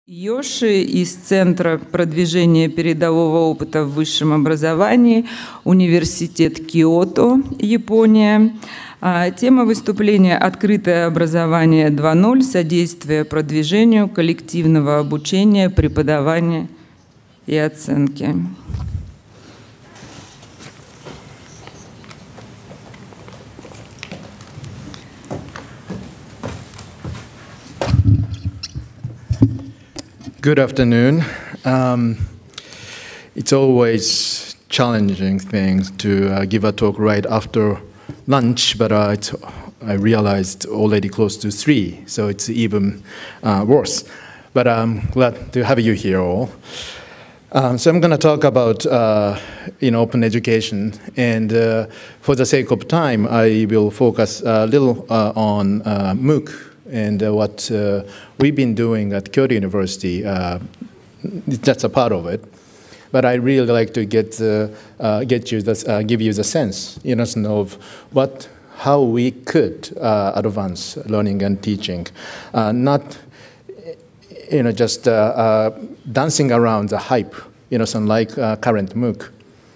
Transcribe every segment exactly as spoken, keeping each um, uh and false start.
Йоши из Центра продвижения передового опыта в высшем образовании, Университет Киото, Япония. Тема выступления «Открытое образование два ноль. Содействие продвижению коллективного обучения, преподавания и оценки». Good afternoon. Um, it's always challenging thing to uh, give a talk right after lunch, but uh, it's, I realized already close to three, so it's even uh, worse. But I'm glad to have you here all. Um, so I'm going to talk about uh, you know, open education, and uh, for the sake of time, I will focus a little uh, on uh, MOOC. And uh, what uh, we've been doing at Kyoto University, uh, that's a part of it. But I really like to get uh, uh, get you this, uh, give you the sense, you know, of what how we could uh, advance learning and teaching, uh, not you know just uh, uh, dancing around the hype, you know, some like uh, current MOOC.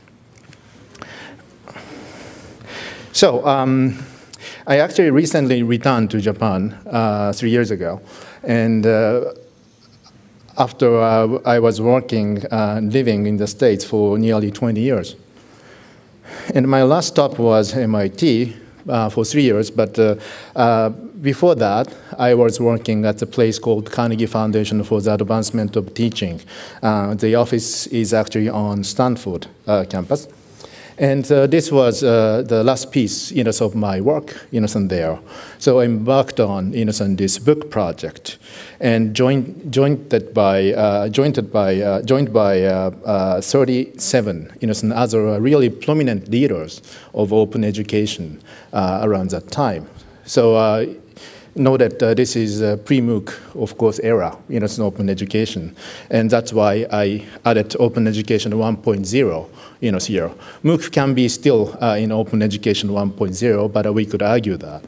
So. Um, I actually recently returned to Japan uh, three years ago, and uh, after uh, I was working, uh, living in the States for nearly twenty years. And my last stop was M I T uh, for three years, but uh, uh, before that, I was working at a place called Carnegie Foundation for the Advancement of Teaching. Uh, the office is actually on Stanford uh, campus. And uh, this was uh, the last piece, you know, of my work, you know, there. So I embarked on, you know, this book project, and joined joined by uh, joined by uh, joined by uh, uh, thirty-seven, you know, some other really prominent leaders of open education uh, around that time. So. Uh, Know that uh, this is a pre-MOOC, of course, era, you know, it's an open education. And that's why I added open education one point oh, you know, here. MOOC can be still uh, in open education one point oh, but uh, we could argue that.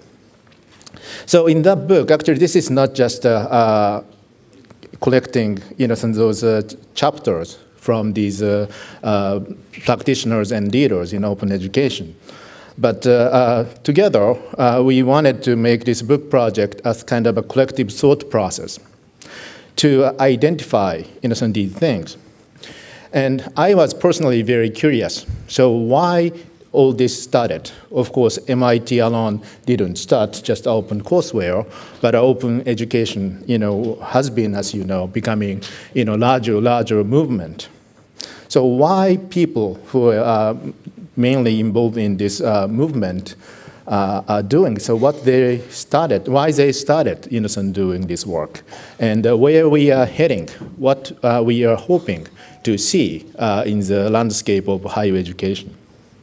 So in that book, actually, this is not just uh, uh, collecting, you know, some of those uh, chapters from these uh, uh, practitioners and leaders in open education. But uh, uh, together, uh, we wanted to make this book project as kind of a collective thought process to uh, identify, you know, some of these things. And I was personally very curious. So why all this started? Of course, M I T alone didn't start just open courseware, but open education, you know, has been, as you know, becoming, you know, larger, larger movement. So why people who are mainly involved in this uh, movement uh, are doing. So what they started, why they started, you know, doing this work, and uh, where we are heading, what uh, we are hoping to see uh, in the landscape of higher education.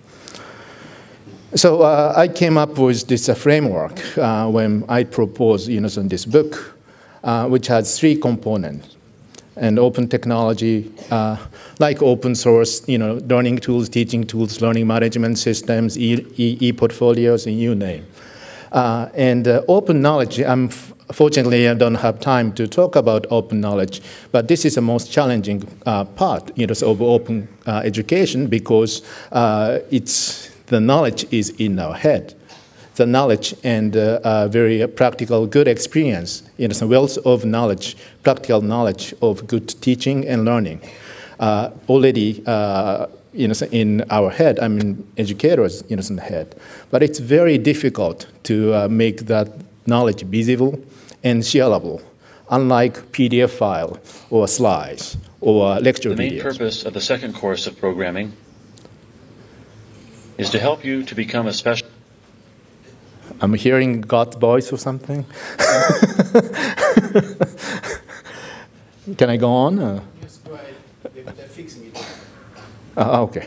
So uh, I came up with this uh, framework uh, when I proposed, you know, this book, uh, which has three components. And open technology, uh, like open source, you know, learning tools, teaching tools, learning management systems, e-portfolios, e e you name. Uh, and uh, open knowledge, I'm fortunately I don't have time to talk about open knowledge, but this is the most challenging uh, part, you know, of open uh, education, because uh, it's the knowledge is in our head. The knowledge and uh, uh, very practical, good experience, you know, some wealth of knowledge, practical knowledge of good teaching and learning, uh, already, uh, you know, in our head. I mean, educators, you know, in the head. But it's very difficult to uh, make that knowledge visible and shareable, unlike P D F file or slides or lecture videos. The main purpose of the second course of programming is to help you to become a specialist. I'm hearing God's voice or something. Can I go on? Uh? Yes, go ahead. They're, they're fixing it. Uh, okay.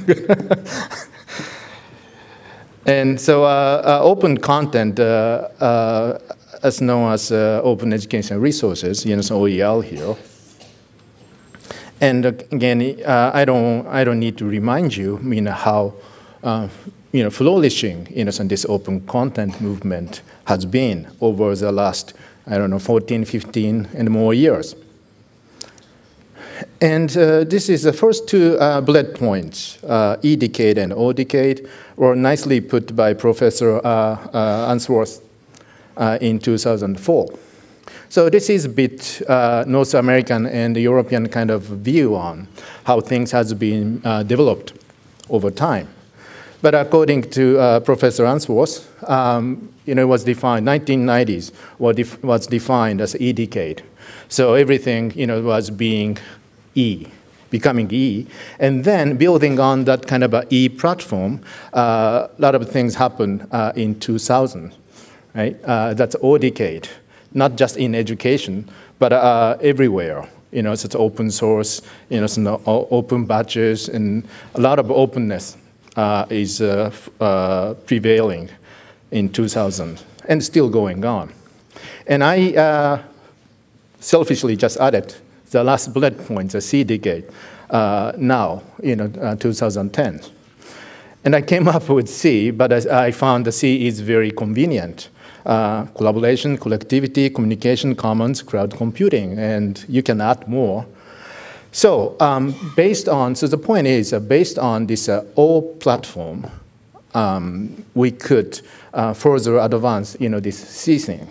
And so uh, uh, open content, uh, uh, as known as uh, open education resources, you know, so O E L here. And uh, again, uh, I don't, I don't need to remind you, you know, how. Uh, you know, flourishing, you know, this open content movement has been over the last, I don't know, fourteen, fifteen and more years. And uh, this is the first two uh, bullet points, uh, E decade and O decade, were nicely put by Professor uh, uh, Answorth uh, in two thousand four. So this is a bit uh, North American and European kind of view on how things has been uh, developed over time. But according to uh, Professor Answorth, um, you know, it was defined, nineteen nineties was, def was defined as E decade. So everything, you know, was being E, becoming E. And then building on that kind of a E platform, uh, a lot of things happened uh, in two thousand, right? Uh, that's O decade. Not just in education, but uh, everywhere. You know, it's open source, you know, some open batches, and a lot of openness uh, is uh, uh, prevailing in two thousand, and still going on. And I uh, selfishly just added the last bullet point, the C decade, uh, now, you know, uh, two thousand ten. And I came up with C, but I, I found the C is very convenient. Uh, collaboration, collectivity, communication, commons, crowd computing, and you can add more. So um, based on, so the point is, uh, based on this uh, O platform, um, we could uh, further advance, you know, this C thing.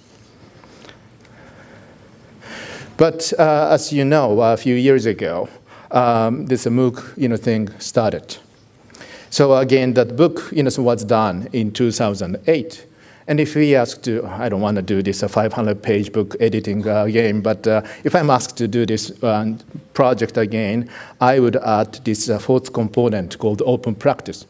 But uh, as you know, a few years ago, um, this uh, MOOC, you know, thing started. So again, that book, you know, was done in two thousand eight. And if we ask to, I don't want to do this a five hundred page book editing uh, game, but uh, if I'm asked to do this uh, project again, I would add this uh, fourth component called open practice.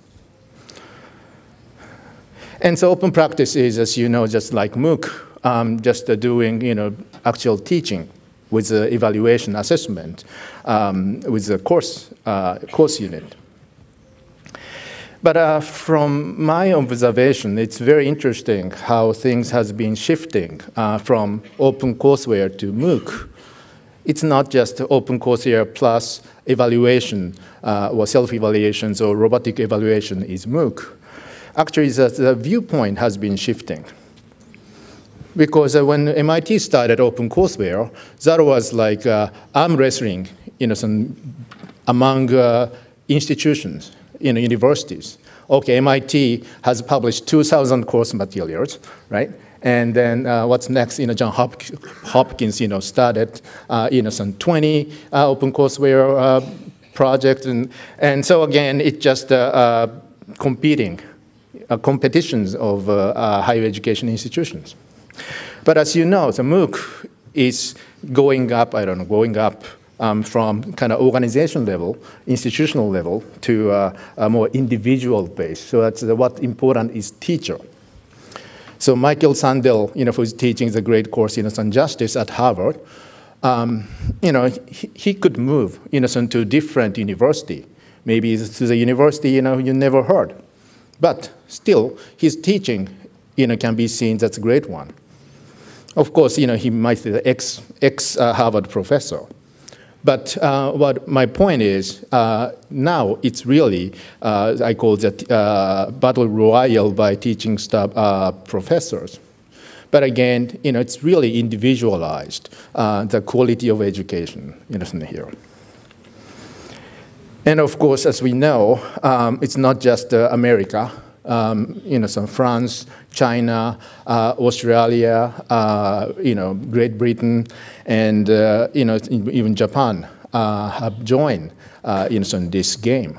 And so open practice is, as you know, just like MOOC, um, just uh, doing, you know, actual teaching with the evaluation assessment um, with the course, uh, course unit. But uh, from my observation, it's very interesting how things has been shifting uh, from open courseware to MOOC. It's not just open courseware plus evaluation uh, or self-evaluations or robotic evaluation is MOOC. Actually, the, the viewpoint has been shifting. Because uh, when M I T started open courseware, that was like uh, arm wrestling, you know, some, among uh, institutions. You know, universities. Okay, M I T has published two thousand course materials, right? And then uh, what's next? You know, John Hop Hopkins, you know, started, uh, you know, some twenty uh, open courseware uh, projects, and and so again, it's just uh, uh, competing, uh, competitions of uh, uh, higher education institutions. But as you know, the MOOC is going up. I don't know, going up. Um, from kind of organization level, institutional level, to uh, a more individual base. So that's uh, what important is teacher. So Michael Sandel, you know, who's teaching the great course, you know, on justice at Harvard, um, you know, he, he could move, you know, to a different university. Maybe to the university, you know, you never heard. But still, his teaching, you know, can be seen that's a great one. Of course, you know, he might be the ex, ex uh, Harvard professor. But uh, what my point is, uh, now it's really, uh, I call it uh, battle royale by teaching staff uh, professors. But again, you know, it's really individualized, uh, the quality of education, you know, here. And of course, as we know, um, it's not just uh, America. Um, you know, some France, China, uh, Australia, uh, you know, Great Britain, and uh, you know, even Japan uh, have joined uh, you know, in this game.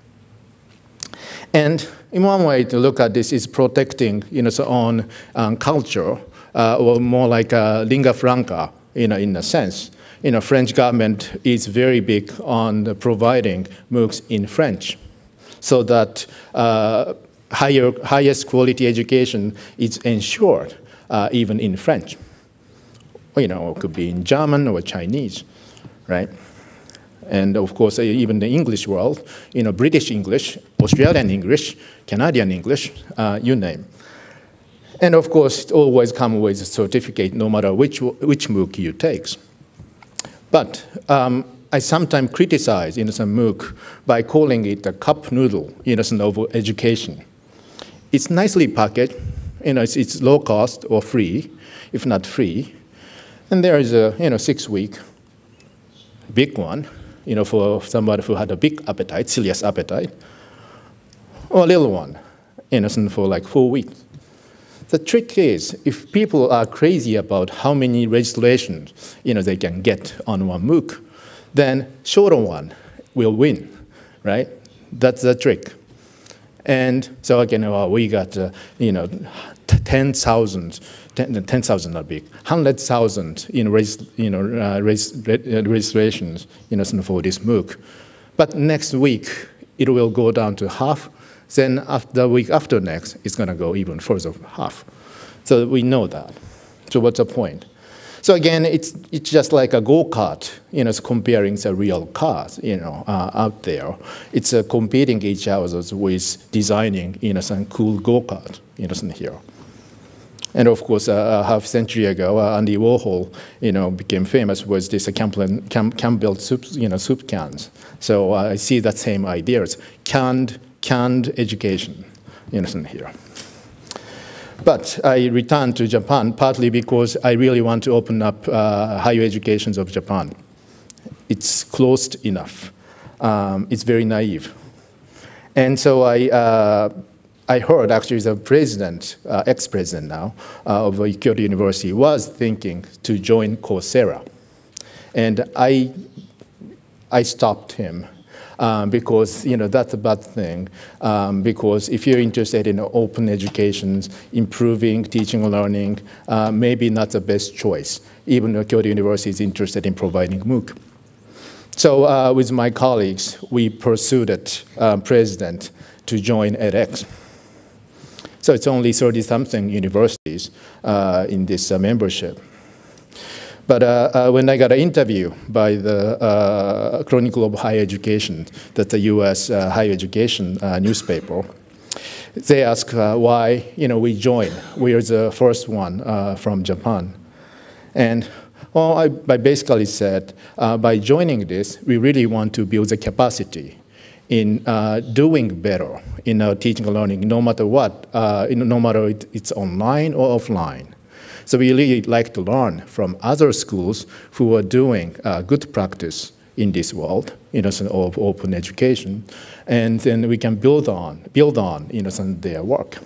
And in one way to look at this is protecting, you know, its own um, culture, uh, or more like a lingua franca, you know, in a sense. You know, French government is very big on providing MOOCs in French, so that. Uh, Higher, highest quality education is ensured, uh, even in French. You know, it could be in German or Chinese, right? And of course, even the English world, you know, British English, Australian English, Canadian English, uh, you name. And of course, it always comes with a certificate, no matter which, which MOOC you take. But um, I sometimes criticize, you know, some MOOC by calling it a cup noodle, you know, of education. It's nicely packaged, you know, it's, it's low cost or free, if not free. And there is a, you know, six week big one, you know, for somebody who had a big appetite, serious appetite, or a little one, you know, for like four weeks. The trick is, if people are crazy about how many registrations, you know, they can get on one MOOC, then shorter one will win, right? That's the trick. And so again, well, we got, uh, you know, ten thousand, ten thousand are big, one hundred thousand in res, you know, uh, res, registrations, you know, for this MOOC. But next week, it will go down to half. Then after the week after next, it's going to go even further half. So we know that. So what's the point? So again, it's it's just like a go-kart, you know, it's comparing the real cars, you know, uh, out there. It's uh, competing each other with designing, you know, some cool go-kart, you know, here. And of course, uh, a half century ago, uh, Andy Warhol, you know, became famous with this uh, Campbell, Cam, Campbell soup, you know, soup cans. So uh, I see that same ideas, canned, canned education, you know, here. But I returned to Japan partly because I really want to open up uh, higher educations of Japan. It's closed enough. Um, it's very naive. And so I, uh, I heard actually the president, uh, ex-president now, uh, of Kyoto University was thinking to join Coursera. And I, I stopped him. Um, because you know that's a bad thing. Um, because if you're interested in open educations, improving teaching and learning, uh, maybe not the best choice. Even though Kyoto University is interested in providing MOOC. So uh, with my colleagues, we pursued it, uh, president, to join edX. So it's only thirty-something universities uh, in this uh, membership. But uh, uh, when I got an interview by the uh, Chronicle of Higher Education, that's a U S uh, higher education uh, newspaper, they asked uh, why, you know, we joined. We are the first one uh, from Japan. And well, I, I basically said, uh, by joining this, we really want to build the capacity in uh, doing better in our teaching and learning, no matter what, uh, no matter it, it's online or offline. So we really like to learn from other schools who are doing uh, good practice in this world, you know, of open education, and then we can build on, build on, you know, some their work.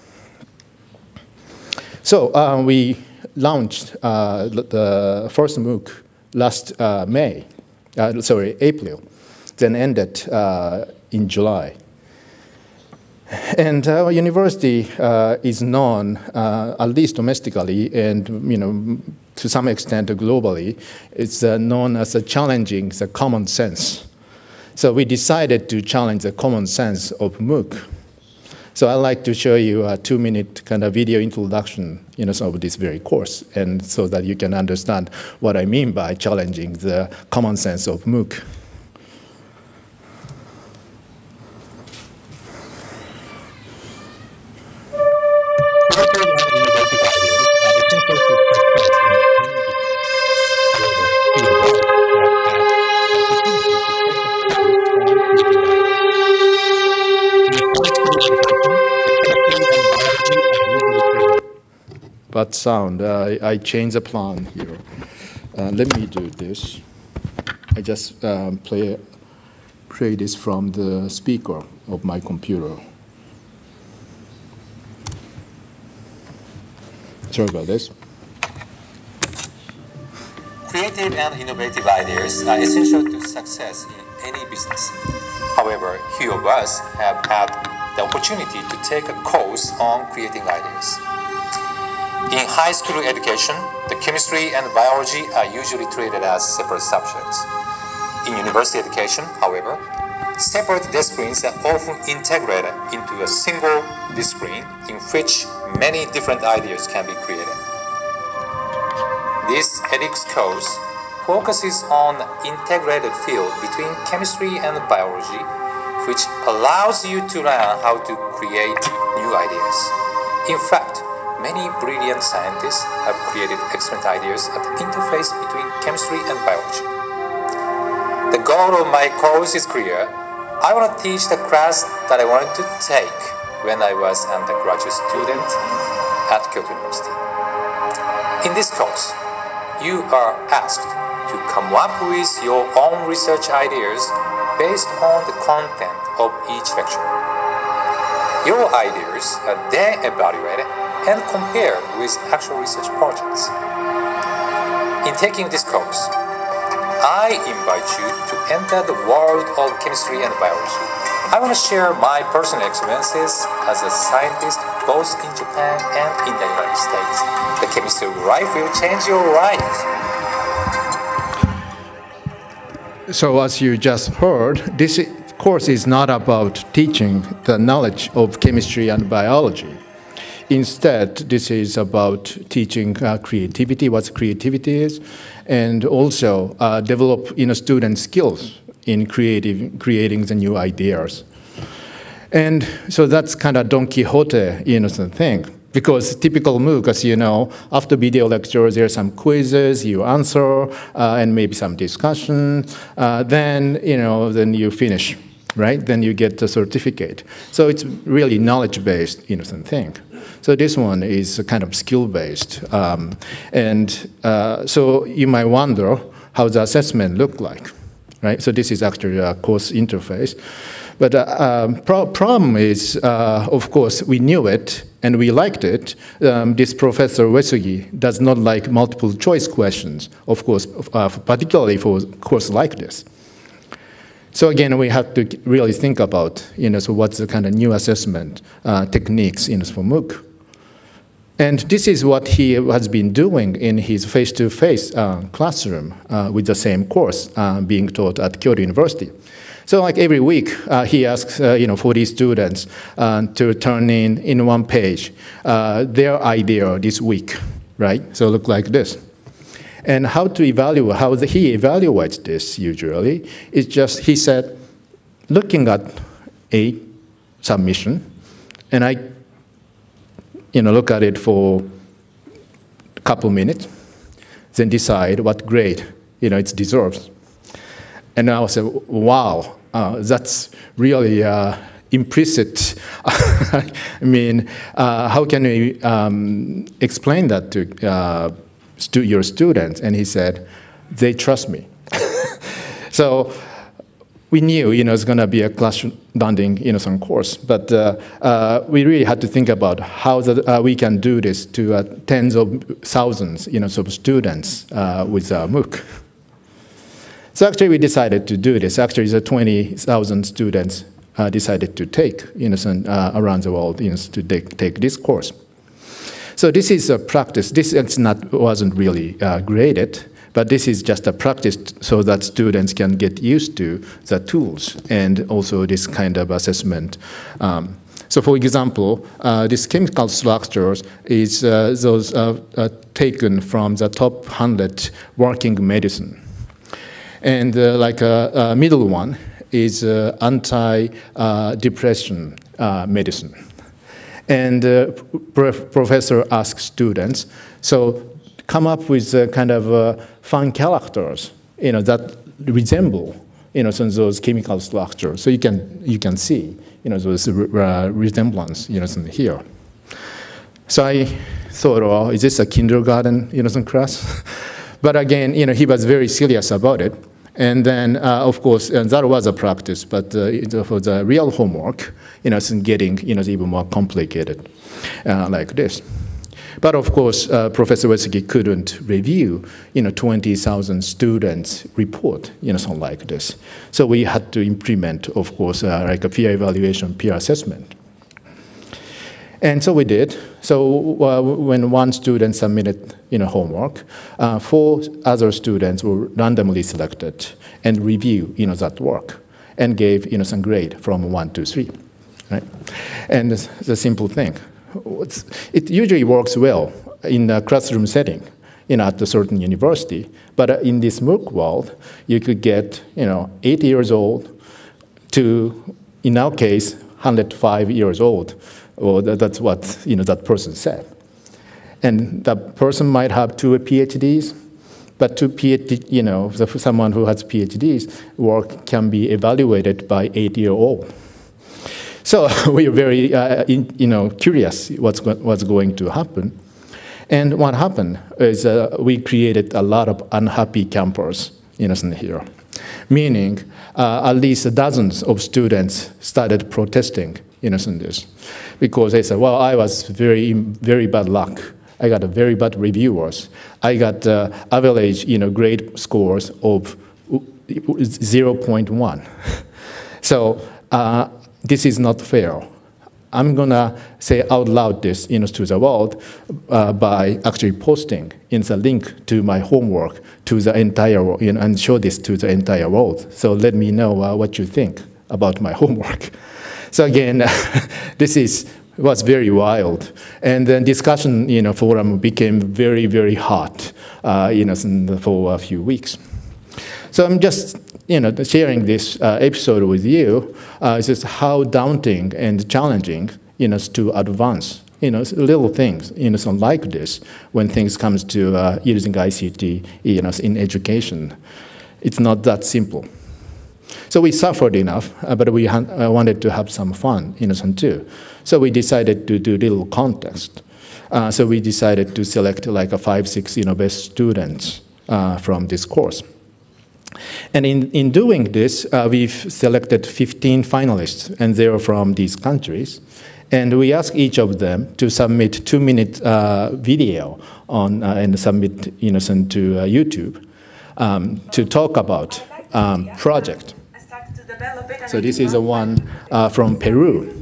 So uh, we launched uh, the first MOOC last uh, May, uh, sorry, April, then ended uh, in July. And our university uh, is known, uh, at least domestically, and you know, to some extent globally, it's uh, known as a challenging the common sense. So we decided to challenge the common sense of MOOC. So I'd like to show you a two-minute kind of video introduction, you know, of this very course, and so that you can understand what I mean by challenging the common sense of MOOC. But sound, uh, I changed the plan here. Uh, let me do this. I just um, play, play this from the speaker of my computer. Sorry about this. Creative and innovative ideas are essential to success in any business. However, few of us have had the opportunity to take a course on creating ideas. In high school education, the chemistry and biology are usually treated as separate subjects. In university education, however, separate disciplines are often integrated into a single discipline in which many different ideas can be created. This edX course focuses on the integrated field between chemistry and biology, which allows you to learn how to create new ideas. In fact, many brilliant scientists have created excellent ideas at the interface between chemistry and biology. The goal of my course is clear. I want to teach the class that I wanted to take when I was an undergraduate student at Kyoto University. In this course, you are asked to come up with your own research ideas based on the content of each lecture. Your ideas are then evaluated and compared with actual research projects. In taking this course, I invite you to enter the world of chemistry and biology. I want to share my personal experiences as a scientist both in Japan and in the United States. The chemistry of life will change your life. So as you just heard, this course is not about teaching the knowledge of chemistry and biology. Instead, this is about teaching uh, creativity, what creativity is, and also uh, develop you know, student skills in creative, creating the new ideas. And so that's kind of Don Quixote you know, thing. Because typical MOOC, as you know, after video lectures, there are some quizzes, you answer, uh, and maybe some discussion. Uh, then, you know, then you finish, right? Then you get the certificate. So it's really knowledge-based, you know, thing. So this one is kind of skill-based. Um, and uh, so you might wonder how the assessment look like, right? So this is actually a course interface. But the uh, um, pro problem is, uh, of course, we knew it and we liked it. Um, this Professor Uesugi does not like multiple choice questions, of course, uh, particularly for a course like this. So again, we have to really think about, you know, so what's the kind of new assessment uh, techniques you know, for MOOC. And this is what he has been doing in his face-to-face uh, classroom uh, with the same course uh, being taught at Kyoto University. So like every week, uh, he asks uh, you know, forty students uh, to turn in, in one page, uh, their idea this week, right? So look like this. And how to evaluate, how the, he evaluates this usually, is just, he said, looking at a submission, and I you know, look at it for a couple minutes, then decide what grade you know, it deserves. And I say, wow, uh, that's really uh, implicit. I mean, uh, how can we um, explain that to uh, stu your students? And he said, they trust me. So we knew, you know, it's going to be a class-bounding, you know, some course, but uh, uh, we really had to think about how that, uh, we can do this to uh, tens of thousands, you know, of students uh, with uh, MOOC. So actually, we decided to do this. Actually, the twenty thousand students uh, decided to take, you know, some, uh, around the world, you know, to take, take this course. So this is a practice. This is not wasn't really uh, graded. But this is just a practice so that students can get used to the tools and also this kind of assessment. Um, so for example, uh, this chemical structures is uh, those uh, uh, taken from the top one hundred working medicine. And uh, like a, a middle one is uh, anti-depression uh, uh, medicine. And uh, prof professor asks students, so come up with uh, kind of uh, fun characters, you know, that resemble, you know, some of those chemical structures. So you can you can see, you know, those uh, resemblance, you know, some here. So I thought, oh, is this a kindergarten, you know, some class? But again, you know, he was very serious about it. And then, uh, of course, and that was a practice. But uh, for the real homework, you know, it's getting, you know, even more complicated, uh, like this. But of course, uh, Professor Uesugi couldn't review, you know, twenty thousand students' report, you know, something like this. So we had to implement, of course, uh, like a peer evaluation, peer assessment. And so we did. So uh, when one student submitted, you know, homework, uh, four other students were randomly selected and review, you know, that work and gave, you know, some grade from one to three, right? And it's the simple thing. It usually works well in a classroom setting, you know, at a certain university. But in this MOOC world, you could get, you know, eight years old to, in our case, one hundred five years old. Or that's what, you know, that person said. And that person might have two PhDs, but two PhD, you know, someone who has PhDs, work can be evaluated by eight-year-old. So we are very, uh, in, you know, curious what's, go what's going to happen. And what happened is uh, we created a lot of unhappy campers, innocent here, meaning uh, at least dozens of students started protesting innocent this, because they said, well, I was very, very bad luck. I got a very bad reviewers. I got uh, average, you know, grade scores of zero point one. So uh, this is not fair. I'm gonna say out loud this, you know, to the world uh, by actually posting in the link to my homework to the entire world, you know, and show this to the entire world. So let me know uh, what you think about my homework. So again, this is was very wild, and then discussion, you know, forum became very, very hot, uh, you know, for a few weeks. So I'm just, you know, sharing this uh, episode with you. Uh, it's just how daunting and challenging, you know, to advance, you know, little things, you know, so like this when things comes to uh, using I C T, you know, in education. It's not that simple. So we suffered enough, uh, but we uh, wanted to have some fun, innocent too. So we decided to do little contest. Uh, so we decided to select like a five, six, you know, best students uh, from this course. And in, in doing this, uh, we've selected fifteen finalists, and they are from these countries. And we asked each of them to submit two-minute uh, video on uh, and submit, innocent to uh, YouTube um, to talk about um, project. So this is a one uh, from Peru.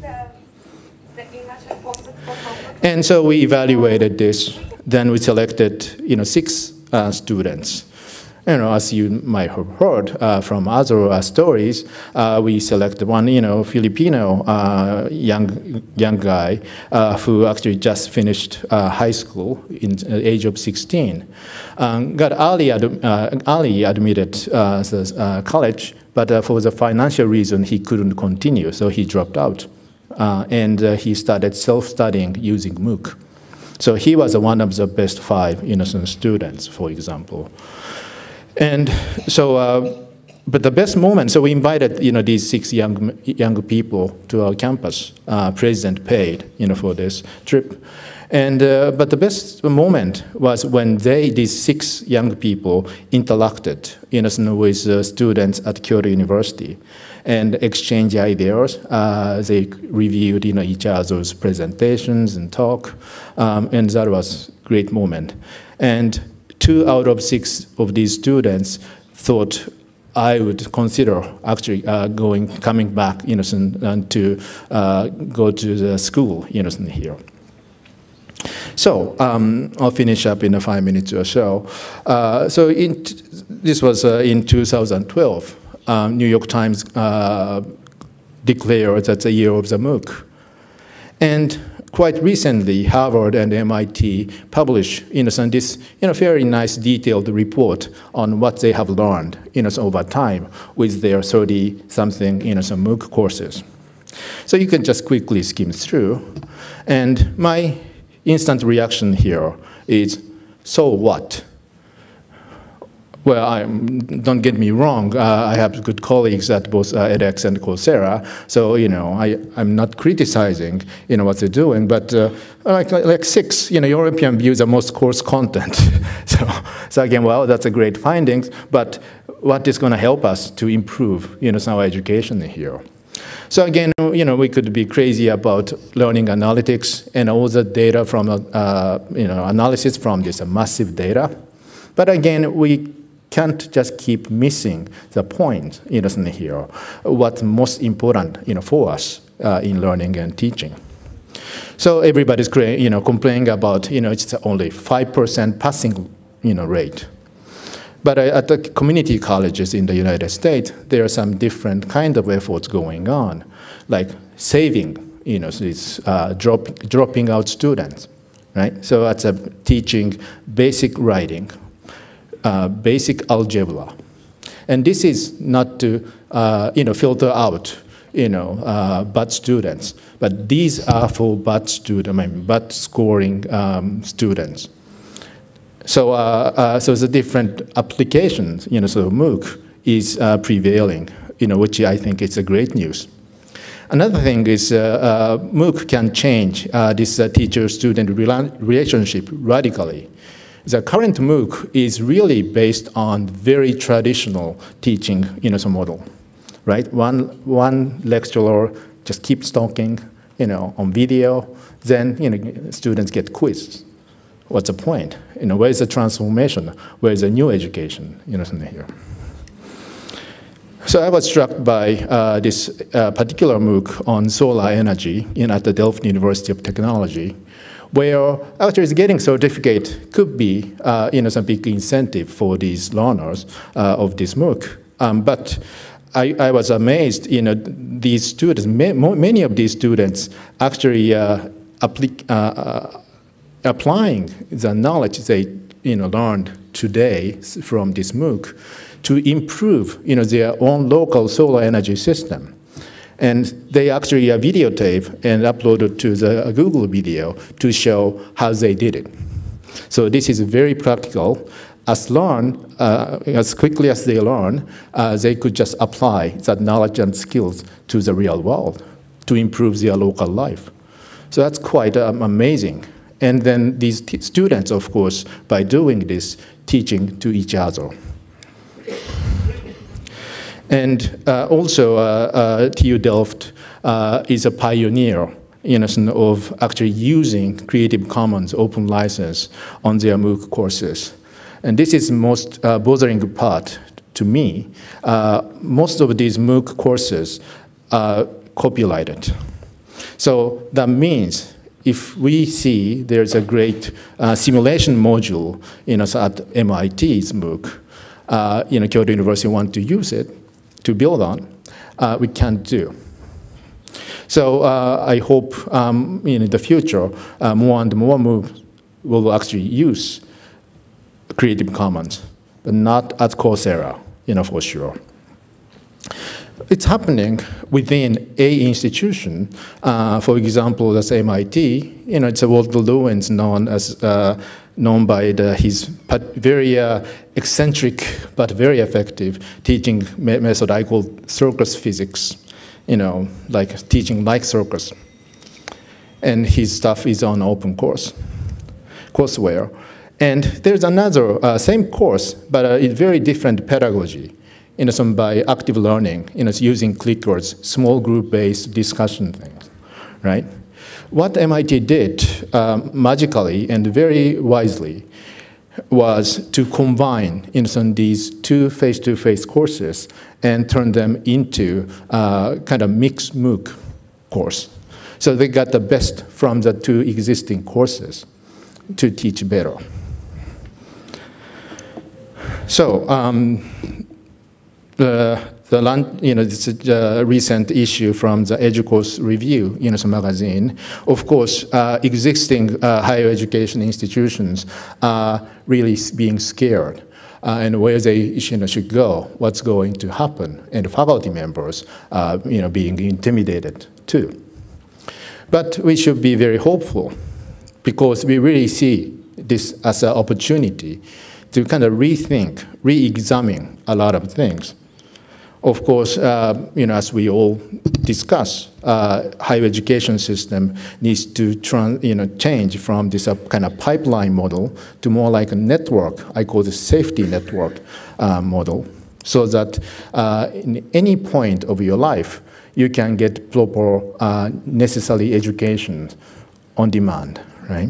And so we evaluated this. Then we selected, you know, six uh, students. You know, as you might have heard uh, from other uh, stories, uh, we selected one, you know, Filipino uh, young young guy uh, who actually just finished uh, high school in the age of sixteen. Um, got early, ad uh, early admitted uh, the uh, college, but uh, for the financial reason he couldn't continue, so he dropped out, uh, and uh, he started self-studying using MOOC. So he was one of the best five innocent students, for example. And so, uh, but the best moment, so we invited, you know, these six young young people to our campus. Uh, President paid, you know, for this trip. And, uh, but the best moment was when they, these six young people, interacted, you know, with uh, students at Kyoto University and exchanged ideas. Uh, they reviewed, you know, each other's presentations and talk, um, and that was a great moment. And two out of six of these students thought I would consider actually uh, going, coming back, you know, and to uh, go to the school, you know, here. So um, I'll finish up in a five minutes or so. Uh, so in t this was uh, in two thousand twelve. Um, New York Times uh, declared that the year of the MOOC, and quite recently, Harvard and M I T published, you know, this, you know, very nice detailed report on what they have learned, you know, over time with their thirty-something, you know, some MOOC courses. So you can just quickly skim through, and my instant reaction here is, so what? Well, I'm, don't get me wrong, uh, I have good colleagues at both uh, edX and Coursera, so, you know, I, I'm not criticizing, you know, what they're doing, but uh, like, like six, you know, European views the most course content. so, so again, well, that's a great findings, but what is going to help us to improve, you know, our education here? So again, you know, we could be crazy about learning analytics and all the data from, uh, you know, analysis from this uh, massive data, but again, we can't just keep missing the point, you know, here, what's most important, you know, for us uh, in learning and teaching. So everybody's, you know, complaining about, you know, it's only five percent passing, you know, rate. But uh, at the community colleges in the United States, there are some different kind of efforts going on, like saving, you know, it's uh, drop, dropping out students, right? So that's a teaching basic writing, Uh, basic algebra, and this is not to uh, you know, filter out, you know, uh, bad students, but these are for bad student, I mean, bad scoring um, students. So, uh, uh, so the different applications, you know, so MOOC is uh, prevailing, you know, which I think is a great news. Another thing is uh, uh, MOOC can change uh, this uh, teacher-student rela relationship radically. The current MOOC is really based on very traditional teaching, you know, some model, right? One, one lecturer just keeps talking, you know, on video, then, you know, students get quizzed. What's the point? You know, where's the transformation? Where's the new education? You know, something here. So I was struck by uh, this uh, particular MOOC on solar energy in, at the Delft University of Technology, where actually getting certificate could be uh, you know, some big incentive for these learners uh, of this MOOC. Um, but I, I was amazed, you know, these students, ma many of these students actually uh, applic uh, uh, applying the knowledge they you know, learned today from this MOOC to improve, you know, their own local solar energy system. And they actually uh, videotape and upload it to the uh, Google video to show how they did it. So this is very practical. As learn, uh, as quickly as they learn, uh, they could just apply that knowledge and skills to the real world to improve their local life. So that's quite um, amazing. And then these students, of course, by doing this, teaching to each other. And uh, also, uh, uh, T U Delft uh, is a pioneer in a, of actually using Creative Commons open license on their MOOC courses. And this is the most uh, bothering part to me. Uh, most of these MOOC courses are copyrighted. So that means if we see there's a great uh, simulation module you know, at M I T's MOOC, uh, you know, Kyoto University want to use it to build on, uh, we can't do. So uh, I hope um, in the future, uh, more and more MOOCs will actually use Creative Commons, but not at Coursera, you know, for sure. It's happening within a institution. Uh, for example, that's M I T. You know, it's a Walter Lewins known as uh, known by the, his very uh, eccentric but very effective teaching me method I call circus physics. You know, like teaching like circus. And his stuff is on open course, courseware. And there's another uh, same course, but uh, it's very different pedagogy. You know, some by active learning, you know, it's using clickers, small group-based discussion things, right? What M I T did um, magically and very wisely was to combine in some these two face-to-face courses and turn them into uh, kind of mixed MOOC course. So they got the best from the two existing courses to teach better. So. Um, The, the you know, this is a recent issue from the EDUCAUSE Review, you know, some magazine. Of course, uh, existing uh, higher education institutions are really being scared, uh, and where they you know, should go, what's going to happen, and faculty members, uh, you know, being intimidated too. But we should be very hopeful, because we really see this as an opportunity to kind of rethink, re-examine a lot of things. Of course, uh, you know, as we all discuss, uh, higher education system needs to trans, you know, change from this uh, kind of pipeline model to more like a network. I call this safety network uh, model, so that uh, in any point of your life, you can get proper, uh, necessary education on demand, right?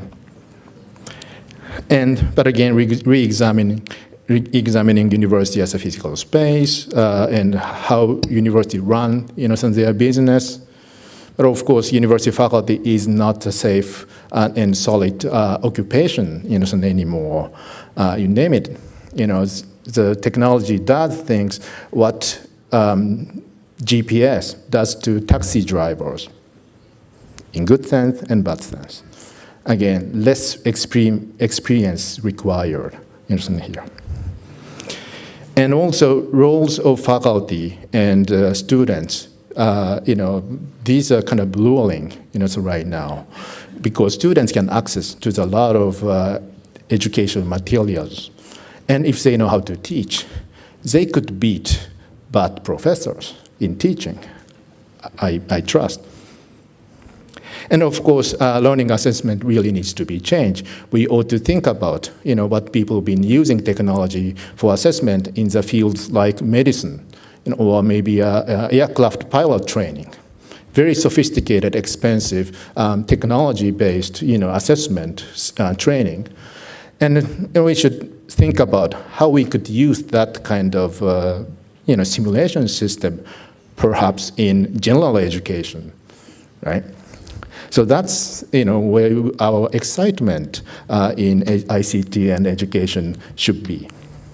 And but again, re-examining. Re-examining university as a physical space uh, and how university run, you know, some of their business. But of course, university faculty is not a safe uh, and solid uh, occupation, you know, anymore. Uh, you name it. You know, the technology does things what um, G P S does to taxi drivers, in good sense and bad sense. Again, less experience required, you know, here. And also roles of faculty and uh, students, uh, you know, these are kind of blurring, you know, so right now, because students can access to a lot of uh, educational materials. And if they know how to teach, they could beat bad professors in teaching. I, I trust. And of course, uh, learning assessment really needs to be changed. We ought to think about, you know, what people have been using technology for assessment in the fields like medicine, you know, or maybe uh, uh, aircraft pilot training. Very sophisticated, expensive, um, technology-based, you know, assessment uh, training. And, and we should think about how we could use that kind of, uh, you know, simulation system, perhaps in general education, right? So that's, you know, where our excitement uh, in I C T and education should be.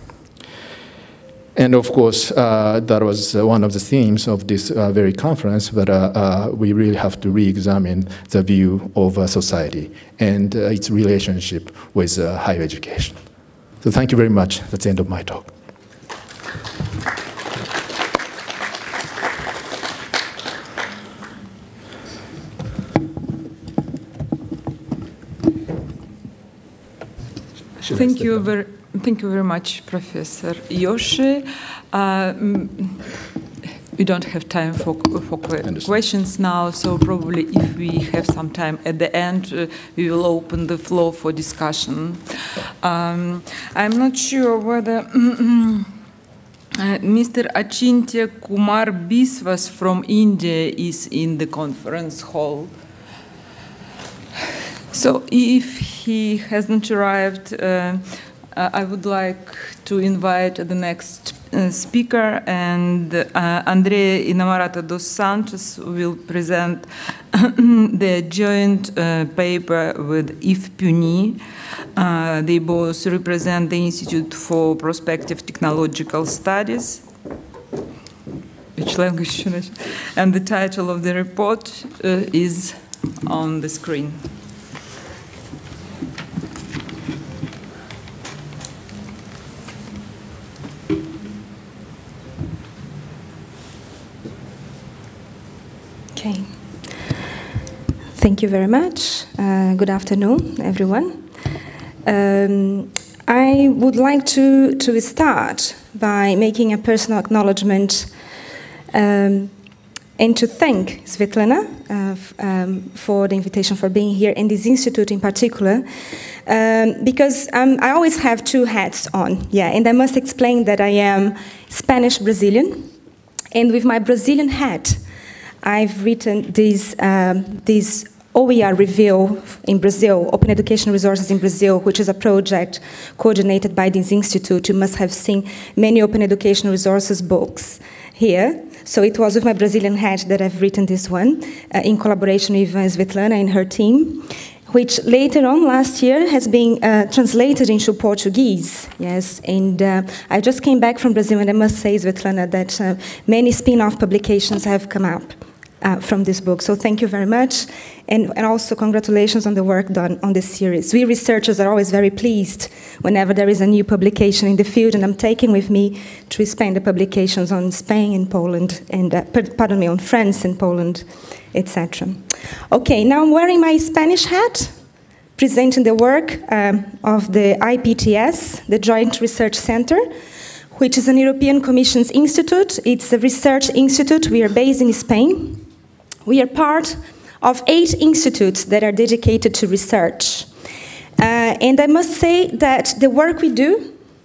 And of course, uh, that was uh, one of the themes of this uh, very conference, but uh, uh, we really have to re-examine the view of uh, society and uh, its relationship with uh, higher education. So thank you very much. That's the end of my talk. Thank you very, thank you very much, Professor Yoshi. Uh, we don't have time for, for questions now, so probably if we have some time at the end, uh, we will open the floor for discussion. Um, I'm not sure whether uh, Mister Achintya Kumar BISWAS from India is in the conference hall. So if he hasn't arrived, uh, I would like to invite the next uh, speaker, and uh, Andreia Inamorato dos Santos will present the joint uh, paper with I F P U N I. Uh, they both represent the Institute for Prospective Technological Studies. Which language should I? And the title of the report uh, is on the screen. Okay. Thank you very much. Uh, good afternoon, everyone. Um, I would like to, to start by making a personal acknowledgement um, and to thank Svetlana uh, um, for the invitation, for being here, and this institute in particular, um, because um, I always have two hats on, yeah, and I must explain that I am Spanish-Brazilian, and with my Brazilian hat, I've written this, um, this O E R review in Brazil, Open Education Resources in Brazil, which is a project coordinated by this institute. You must have seen many open education resources books here. So it was with my Brazilian hat that I've written this one, uh, in collaboration with uh, Svetlana and her team, which later on last year has been uh, translated into Portuguese. Yes, and uh, I just came back from Brazil, and I must say, Svetlana, that uh, many spin-off publications have come up Uh, from this book. So thank you very much, and, and also congratulations on the work done on this series. We researchers are always very pleased whenever there is a new publication in the field, and I'm taking with me to Spain the publications on Spain and Poland, and uh, pardon me, on France and Poland, et cetera. Okay, now I'm wearing my Spanish hat, presenting the work um, of the I P T S, the Joint Research Center, which is an European Commission's institute. It's a research institute. We are based in Spain. We are part of eight institutes that are dedicated to research. Uh, and I must say that the work we do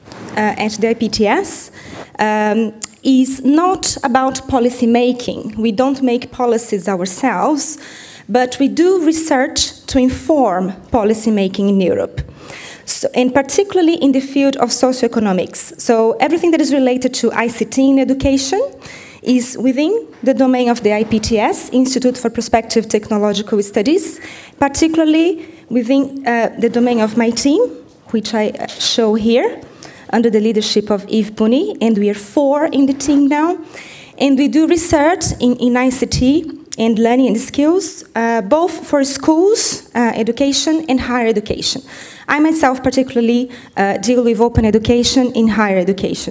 uh, at the I P T S um, is not about policy making. We don't make policies ourselves, but we do research to inform policy making in Europe. So, and particularly in the field of socioeconomics. So everything that is related to I C T in education is within the domain of the I P T S, Institute for Prospective Technological Studies, particularly within uh, the domain of my team, which I show here, under the leadership of I F P U N I, and we are four in the team now. And we do research in, in I C T and learning and skills, uh, both for schools, uh, education, and higher education. I myself particularly uh, deal with open education in higher education.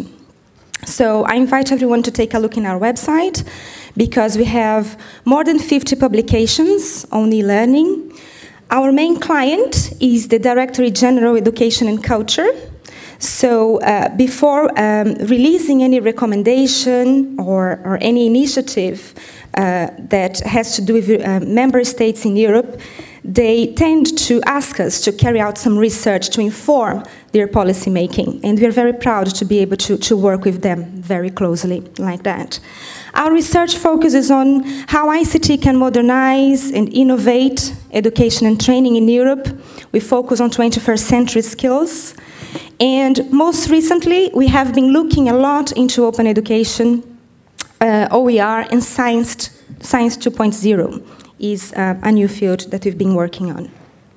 So I invite everyone to take a look in our website, because we have more than fifty publications on e-learning. Our main client is the Directorate General Education and Culture. So uh, before um, releasing any recommendation or, or any initiative uh, that has to do with uh, member states in Europe, they tend to ask us to carry out some research to inform their policy making. And we're very proud to be able to, to work with them very closely like that. Our research focuses on how I C T can modernize and innovate education and training in Europe. We focus on twenty-first century skills. And most recently, we have been looking a lot into open education, uh, O E R, and Science, Science two point oh is uh, a new field that we've been working on.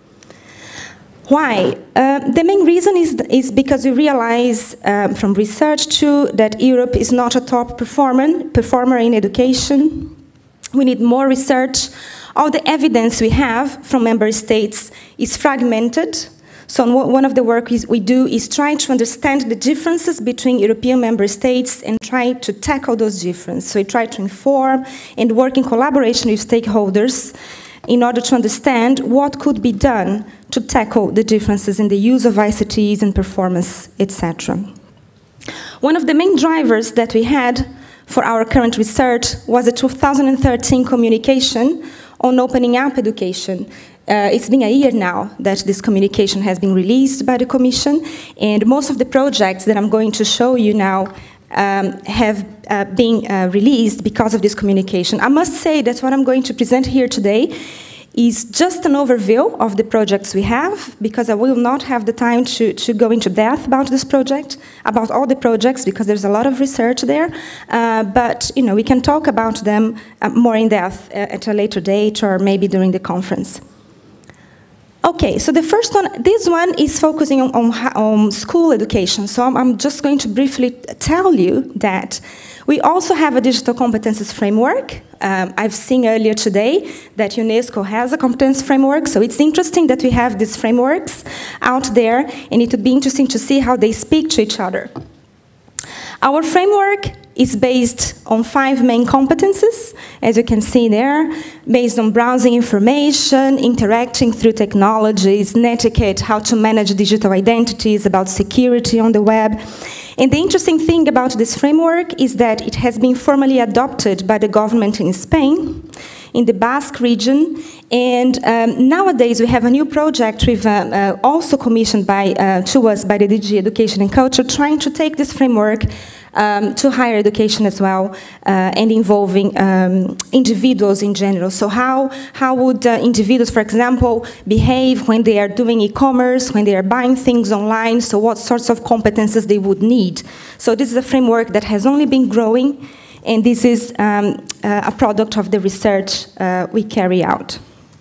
Why? Uh, the main reason is, is because we realize um, from research too that Europe is not a top performer, performer in education. We need more research. All the evidence we have from member states is fragmented. So one of the work we do is try to understand the differences between European member states and try to tackle those differences. So we try to inform and work in collaboration with stakeholders in order to understand what could be done to tackle the differences in the use of I C Ts and performance, et cetera. One of the main drivers that we had for our current research was a two thousand thirteen communication on opening up education. Uh, it's been a year now that this communication has been released by the Commission, and most of the projects that I'm going to show you now um, have uh, been uh, released because of this communication. I must say that what I'm going to present here today is just an overview of the projects we have, because I will not have the time to, to go into depth about this project, about all the projects, because there's a lot of research there. Uh, but you know, we can talk about them uh, more in depth at a later date or maybe during the conference. Okay, so the first one, this one is focusing on, on, on school education. So I'm, I'm just going to briefly tell you that we also have a digital competences framework. Um, I've seen earlier today that UNESCO has a competence framework, so it's interesting that we have these frameworks out there, and it would be interesting to see how they speak to each other. Our framework is based on five main competences, as you can see there, based on browsing information, interacting through technologies, netiquette, how to manage digital identities, about security on the web. And the interesting thing about this framework is that it has been formally adopted by the government in Spain, in the Basque region, and um, nowadays we have a new project with, uh, uh, also commissioned by, uh, to us by the D G Education and Culture, trying to take this framework um, to higher education as well, uh, and involving um, individuals in general. So how, how would uh, individuals, for example, behave when they are doing e-commerce, when they are buying things online, so what sorts of competences they would need. So this is a framework that has only been growing, and this is um, uh, a product of the research uh, we carry out.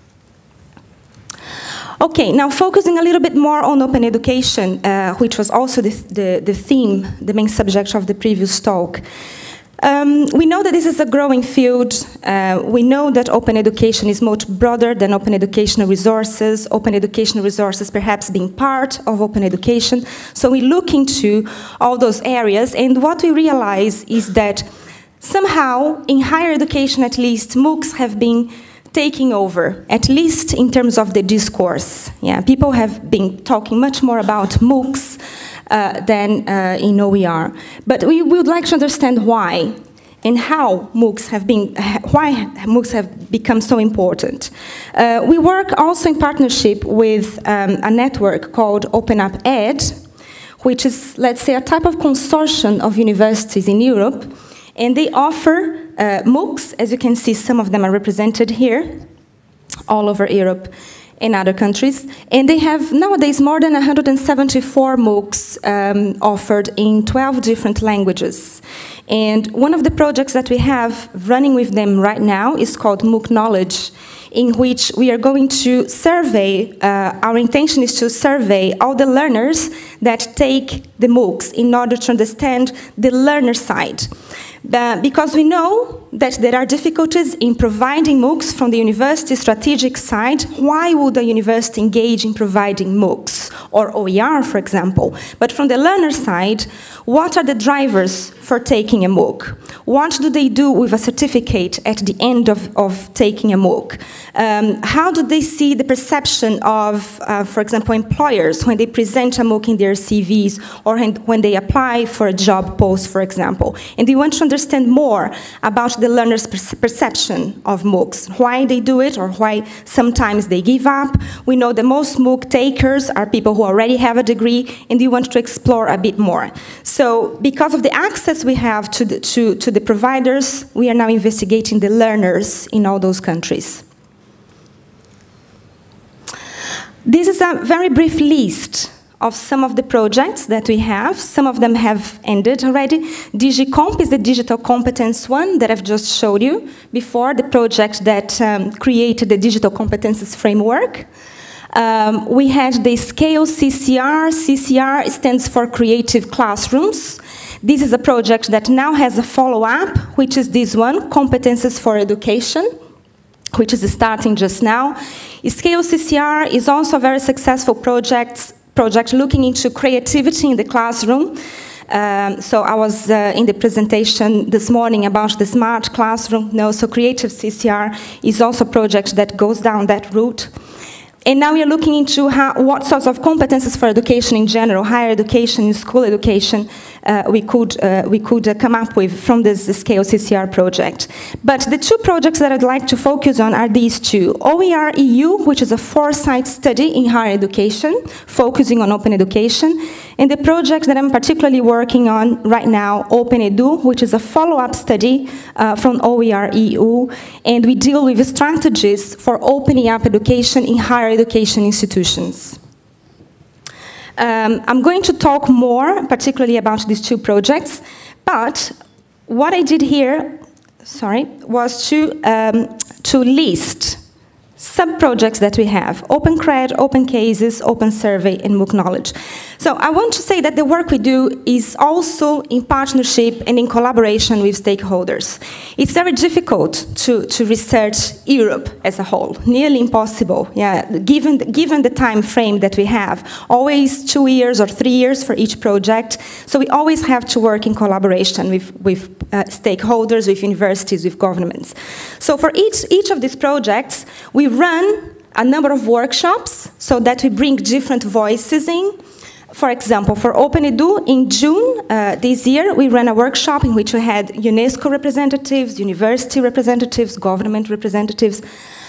Okay, now focusing a little bit more on open education, uh, which was also the, the, the theme, the main subject of the previous talk. Um, we know that this is a growing field. Uh, we know that open education is much broader than open educational resources, open educational resources perhaps being part of open education. So we look into all those areas, and what we realize is that somehow, in higher education at least, MOOCs have been taking over, at least in terms of the discourse. Yeah, people have been talking much more about MOOCs uh, than uh, in O E R. But we would like to understand why and how MOOCs have been, why MOOCs have become so important. Uh, we work also in partnership with um, a network called Open Up Ed, which is, let's say, a type of consortium of universities in Europe. And they offer uh, MOOCs, as you can see, some of them are represented here, all over Europe and other countries. And they have nowadays more than one hundred seventy-four MOOCs um, offered in twelve different languages. And one of the projects that we have running with them right now is called MOOC Knowledge, in which we are going to survey, uh, our intention is to survey all the learners that take the MOOCs in order to understand the learner side. Uh, because we know that there are difficulties in providing MOOCs from the university strategic side. Why would a university engage in providing MOOCs or O E R, for example? But from the learner side, what are the drivers for taking a MOOC? What do they do with a certificate at the end of, of taking a MOOC? Um, how do they see the perception of, uh, for example, employers when they present a MOOC in their C Vs or when they apply for a job post, for example? And we want to understand more about the learner's perception of MOOCs, why they do it or why sometimes they give up. We know that most MOOC takers are people who already have a degree, and we want to explore a bit more. So because of the access we have to the, to, to the providers, we are now investigating the learners in all those countries. This is a very brief list of some of the projects that we have. Some of them have ended already. DigiComp is the digital competence one that I've just showed you before, the project that um, created the digital competences framework. Um, we had the Scale C C R. C C R stands for Creative Classrooms. This is a project that now has a follow-up, which is this one, Competences for Education, which is starting just now. Scale C C R is also a very successful project, project looking into creativity in the classroom. Um, so I was uh, in the presentation this morning about the smart classroom. No, so Creative C C R is also a project that goes down that route. And now we are looking into how, what sorts of competences for education in general, higher education, school education, uh, we could, uh, we could uh, come up with from this Scale C C R project. But the two projects that I'd like to focus on are these two. O E R E U, which is a four-site study in higher education, focusing on open education, and the project that I'm particularly working on right now, OpenEdu, which is a follow-up study uh, from O E R E U, and we deal with strategies for opening up education in higher education institutions. Um, I'm going to talk more, particularly about these two projects, but what I did here, sorry, was to, um, to list sub-projects that we have: OpenCred, Open Cases, Open Survey, and MOOC Knowledge. So I want to say that the work we do is also in partnership and in collaboration with stakeholders. It's very difficult to, to research Europe as a whole, nearly impossible, yeah, given, given the time frame that we have, always two years or three years for each project. So we always have to work in collaboration with, with uh, stakeholders, with universities, with governments. So for each, each of these projects, we run a number of workshops so that we bring different voices in. For example, for OpenEdu, in June uh, this year, we ran a workshop in which we had UNESCO representatives, university representatives, government representatives.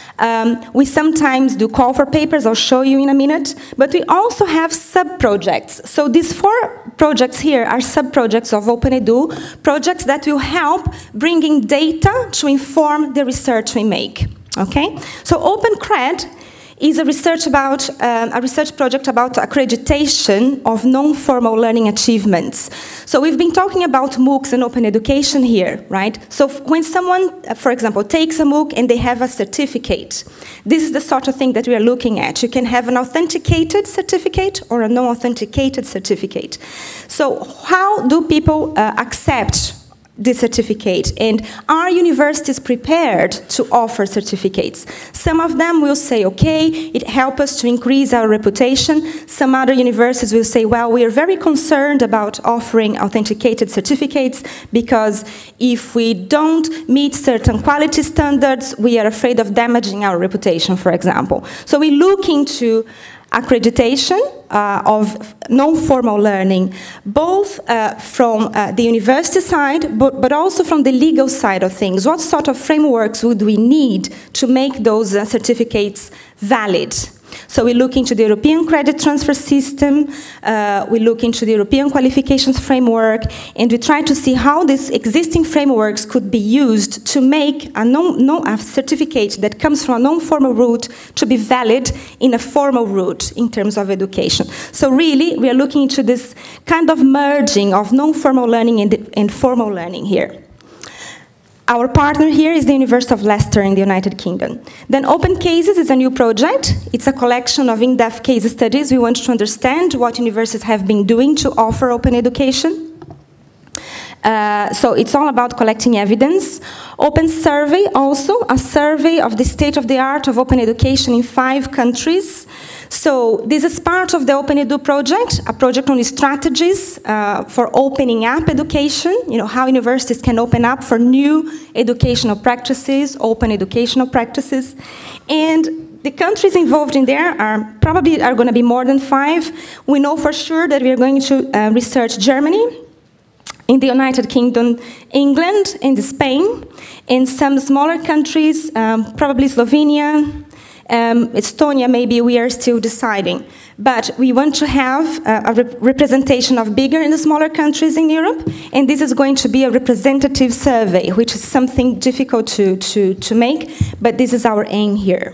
Um, we sometimes do call for papers, I'll show you in a minute, but we also have sub-projects. So these four projects here are sub-projects of OpenEdu, projects that will help bringing data to inform the research we make. Okay, so OpenCred is a research about um, a research project about accreditation of non-formal learning achievements. So we've been talking about MOOCs and open education here, right? So when someone, for example, takes a MOOC and they have a certificate, this is the sort of thing that we are looking at. You can have an authenticated certificate or a non-authenticated certificate. So how do people uh, accept this certificate, and are universities prepared to offer certificates? Some of them will say, okay, it helps us to increase our reputation. Some other universities will say, well, we are very concerned about offering authenticated certificates because if we don't meet certain quality standards, we are afraid of damaging our reputation, for example. So we look into accreditation uh, of non-formal learning, both uh, from uh, the university side, but, but also from the legal side of things. What sort of frameworks would we need to make those uh, certificates valid? So we look into the European credit transfer system, uh, we look into the European qualifications framework, and we try to see how these existing frameworks could be used to make a, non, non, a certificate that comes from a non-formal route to be valid in a formal route in terms of education. So really, we are looking into this kind of merging of non-formal learning and, and formal learning here. Our partner here is the University of Leicester in the United Kingdom. Then Open Cases is a new project. It's a collection of in-depth case studies. We want to understand what universities have been doing to offer open education. Uh, so it's all about collecting evidence. Open Survey also, a survey of the state of the art of open education in five countries. So this is part of the Open Edu project, a project on strategies uh, for opening up education, you know, how universities can open up for new educational practices, open educational practices. And the countries involved in there are probably are going to be more than five. We know for sure that we are going to uh, research Germany, in the United Kingdom, England, and Spain, and some smaller countries, um, probably Slovenia, Um, Estonia, maybe we are still deciding. But we want to have uh, a rep representation of bigger and smaller countries in Europe, and this is going to be a representative survey, which is something difficult to, to, to make, but this is our aim here.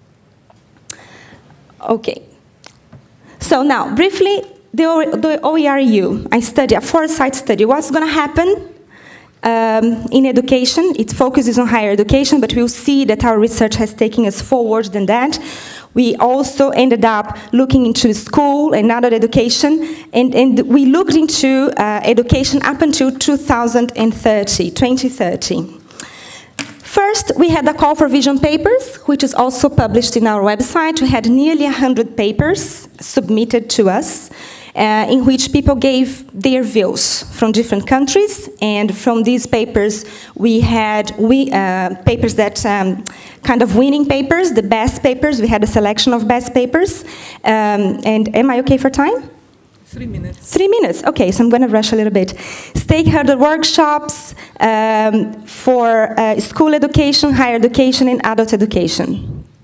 Okay. So now, briefly, the, o the O E R U, I study a four-site study. What's going to happen? Um, in education, it focuses on higher education, but we'll see that our research has taken us forward than that. We also ended up looking into school and adult education, and, and we looked into uh, education up until two thousand thirty, twenty thirty. First, we had a call for vision papers, which is also published in our website. We had nearly one hundred papers submitted to us, Uh, in which people gave their views from different countries, and from these papers we had we, uh, papers that um, kind of winning papers, the best papers. We had a selection of best papers. Um, and am I okay for time? Three minutes. Three minutes, okay, so I'm going to rush a little bit. Stakeholder workshops um, for uh, school education, higher education, and adult education.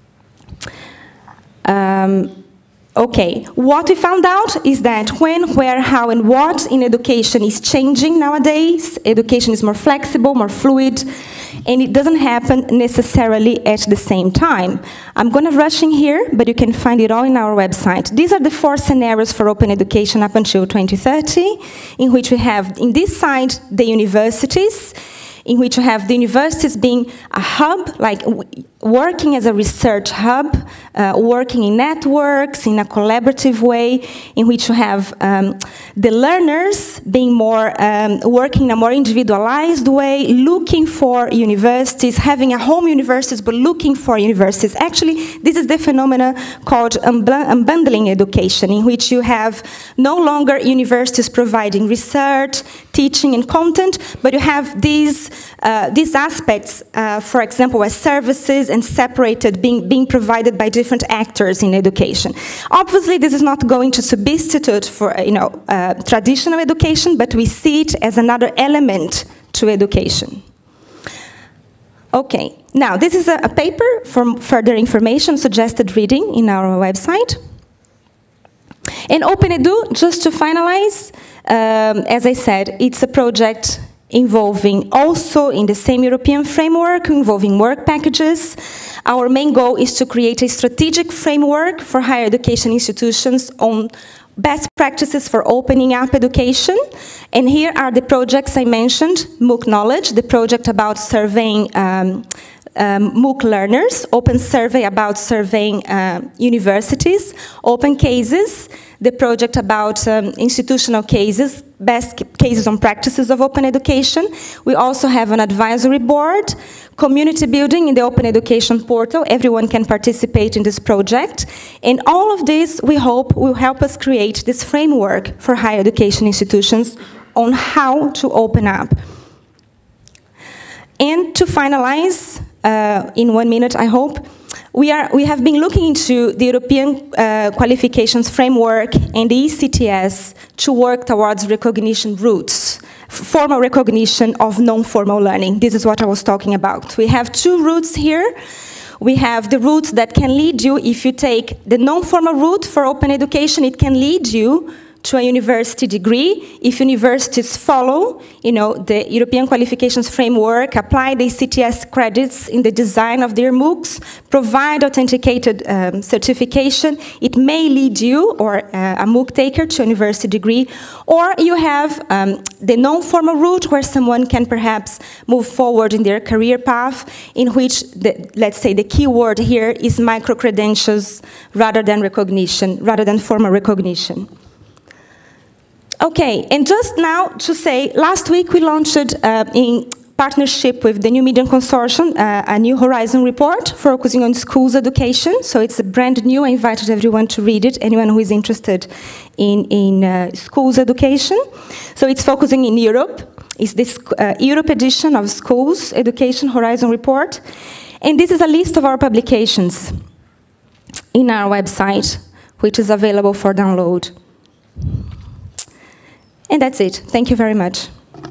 Um, Okay, what we found out is that when, where, how, and what in education is changing nowadays. Education is more flexible, more fluid, and it doesn't happen necessarily at the same time. I'm going to rush in here, but you can find it all in our website. These are the four scenarios for open education up until twenty thirty, in which we have, in this side, the universities, in which you have the universities being a hub, like working as a research hub, uh, working in networks, in a collaborative way, in which you have um, the learners being more, um, working in a more individualized way, looking for universities, having a home universities, but looking for universities. Actually, this is the phenomenon called unbundling education, in which you have no longer universities providing research, teaching, and content, but you have these, uh, these aspects, uh, for example, as services and separated, being, being provided by different actors in education. Obviously, this is not going to substitute for, you know, uh, traditional education, but we see it as another element to education. Okay, now this is a, a paper for further information, suggested reading in our website. And Open Edu, just to finalize, um, as I said, it's a project involving also in the same European framework, involving work packages. Our main goal is to create a strategic framework for higher education institutions on best practices for opening up education. And here are the projects I mentioned: MOOC Knowledge, the project about surveying um, Um, MOOC learners, open survey about surveying uh, universities, open cases, the project about um, institutional cases, best cases on practices of open education. We also have an advisory board, community building in the open education portal. Everyone can participate in this project. And all of this, we hope, will help us create this framework for higher education institutions on how to open up. And to finalize, uh, in one minute, I hope, we, are, we have been looking into the European uh, qualifications framework and the E C T S to work towards recognition routes, formal recognition of non-formal learning. This is what I was talking about. We have two routes here. We have the routes that can lead you, if you take the non-formal route for open education, it can lead you to a university degree. If universities follow, you know, the European qualifications framework, apply the C T S credits in the design of their MOOCs, provide authenticated um, certification, it may lead you, or uh, a MOOC taker, to a university degree. Or you have um, the non-formal route, where someone can perhaps move forward in their career path, in which, the, let's say, the key word here is micro-credentials rather than recognition, rather than formal recognition. Okay, and just now to say, last week we launched uh, in partnership with the New Media Consortium, uh, a New Horizon report focusing on schools education. So it's brand new. I invited everyone to read it, anyone who is interested in, in uh, schools education. So it's focusing in Europe. It's this uh, Europe edition of Schools Education Horizon report. And this is a list of our publications in our website, which is available for download. And that's it. Thank you very much.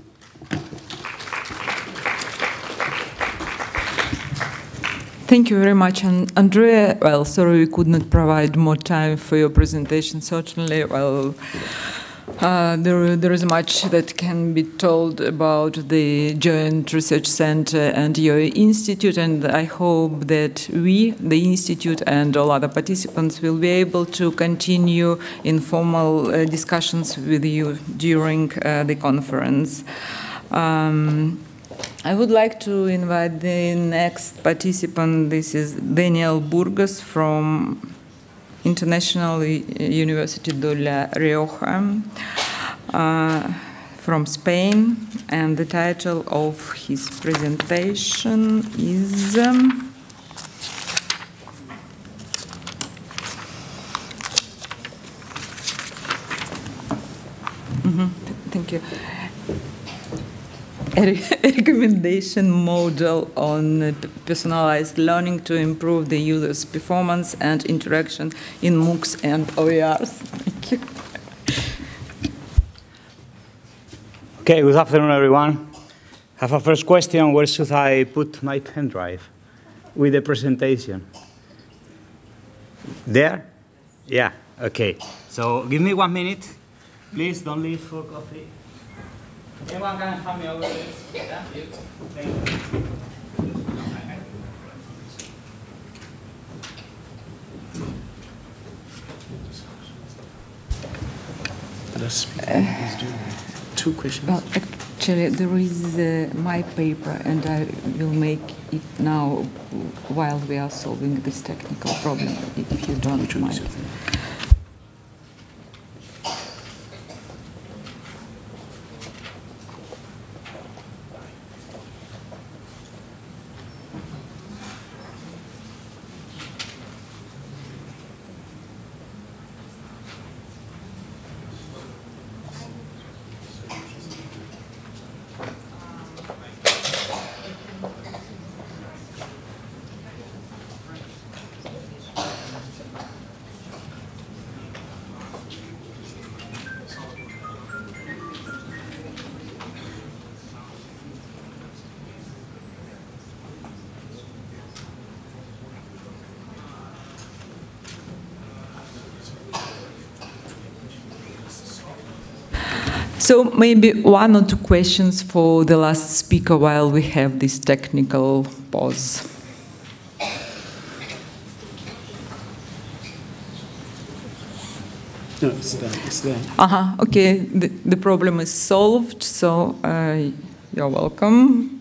Thank you very much, and Andreia. Well, sorry we could not provide more time for your presentation. Certainly, well, uh, there there is much that can be told about the Joint Research Center and your institute, and I hope that we, the institute, and all other participants will be able to continue informal uh, discussions with you during uh, the conference. Um, I would like to invite the next participant. This is Daniel Burgos from International University de La Rioja, uh, from Spain, and the title of his presentation is um, mm-hmm, thank you. A recommendation model on personalized learning to improve the user's performance and interaction in MOOCs and O E Rs. Thank you. Okay, good afternoon, everyone. I have a first question. Where should I put my pen drive with the presentation? There? Yeah, okay. So give me one minute. Please don't leave for coffee. Anyone can help me over this? Yeah, you. Thank you. Uh, two questions. Well, actually, there is uh, my paper, and I will make it now while we are solving this technical problem, if you don't mind. So maybe one or two questions for the last speaker while we have this technical pause. No, it's there. It's there. Uh-huh, okay, the, the problem is solved, so uh, you're welcome.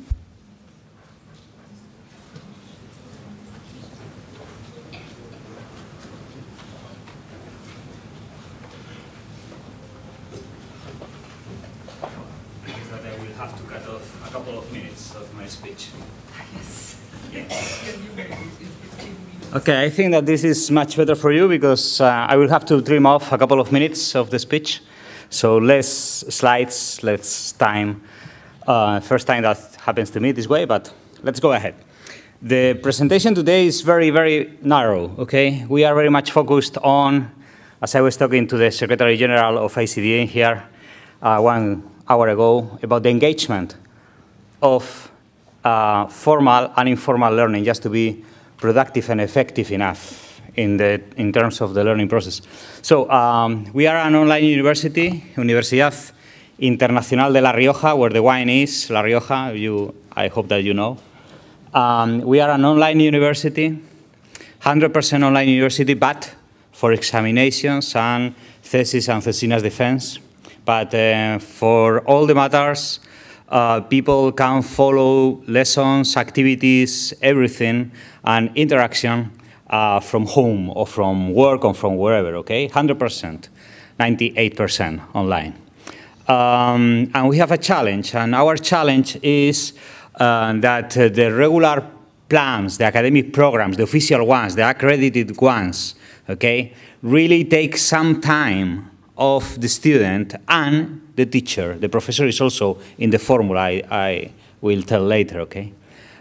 Okay, I think that this is much better for you because uh, I will have to trim off a couple of minutes of the speech. So less slides, less time. Uh, first time that happens to me this way, but let's go ahead. The presentation today is very, very narrow, okay? We are very much focused on, as I was talking to the Secretary General of I C D A here uh, one hour ago, about the engagement of uh, formal and informal learning, just to be productive and effective enough in, the, in terms of the learning process. So um, we are an online university, Universidad Internacional de La Rioja, where the wine is, La Rioja, you, I hope that you know. Um, we are an online university, one hundred percent online university, but for examinations and thesis and thesinas defense. But uh, for all the matters, Uh, people can follow lessons, activities, everything, and interaction uh, from home or from work or from wherever, okay? one hundred percent, ninety-eight percent online. Um, and we have a challenge, and our challenge is uh, that uh, the regular plans, the academic programs, the official ones, the accredited ones, okay, really take some time of the student and the teacher. The professor is also in the formula, I, I will tell later, okay?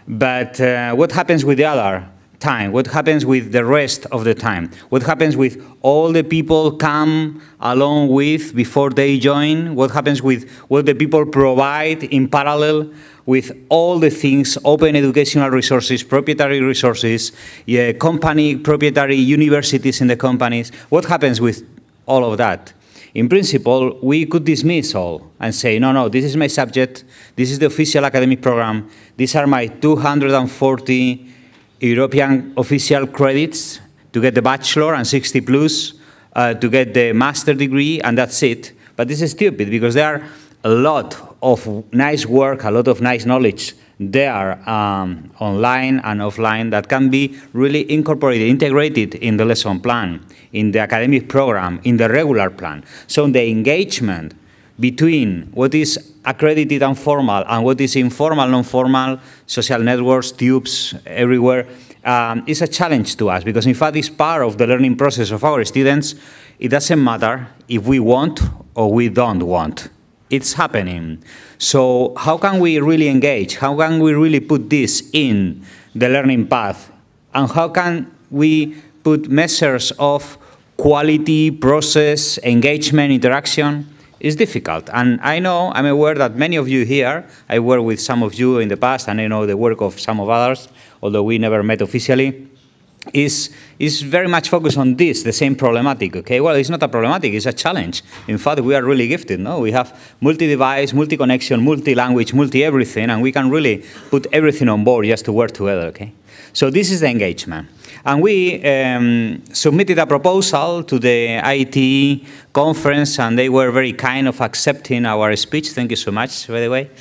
But uh, what happens with the other time? What happens with the rest of the time? What happens with all the people come along with before they join? What happens with what the people provide in parallel with all the things, open educational resources, proprietary resources, yeah, company, proprietary universities in the companies? What happens with all of that? In principle, we could dismiss all and say, no, no, this is my subject, this is the official academic program, these are my two hundred forty European official credits to get the bachelor and sixty plus uh, to get the master degree, and that's it. But this is stupid because there are a lot of nice work, a lot of nice knowledge there um, online and offline that can be really incorporated, integrated in the lesson plan, in the academic program, in the regular plan. So the engagement between what is accredited and formal and what is informal, non-formal, social networks, tubes, everywhere, um, is a challenge to us because in fact it's part of the learning process of our students. It doesn't matter if we want or we don't want. It's happening. So how can we really engage? How can we really put this in the learning path? And how can we put measures of quality, process, engagement, interaction? It's difficult. And I know, I'm aware that many of you here, I worked with some of you in the past, and I know the work of some of others, although we never met officially, is, is very much focused on this, the same problematic, okay? Well, it's not a problematic, it's a challenge. In fact, we are really gifted, no? We have multi-device, multi-connection, multi-language, multi-everything, and we can really put everything on board just to work together, okay? So this is the engagement. And we um, submitted a proposal to the I I T E conference, and they were very kind of accepting our speech. Thank you so much, by the way.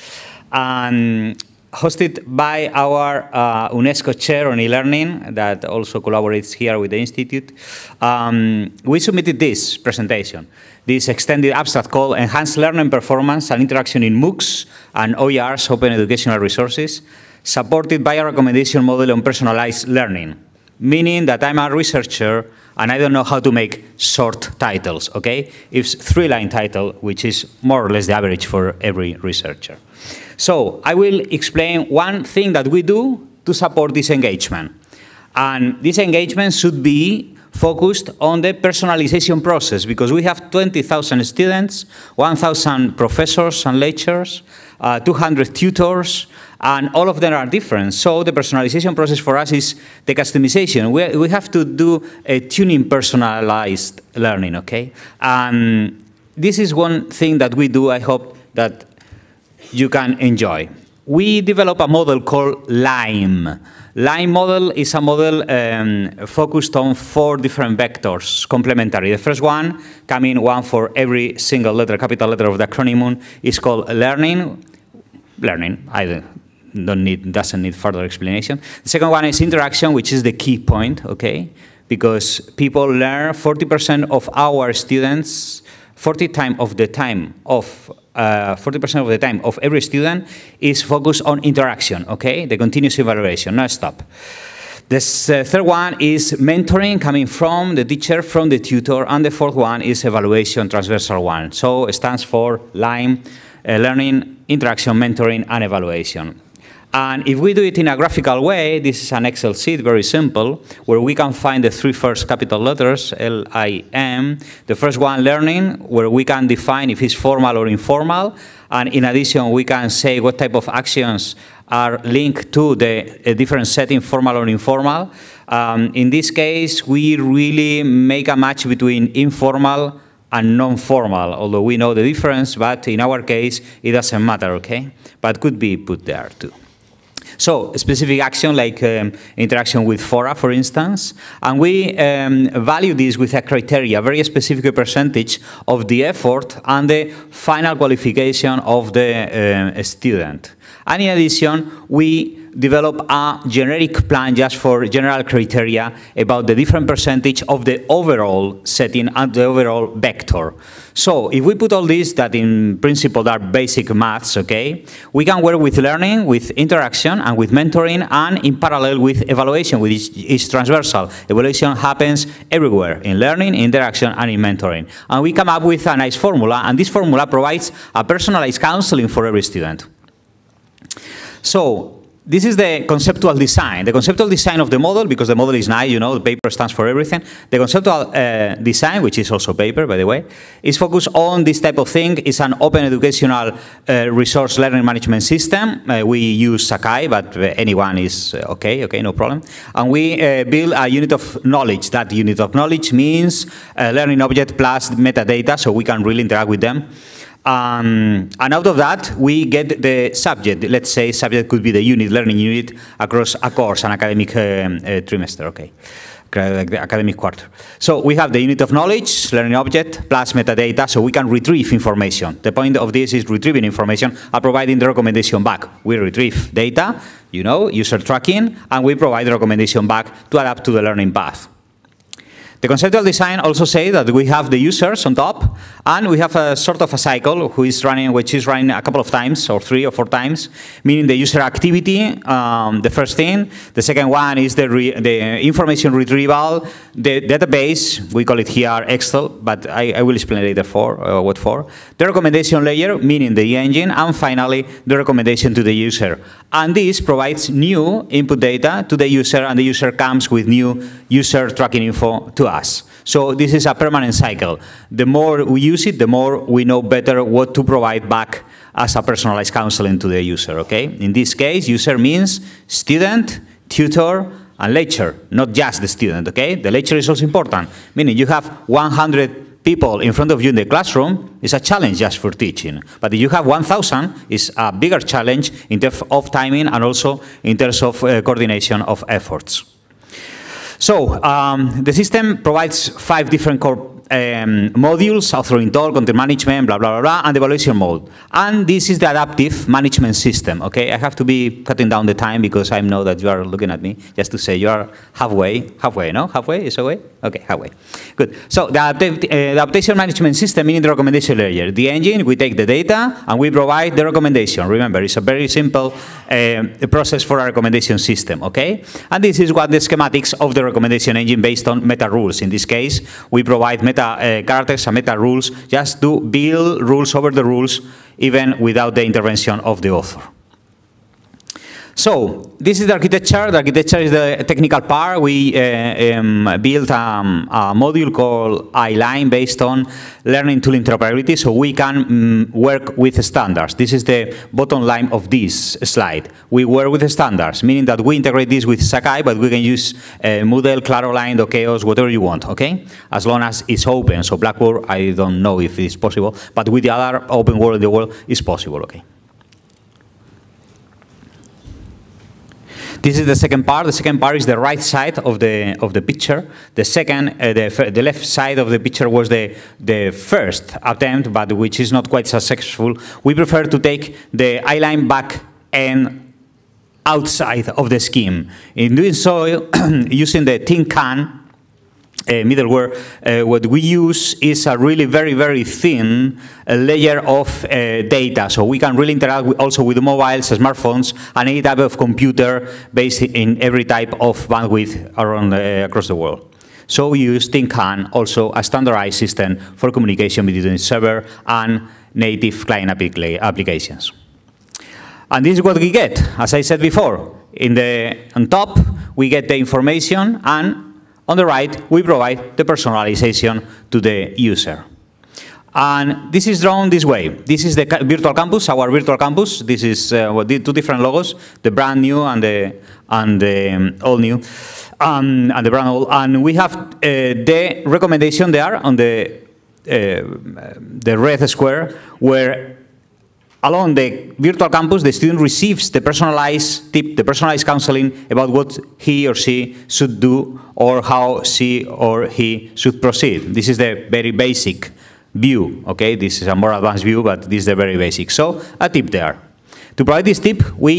And hosted by our uh, UNESCO chair on e-learning that also collaborates here with the Institute. Um, we submitted this presentation, this extended abstract called Enhanced Learning Performance and Interaction in MOOCs and O E Rs, Open Educational Resources, supported by a recommendation model on personalized learning, meaning that I'm a researcher and I don't know how to make short titles, okay? It's three-line title, which is more or less the average for every researcher. So I will explain one thing that we do to support this engagement. And this engagement should be focused on the personalization process because we have twenty thousand students, one thousand professors and lecturers, uh, two hundred tutors, and all of them are different. So the personalization process for us is the customization. We, we have to do a tuning personalized learning, okay? And this is one thing that we do, I hope that you can enjoy. We develop a model called LIME. LIME model is a model um, focused on four different vectors, complementary. The first one, coming one for every single letter, capital letter of the acronym, is called learning. Learning, I don't need, doesn't need further explanation. The second one is interaction, which is the key point, okay? Because people learn forty percent of our students, forty time of the time of forty percent uh, of the time of every student is focused on interaction, okay? The continuous evaluation, no stop. The uh, third one is mentoring coming from the teacher, from the tutor, and the fourth one is evaluation, transversal one. So it stands for LIME, uh, learning, interaction, mentoring, and evaluation. And if we do it in a graphical way, this is an Excel sheet, very simple, where we can find the three first capital letters, L I M. The first one, learning, where we can define if it's formal or informal. And in addition, we can say what type of actions are linked to the different setting, formal or informal. Um, in this case, we really make a match between informal and non-formal, although we know the difference, but in our case, it doesn't matter, okay? But could be put there too. So specific action like um, interaction with fora, for instance, and we um, value this with a criteria, a very specific percentage of the effort and the final qualification of the uh, student. And in addition, we develop a generic plan just for general criteria about the different percentage of the overall setting and the overall vector. So if we put all this, that in principle are basic maths, okay, we can work with learning, with interaction, and with mentoring, and in parallel with evaluation, which is transversal. Evaluation happens everywhere, in learning, interaction, and in mentoring. And we come up with a nice formula, and this formula provides a personalized counseling for every student. So this is the conceptual design. The conceptual design of the model, because the model is nice, you know, the paper stands for everything. The conceptual uh, design, which is also paper, by the way, is focused on this type of thing. It's an open educational uh, resource learning management system. Uh, we use Sakai, but anyone is uh, okay, okay, no problem. And we uh, build a unit of knowledge. That unit of knowledge means uh, learning object plus metadata, so we can really interact with them. Um, and out of that, we get the subject. Let's say subject could be the unit, learning unit, across a course, an academic uh, uh, trimester, okay, like the academic quarter. So we have the unit of knowledge, learning object, plus metadata, so we can retrieve information. The point of this is retrieving information and providing the recommendation back. We retrieve data, you know, user tracking, and we provide the recommendation back to adapt to the learning path. The conceptual design also says that we have the users on top, and we have a sort of a cycle who is running, which is running a couple of times, or three or four times, meaning the user activity, um, the first thing. The second one is the, re the information retrieval, the database, we call it here Excel, but I, I will explain later for uh, what for. The recommendation layer, meaning the engine, and finally, the recommendation to the user. And this provides new input data to the user, and the user comes with new user tracking info to us. So this is a permanent cycle. The more we use it, the more we know better what to provide back as a personalized counseling to the user, okay? In this case, user means student, tutor, and lecturer, not just the student, okay? The lecturer is also important, meaning you have one hundred people in front of you in the classroom, it's a challenge just for teaching. But if you have one thousand, it's a bigger challenge in terms of timing and also in terms of uh, coordination of efforts. So um, the system provides five different core um, modules: authoring tool, content management, blah, blah, blah, blah, and the evaluation mode. And this is the adaptive management system, okay? I have to be cutting down the time because I know that you are looking at me just to say you are halfway, halfway, no? Halfway is away? Okay, halfway. Good. So the, adapt uh, the adaptation management system, meaning the recommendation layer. The engine, we take the data and we provide the recommendation. Remember, it's a very simple uh, process for a recommendation system, okay? And this is what the schematics of the recommendation engine based on meta rules. In this case, we provide meta uh, characters and meta rules just to build rules over the rules, even without the intervention of the author. So this is the architecture. The architecture is the technical part. We uh, um, built um, a module called I-Line based on learning tool interoperability, so we can um, work with standards. This is the bottom line of this slide. We work with the standards, meaning that we integrate this with Sakai, but we can use uh, Moodle, Claroline, Dokeos, whatever you want, okay? As long as it's open. So Blackboard, I don't know if it's possible, but with the other open world in the world, it's possible, okay? This is the second part. The second part is the right side of the of the picture. The second, uh, the the left side of the picture was the the first attempt, but which is not quite successful. We prefer to take the I-Line back and outside of the scheme. In doing so, using the tin can Uh, middleware, uh, what we use is a really very, very thin uh, layer of uh, data. So we can really interact with, also with mobiles, smartphones, and any type of computer based in every type of bandwidth around, uh, across the world. So we use tin can, also a standardized system for communication between server and native client applications. And this is what we get. As I said before, in the, on top, we get the information, and on the right, we provide the personalization to the user. And this is drawn this way. This is the virtual campus, our virtual campus. This is uh, well, the two different logos, the brand new and the, and the um, all new, um, and the brand old. And we have uh, the recommendation there on the, uh, the red square, where along the virtual campus, the student receives the personalized tip, the personalized counseling about what he or she should do or how she or he should proceed. This is the very basic view, okay? This is a more advanced view, but this is the very basic. So, a tip there. To provide this tip, we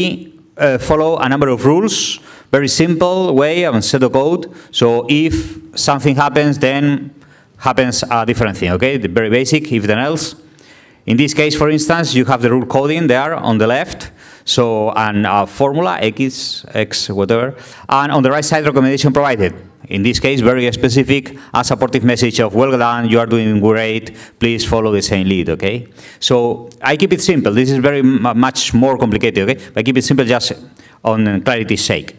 uh, follow a number of rules, very simple way of pseudocode. So if something happens, then happens a different thing, okay? The very basic, if then else. In this case, for instance, you have the rule coding there on the left. So, and a formula, X, X, whatever. And on the right side, recommendation provided. In this case, very specific, a supportive message of, well done, you are doing great, please follow the same lead, okay? So I keep it simple. This is very much more complicated, okay? But I keep it simple just on clarity's sake.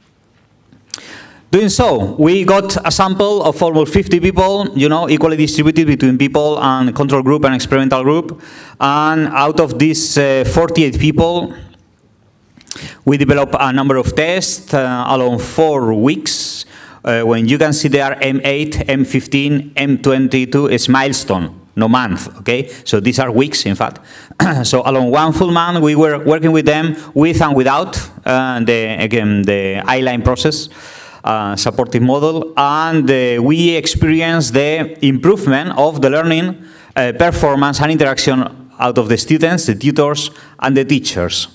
Doing so, we got a sample of almost fifty people, you know, equally distributed between people and control group and experimental group. And out of these uh, forty-eight people, we developed a number of tests uh, along four weeks. Uh, when you can see there M eight, M fifteen, M twenty-two is milestone, no month, okay? So these are weeks, in fact. So along one full month, we were working with them with and without uh, the, again, the I-line process. Uh, supportive model, and uh, we experienced the improvement of the learning uh, performance and interaction out of the students, the tutors, and the teachers.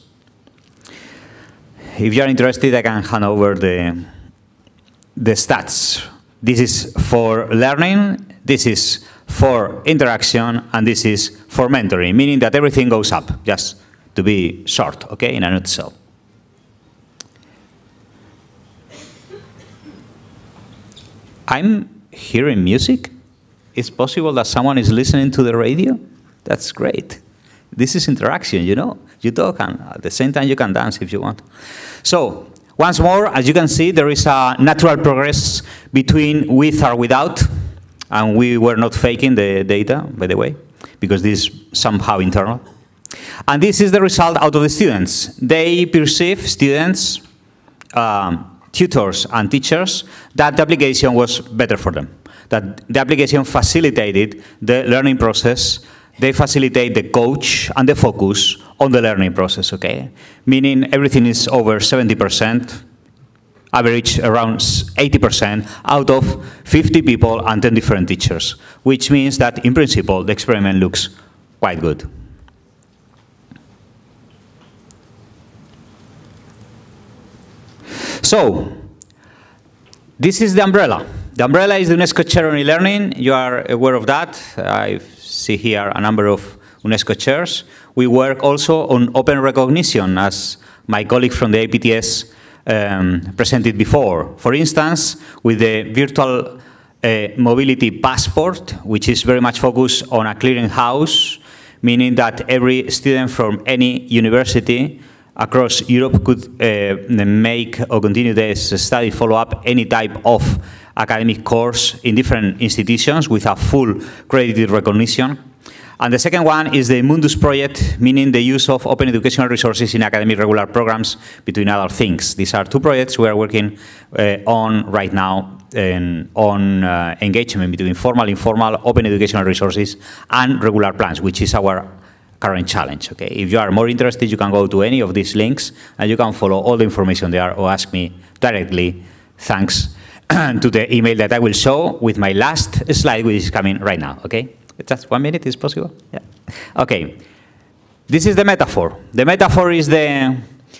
If you are interested, I can hand over the, the stats. This is for learning, this is for interaction, and this is for mentoring, meaning that everything goes up, just to be short, okay, in a nutshell. I'm hearing music. It's possible that someone is listening to the radio. That's great. This is interaction, you know. You talk, and at the same time you can dance if you want. So, once more, as you can see, there is a natural progress between with or without. And we were not faking the data, by the way, because this is somehow internal. And this is the result out of the students. They perceive, students, um, tutors and teachers, that the application was better for them, that the application facilitated the learning process, they facilitate the coach and the focus on the learning process, okay? Meaning everything is over seventy percent, average around eighty percent out of fifty people and ten different teachers, which means that in principle the experiment looks quite good. So, this is the umbrella. The umbrella is the UNESCO Chair on e-learning. You are aware of that. I see here a number of UNESCO chairs. We work also on open recognition, as my colleague from the I P T S um, presented before. For instance, with the virtual uh, mobility passport, which is very much focused on a clearinghouse, meaning that every student from any university across Europe could uh, make or continue this study follow-up any type of academic course in different institutions with a full credited recognition. And the second one is the Mundus project, meaning the use of open educational resources in academic regular programs, between other things. These are two projects we are working uh, on right now and on uh, engagement between formal, informal, open educational resources and regular plans, which is our current challenge, okay? If you are more interested, you can go to any of these links and you can follow all the information there or ask me directly, thanks to the email that I will show with my last slide, which is coming right now, okay? Just one minute, is possible? Yeah. Okay. This is the metaphor. The metaphor is the,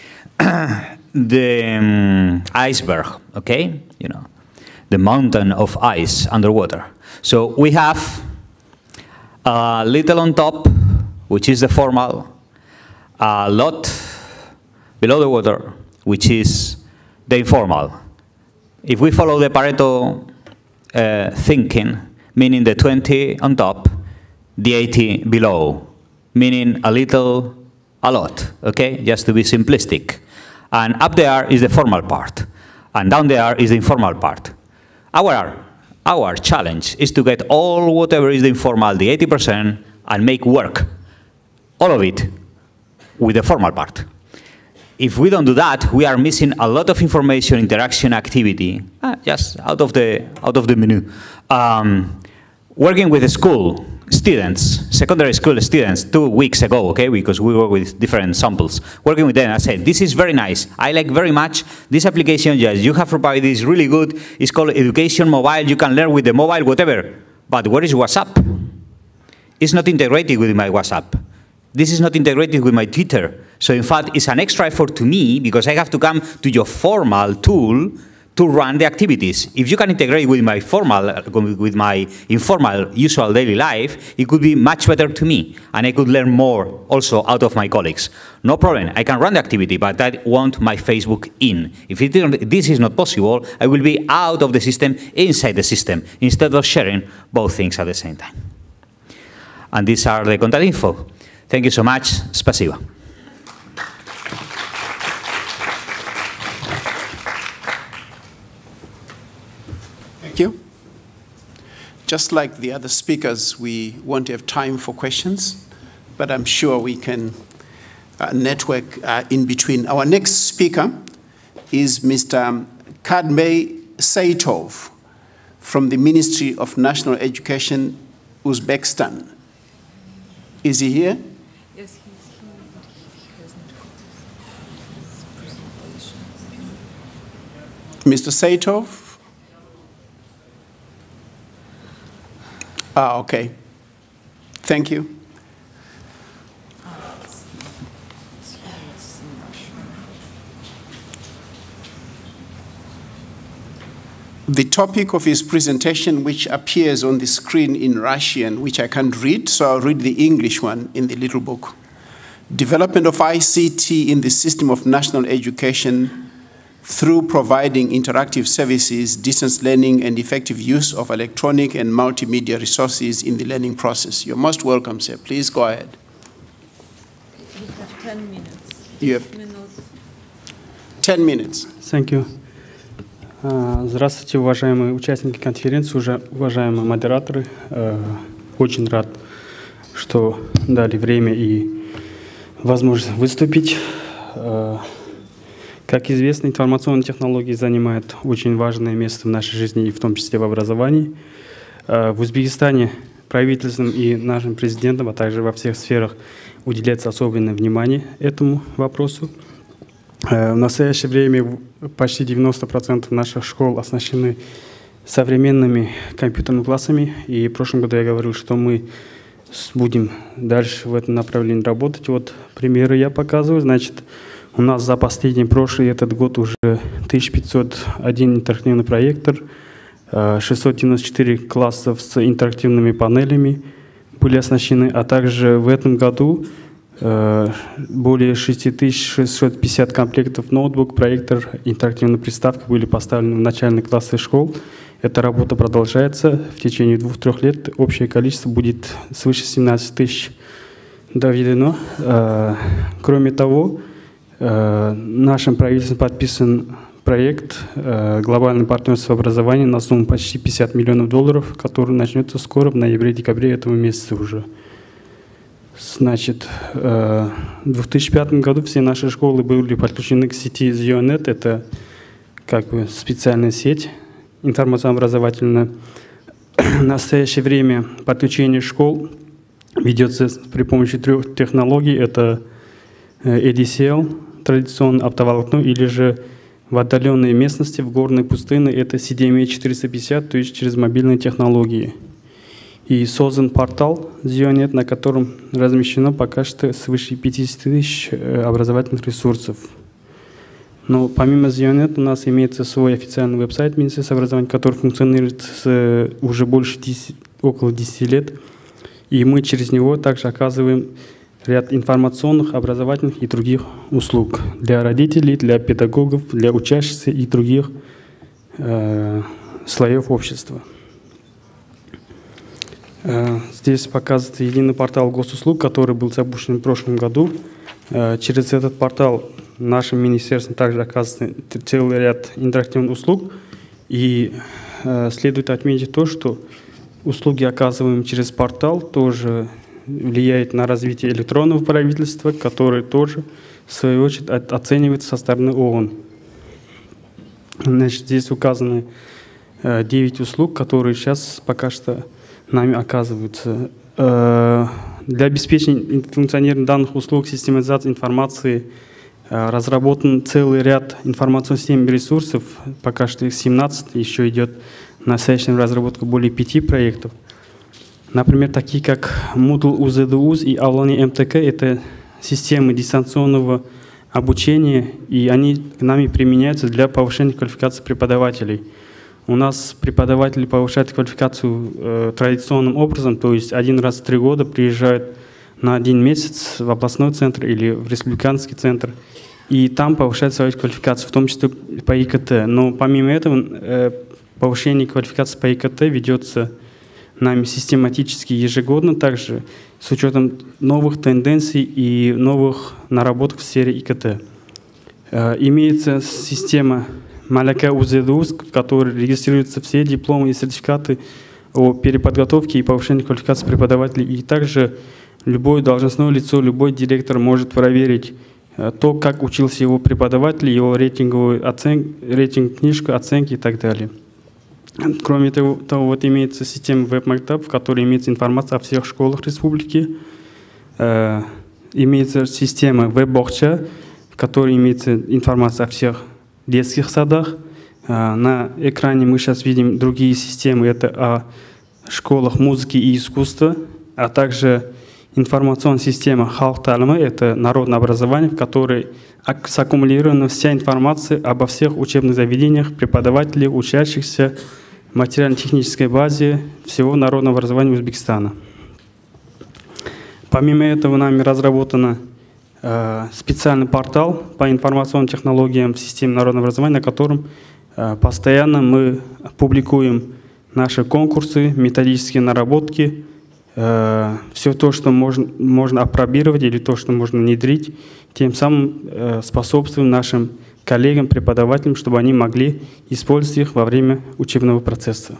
the um, iceberg, okay? You know, the mountain of ice underwater. So we have a little on top, which is the formal, a lot below the water, which is the informal. If we follow the Pareto uh, thinking, meaning the twenty on top, the eighty below, meaning a little, a lot, okay, just to be simplistic. And up there is the formal part, and down there is the informal part. Our, our challenge is to get all whatever is the informal, the eighty percent, and make work, all of it, with the formal part. If we don't do that, we are missing a lot of information, interaction, activity, ah, just out of the, out of the menu. Um, working with the school students, secondary school students, two weeks ago, okay, because we work with different samples. Working with them, I said, this is very nice. I like very much this application. Yes, you have provided this really good. It's called Education Mobile. You can learn with the mobile, whatever. But where is WhatsApp? It's not integrated with my WhatsApp. This is not integrated with my Twitter. So in fact, it's an extra effort to me because I have to come to your formal tool to run the activities. If you can integrate with my formal, with my informal, usual daily life, it could be much better to me, and I could learn more also out of my colleagues. No problem, I can run the activity, but I want my Facebook in. If it, this is not possible, I will be out of the system, inside the system, instead of sharing both things at the same time. And these are the contact info. Thank you so much. Spasiba. Thank you. Just like the other speakers, we won't have time for questions, but I'm sure we can uh, network uh, in between. Our next speaker is Mister Kadmay Saitov from the Ministry of National Education, Uzbekistan. Is he here? Yes, he's here, but he hasn't got his presentation. Mister Saitov? Ah, okay. Thank you. The topic of his presentation, which appears on the screen in Russian, which I can't read, so I'll read the English one in the little book. Development of I C T in the system of national education through providing interactive services, distance learning, and effective use of electronic and multimedia resources in the learning process. You're most welcome, sir. Please go ahead. You have ten minutes. You have ten minutes. Thank you. Здравствуйте, уважаемые участники конференции, уважаемые модераторы. Очень рад, что дали время и возможность выступить. Как известно, информационные технологии занимают очень важное место в нашей жизни, и в том числе в образовании. В Узбекистане правительством и нашим президентом, а также во всех сферах уделяется особенное внимание этому вопросу. В настоящее время почти девяносто процентов наших школ оснащены современными компьютерными классами. И в прошлом году я говорил, что мы будем дальше в этом направлении работать. Вот примеры я показываю. Значит, у нас за последний, прошлый этот год уже тысяча пятьсот один интерактивный проектор, шестьсот девяносто четыре классов с интерактивными панелями были оснащены, а также в этом году более шесть тысяч шестьсот пятьдесят комплектов ноутбук, проектор, интерактивная приставка были поставлены в начальные классы школ. Эта работа продолжается в течение двух-трех лет. Общее количество будет свыше семнадцати тысяч доведено. Кроме того, нашим правительством подписан проект «Глобальное партнерство в образовании» на сумму почти пятьдесят миллионов долларов, который начнется скоро, в ноябре-декабре этого месяца уже. Значит, в две тысячи пятом году все наши школы были подключены к сети ЗИОНет. Это как бы специальная сеть информационно-образовательная. В настоящее время подключение школ ведется при помощи трех технологий. Это эй ди си эл, традиционно оптоволокно, или же в отдаленной местности, в горной пустыне, это си ди эм эй четыреста пятьдесят, то есть через мобильные технологии. И создан портал ЗИОНет, на котором размещено пока что свыше пятидесяти тысяч образовательных ресурсов. Но помимо ЗИОНет у нас имеется свой официальный веб-сайт Министерства образования, который функционирует с уже больше десяти, около десяти лет. И мы через него также оказываем ряд информационных, образовательных и других услуг для родителей, для педагогов, для учащихся и других э, слоев общества. Здесь показывается единый портал госуслуг, который был запущен в прошлом году. Через этот портал нашим министерством также оказывается целый ряд интерактивных услуг. И следует отметить то, что услуги, оказываемые через портал, тоже влияют на развитие электронного правительства, которое тоже, в свою очередь, оценивается со стороны ООН. Значит, здесь указаны девять услуг, которые сейчас пока что нами оказываются. Для обеспечения функционирования данных услуг, систематизации информации разработан целый ряд информационных систем и ресурсов, пока что их семнадцать, еще идет на настоящем разработка более пяти проектов. Например, такие как Moodle УЗДУЗ и Aulani эм тэ ка, это системы дистанционного обучения, и они нами применяются для повышения квалификации преподавателей. У нас преподаватели повышают квалификацию э, традиционным образом, то есть один раз в три года приезжают на один месяц в областной центр или в республиканский центр, и там повышают свою квалификацию, в том числе по И К Т. Но помимо этого э, повышение квалификации по И К Т ведется нами систематически ежегодно, также с учетом новых тенденций и новых наработок в сфере И К Т. Э, имеется система Маляка УЗДУС, в которой регистрируются все дипломы и сертификаты о переподготовке и повышении квалификации преподавателей. И также любое должностное лицо, любой директор может проверить то, как учился его преподаватель, его рейтинговую оценку, рейтинг книжку, оценки и так далее. Кроме того, того вот имеется система веб-мектаб, в которой имеется информация о всех школах республики. Э, имеется система веб-бокча, в которой имеется информация о всех детских садах. Э, на экране мы сейчас видим другие системы. Это о школах музыки и искусства, а также информационная система Халк Талима, это народное образование, в которой саккумулирована вся информация обо всех учебных заведениях, преподавателях, учащихся, материально-технической базе всего народного образования Узбекистана. Помимо этого, нами разработан э, специальный портал по информационным технологиям в системе народного образования, на котором э, постоянно мы публикуем наши конкурсы, методические наработки, э, все то, что можно, можно апробировать или то, что можно внедрить, тем самым э, способствуем нашим коллегам, преподавателям, чтобы они могли использовать их во время учебного процесса.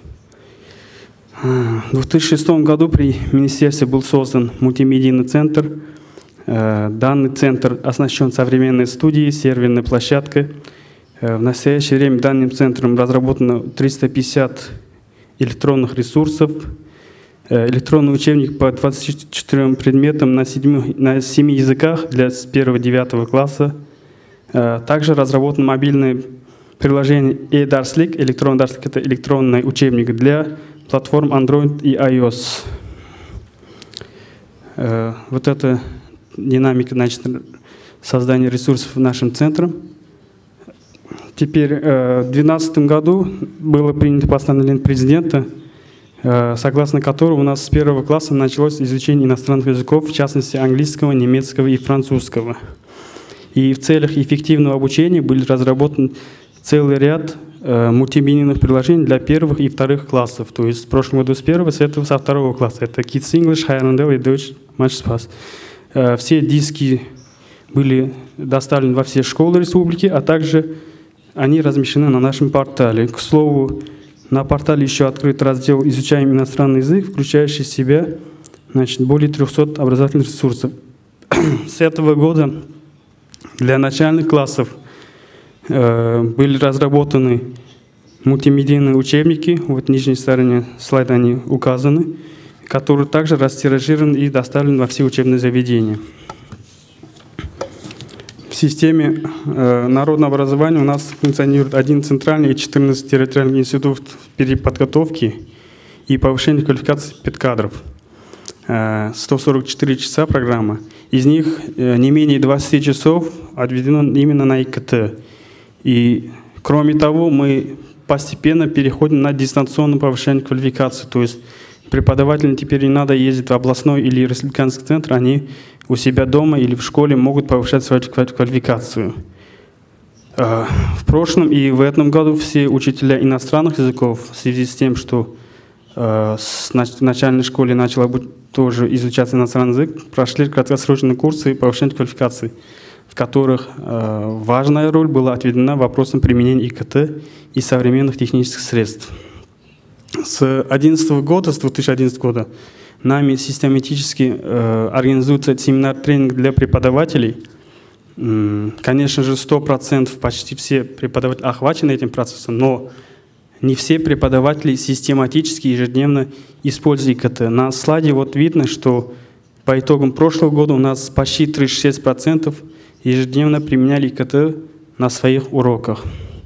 В две тысячи шестом году при Министерстве был создан мультимедийный центр. Данный центр оснащен современной студией, серверной площадкой. В настоящее время данным центром разработано триста пятьдесят электронных ресурсов, электронный учебник по двадцати четырем предметам на семи, на семи языках для с первого-девятого класса. Также разработано мобильное приложение e-Darslik. Электронный Darslik — это электронный учебник для платформ Android и iOS. Вот это динамика, значит, создания ресурсов нашим центром. Теперь в две тысячи двенадцатом году было принято постановление президента, согласно которому у нас с первого класса началось изучение иностранных языков, в частности английского, немецкого и французского. И в целях эффективного обучения были разработан целый ряд э, мультимедийных приложений для первых и вторых классов. То есть в прошлом году с первого, с этого со второго класса. Это Kids English, Higher Level и Deutsch Matchspaß. Э, все диски были доставлены во все школы республики, а также они размещены на нашем портале. К слову, на портале еще открыт раздел «Изучаем иностранный язык», включающий в себя, значит, более трёхсот образовательных ресурсов. С этого года для начальных классов э, были разработаны мультимедийные учебники, вот в нижней стороне слайда они указаны, которые также растиражированы и доставлены во все учебные заведения. В системе э, народного образования у нас функционирует один центральный и четырнадцать территориальных институтов переподготовки и повышения квалификации педкадров. Э, сто сорок четыре часа программа. Из них не менее двадцати часов отведено именно на И К Т. И кроме того, мы постепенно переходим на дистанционное повышение квалификации. То есть преподавателям теперь не надо ездить в областной или республиканский центр, они у себя дома или в школе могут повышать свою квалификацию. В прошлом и в этом году все учителя иностранных языков в связи с тем, что в начальной школе начал тоже изучаться иностранный язык, прошли краткосрочные курсы повышения квалификации, в которых э, важная роль была отведена вопросам применения И К Т и современных технических средств. С две тысячи одиннадцатого года, с две тысячи одиннадцатого года нами систематически э, организуется семинар-тренинг для преподавателей. М конечно же, сто процентов почти все преподаватели охвачены этим процессом, но не все преподаватели систематически ежедневно используют И К Т. На слайде вот видно, что по итогам прошлого года у нас почти тридцать шесть процентов ежедневно применяли И К Т на своих уроках.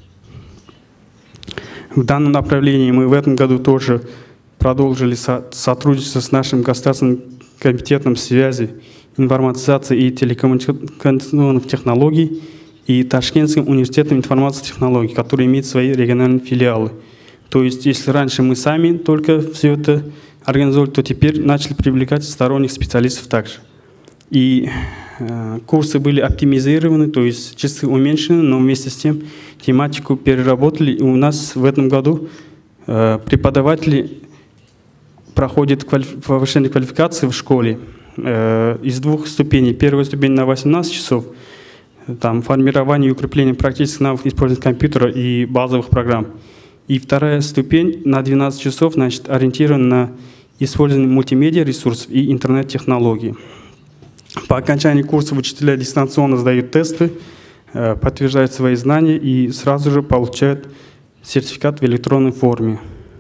В данном направлении мы в этом году тоже продолжили со сотрудничество с нашим государственным университетом связи, информатизации и телекоммуникационных технологий и Ташкентским университетом информации и технологий, который имеет свои региональные филиалы. То есть, если раньше мы сами только все это организовали, то теперь начали привлекать сторонних специалистов также. И э, курсы были оптимизированы, то есть часы уменьшены, но вместе с тем тематику переработали. И у нас в этом году э, преподаватели проходят квали повышение квалификации в школе э, из двух ступеней. Первая ступень на восемнадцать часов, там формирование и укрепление практических навыков использования компьютера и базовых программ. И вторая ступень на двенадцать часов, значит, ориентирована на использование мультимедиа ресурсов и интернет-технологий. По окончании курса учителя дистанционно сдают тесты, подтверждают свои знания и сразу же получают сертификат в электронной форме.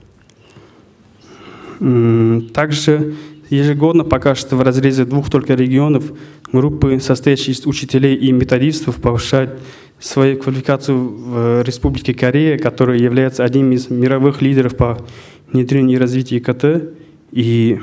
Также ежегодно, пока что в разрезе двух только регионов, группы, состоящие из учителей и методистов, повышают свою квалификацию в Республике Корея, которая является одним из мировых лидеров по внедрению и развитию ИКТ. И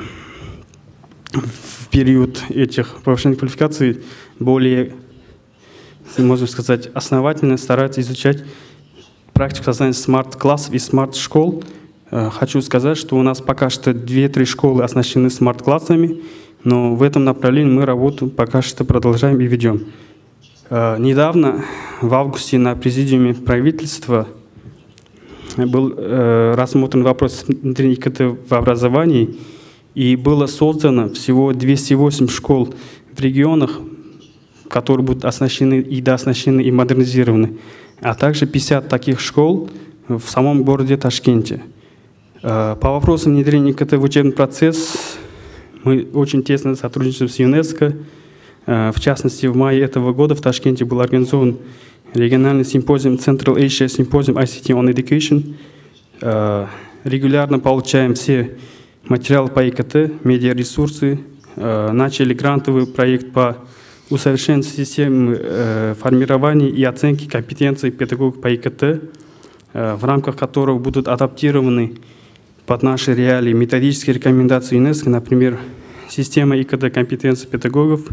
в период этих повышения квалификации более, можно сказать, основательно стараются изучать практику создания смарт-классов и смарт-школ. Хочу сказать, что у нас пока что две-три школы оснащены смарт-классами, но в этом направлении мы работу пока что продолжаем и ведем. Недавно, в августе, на президиуме правительства был рассмотрен вопрос внедрения ИКТ в образовании, и было создано всего двести восемь школ в регионах, которые будут оснащены и дооснащены и модернизированы, а также пятьдесят таких школ в самом городе Ташкенте. По вопросам внедрения ИКТ в учебный процесс мы очень тесно сотрудничаем с ЮНЕСКО. В частности, в мае этого года в Ташкенте был организован региональный симпозиум Central Asia Symposium ай си ти on Education. Регулярно получаем все материалы по ИКТ, медиаресурсы. Начали грантовый проект по усовершенствованию системы формирования и оценки компетенций педагогов по ИКТ, в рамках которого будут адаптированы под наши реалии методические рекомендации ЮНЕСКО, например, система ИКТ компетенций педагогов.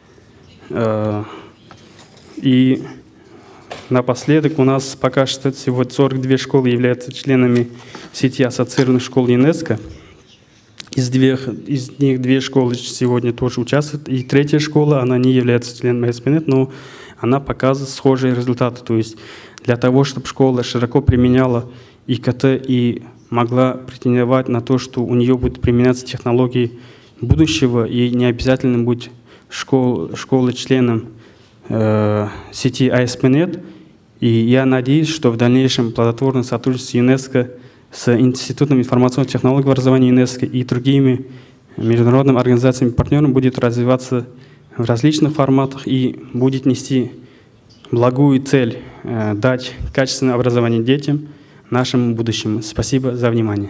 И напоследок у нас пока что всего сорок две школы являются членами сети ассоциированных школ ЮНЕСКО. Из, две, из них две школы сегодня тоже участвуют. И третья школа, она не является членом ЭСПНет, но она показывает схожие результаты. То есть для того, чтобы школа широко применяла ИКТ и могла претендовать на то, что у нее будут применяться технологии будущего, и не обязательно быть школ, школой-членом э, сети АСПНет. И я надеюсь, что в дальнейшем плодотворное сотрудничество с ЮНЕСКО, с Институтом информационных технологий образования ЮНЕСКО и другими международными организациями-партнерами будет развиваться в различных форматах и будет нести благую цель э, дать качественное образование детям, нашему будущему. Спасибо за внимание.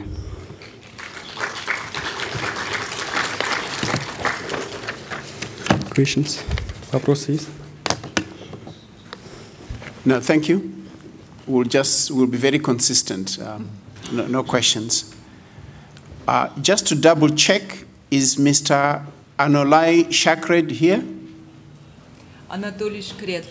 Questions? Вопросы есть? No, thank you. We'll just, we'll be very consistent. Um, no, no questions. Uh, just to double check, is Mister Anolai Shakred here? Anatoly Shkret.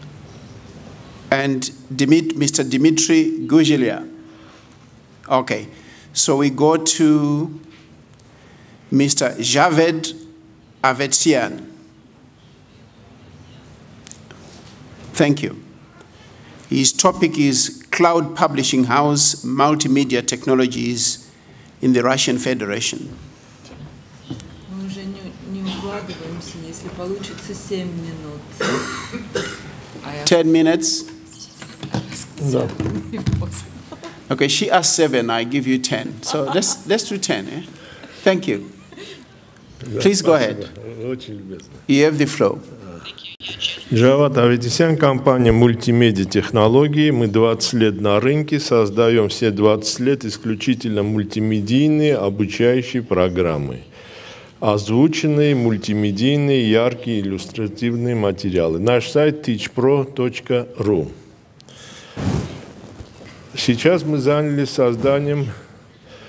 And Dimit, Mister Dmitry Guzelia. Okay, so we go to Mister Javed Avetsian. Thank you. His topic is Cloud Publishing House Multimedia Technologies in the Russian Federation. Мы уже не укладываемся, если получится семь минут. Ten minutes? No. Okay, she asked seven, I give you ten. So let's, let's do ten, eh? Thank you. Please go ahead. You have the floor. Джавад Аветисян, компания мультимедиа технологии. Мы двадцать лет на рынке, создаем все двадцать лет исключительно мультимедийные обучающие программы. Озвученные мультимедийные яркие иллюстративные материалы. Наш сайт тич про точка ру. Сейчас мы занялись созданием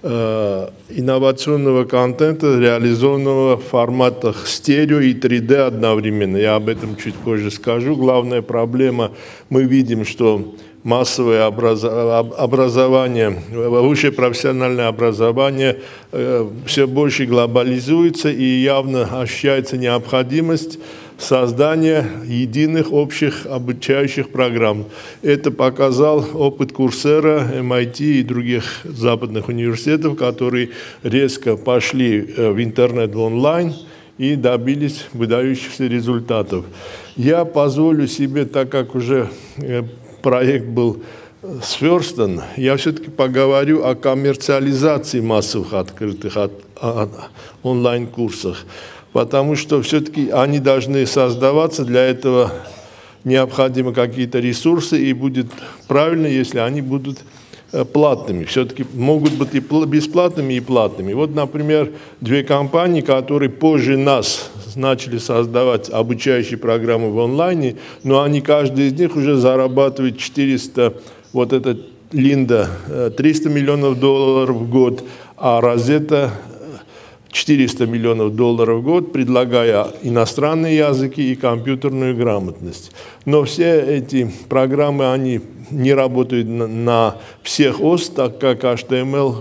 э, инновационного контента, реализованного в форматах стерео и три дэ одновременно. Я об этом чуть позже скажу. Главная проблема, мы видим, что массовое образование, высшее профессиональное образование э, все больше глобализуется, и явно ощущается необходимость создания единых общих обучающих программ. Это показал опыт Курсера, эм ай ти и других западных университетов, которые резко пошли в интернет, в онлайн и добились выдающихся результатов. Я позволю себе, так как уже проект был сверстан, я все-таки поговорю о коммерциализации массовых открытых от, от, онлайн-курсах, потому что все-таки они должны создаваться, для этого необходимы какие-то ресурсы, и будет правильно, если они будут платными. Все-таки могут быть и бесплатными, и платными. Вот, например, две компании, которые позже нас начали создавать обучающие программы в онлайне, но они, каждый из них уже зарабатывает четыреста, вот это Линда, триста миллионов долларов в год, а Розетта четыреста миллионов долларов в год, предлагая иностранные языки и компьютерную грамотность. Но все эти программы, они не работают на, на всех ос, так как эйч ти эм эл,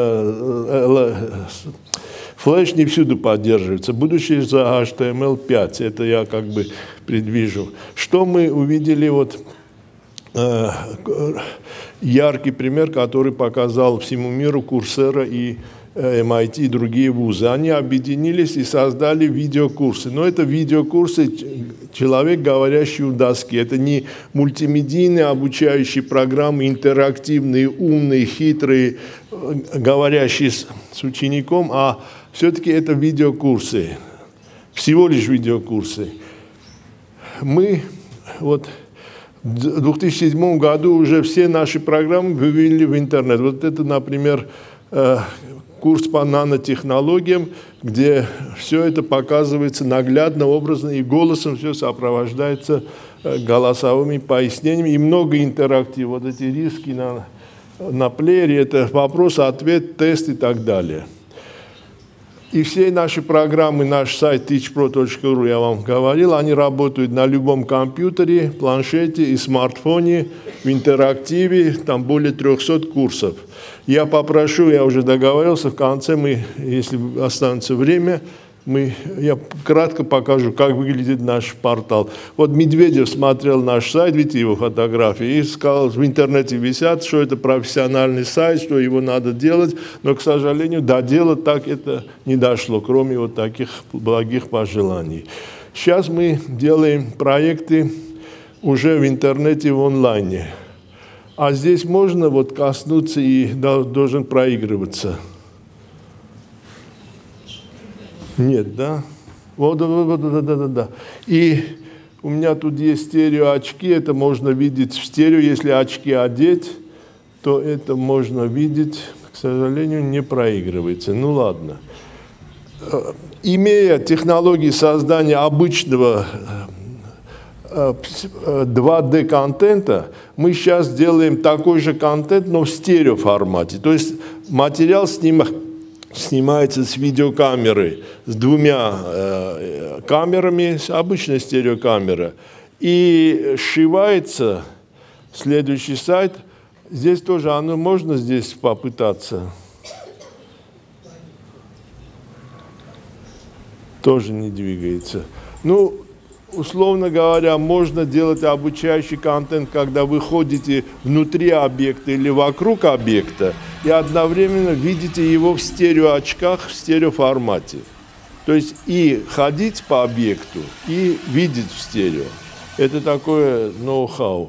э, Flash не всюду поддерживается. Будущее за эйч ти эм эл пять, это я как бы предвижу. Что мы увидели, вот э, яркий пример, который показал всему миру Курсера и эм ай ти и другие вузы. Они объединились и создали видеокурсы. Но это видеокурсы «Человек, говорящий у доски». Это не мультимедийные обучающие программы, интерактивные, умные, хитрые, говорящие с, с учеником, а все-таки это видеокурсы. Всего лишь видеокурсы. Мы вот в две тысячи седьмом году уже все наши программы вывели в интернет. Вот это, например, курс по нанотехнологиям, где все это показывается наглядно, образно, и голосом все сопровождается голосовыми пояснениями, и много интерактива. Вот эти риски на, на плеере, это вопрос, ответ, тест и так далее. И все наши программы, наш сайт тич про точка ру, я вам говорил, они работают на любом компьютере, планшете и смартфоне, в интерактиве, там более трехсот курсов. Я попрошу, я уже договорился, в конце мы, если останется время, мы, я кратко покажу, как выглядит наш портал. Вот Медведев смотрел наш сайт, видите его фотографии, и сказал, в интернете висят, что это профессиональный сайт, что его надо делать, но, к сожалению, до дела так это не дошло, кроме вот таких благих пожеланий. Сейчас мы делаем проекты уже в интернете, в онлайне. А здесь можно вот коснуться и должен проигрываться. Нет, да? Вот, да, да, да, да, да, да. И у меня тут есть стерео очки, это можно видеть в стерео. Если очки одеть, то это можно видеть, к сожалению, не проигрывается. Ну ладно. Имея технологии создания обычного два дэ контента, мы сейчас делаем такой же контент, но в стерео формате. То есть материал снимается. Снимается с видеокамеры, с двумя э, камерами, обычная стереокамера, и сшивается следующий сайт. Здесь тоже оно можно здесь попытаться. Тоже не двигается. Ну, условно говоря, можно делать обучающий контент, когда вы ходите внутри объекта или вокруг объекта, и одновременно видите его в стереоочках, в стереоформате. То есть и ходить по объекту, и видеть в стерео. Это такое ноу-хау.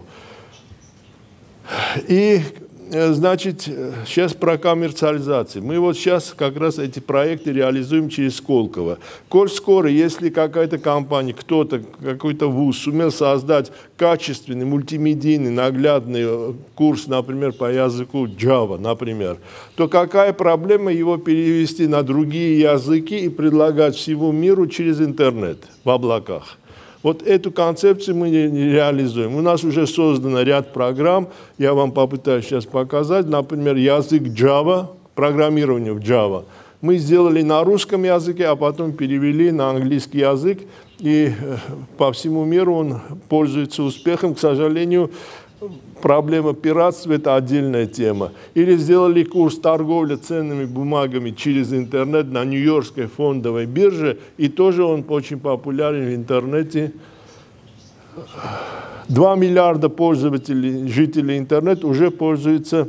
И, значит, сейчас про коммерциализацию. Мы вот сейчас как раз эти проекты реализуем через Сколково. Коль скоро, если какая-то компания, кто-то, какой-то вуз сумел создать качественный, мультимедийный, наглядный курс, например, по языку Java, например, то какая проблема его перевести на другие языки и предлагать всему миру через интернет в облаках? Вот эту концепцию мы не реализуем. У нас уже создано ряд программ, я вам попытаюсь сейчас показать. Например, язык Java, программирования в Java. Мы сделали на русском языке, а потом перевели на английский язык, и по всему миру он пользуется успехом. К сожалению, проблема пиратства – это отдельная тема. Или сделали курс торговля ценными бумагами через интернет на Нью-Йоркской фондовой бирже, и тоже он очень популярен в интернете. Два миллиарда пользователей, жителей интернета уже пользуются,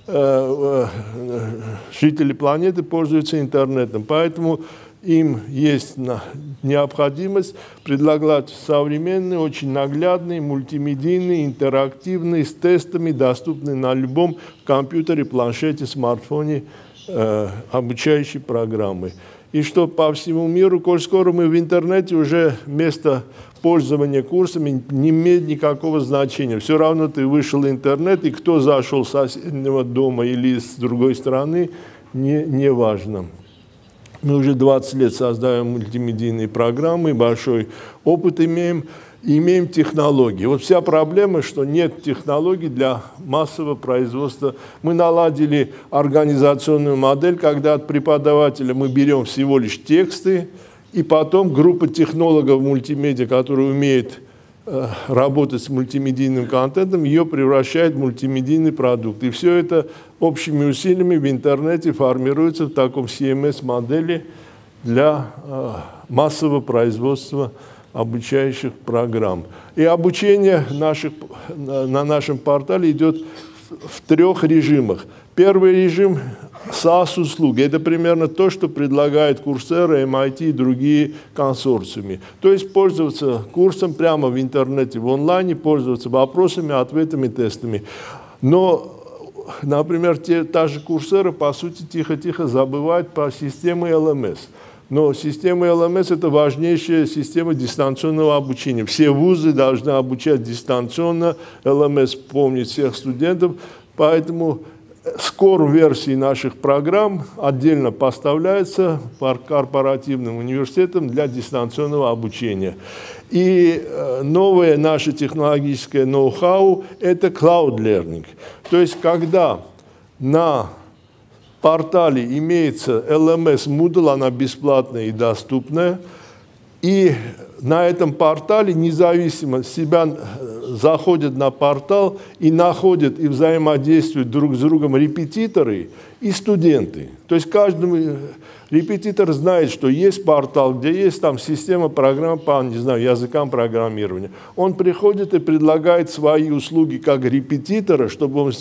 э, э, жители планеты пользуются интернетом. Поэтому им есть необходимость предлагать современный, очень наглядный, мультимедийный, интерактивный, с тестами, доступный на любом компьютере, планшете, смартфоне, э, обучающие программы. И что по всему миру, коль скоро мы в интернете, уже место пользования курсами не имеет никакого значения. Все равно ты вышел в интернет, и кто зашел с соседнего дома или с другой стороны, не, не важно. Мы уже двадцать лет создаем мультимедийные программы, большой опыт имеем, имеем технологии. Вот вся проблема, что нет технологий для массового производства. Мы наладили организационную модель, когда от преподавателя мы берем всего лишь тексты, и потом группа технологов мультимедиа, которая умеет э, работать с мультимедийным контентом, ее превращает в мультимедийный продукт. И все это общими усилиями в интернете формируется в таком си эм эс-модели для э, массового производства обучающих программ. И обучение наших, на нашем портале идет в, в трех режимах. Первый режим – SaaS-услуги. Это примерно то, что предлагает Coursera, эм ай ти и другие консорциумы. То есть пользоваться курсом прямо в интернете, в онлайне, пользоваться вопросами, ответами, тестами. Но, например, те, та же Coursera, по сути, тихо-тихо забывает про систему эл эм эс. Но система эл эм эс – это важнейшая система дистанционного обучения. Все вузы должны обучать дистанционно, эл эм эс помнит всех студентов, поэтому скор-версии наших программ отдельно поставляются корпоративным университетам для дистанционного обучения. И новое наше технологическое ноу-хау – это cloud learning. То есть, когда на портале имеется эл эм эс Moodle, она бесплатная и доступная, и на этом портале независимо себя заходят на портал и находят и взаимодействуют друг с другом репетиторы и студенты. То есть каждый репетитор знает, что есть портал, где есть там система программ по, не знаю, языкам программирования. Он приходит и предлагает свои услуги как репетитора, чтобы он,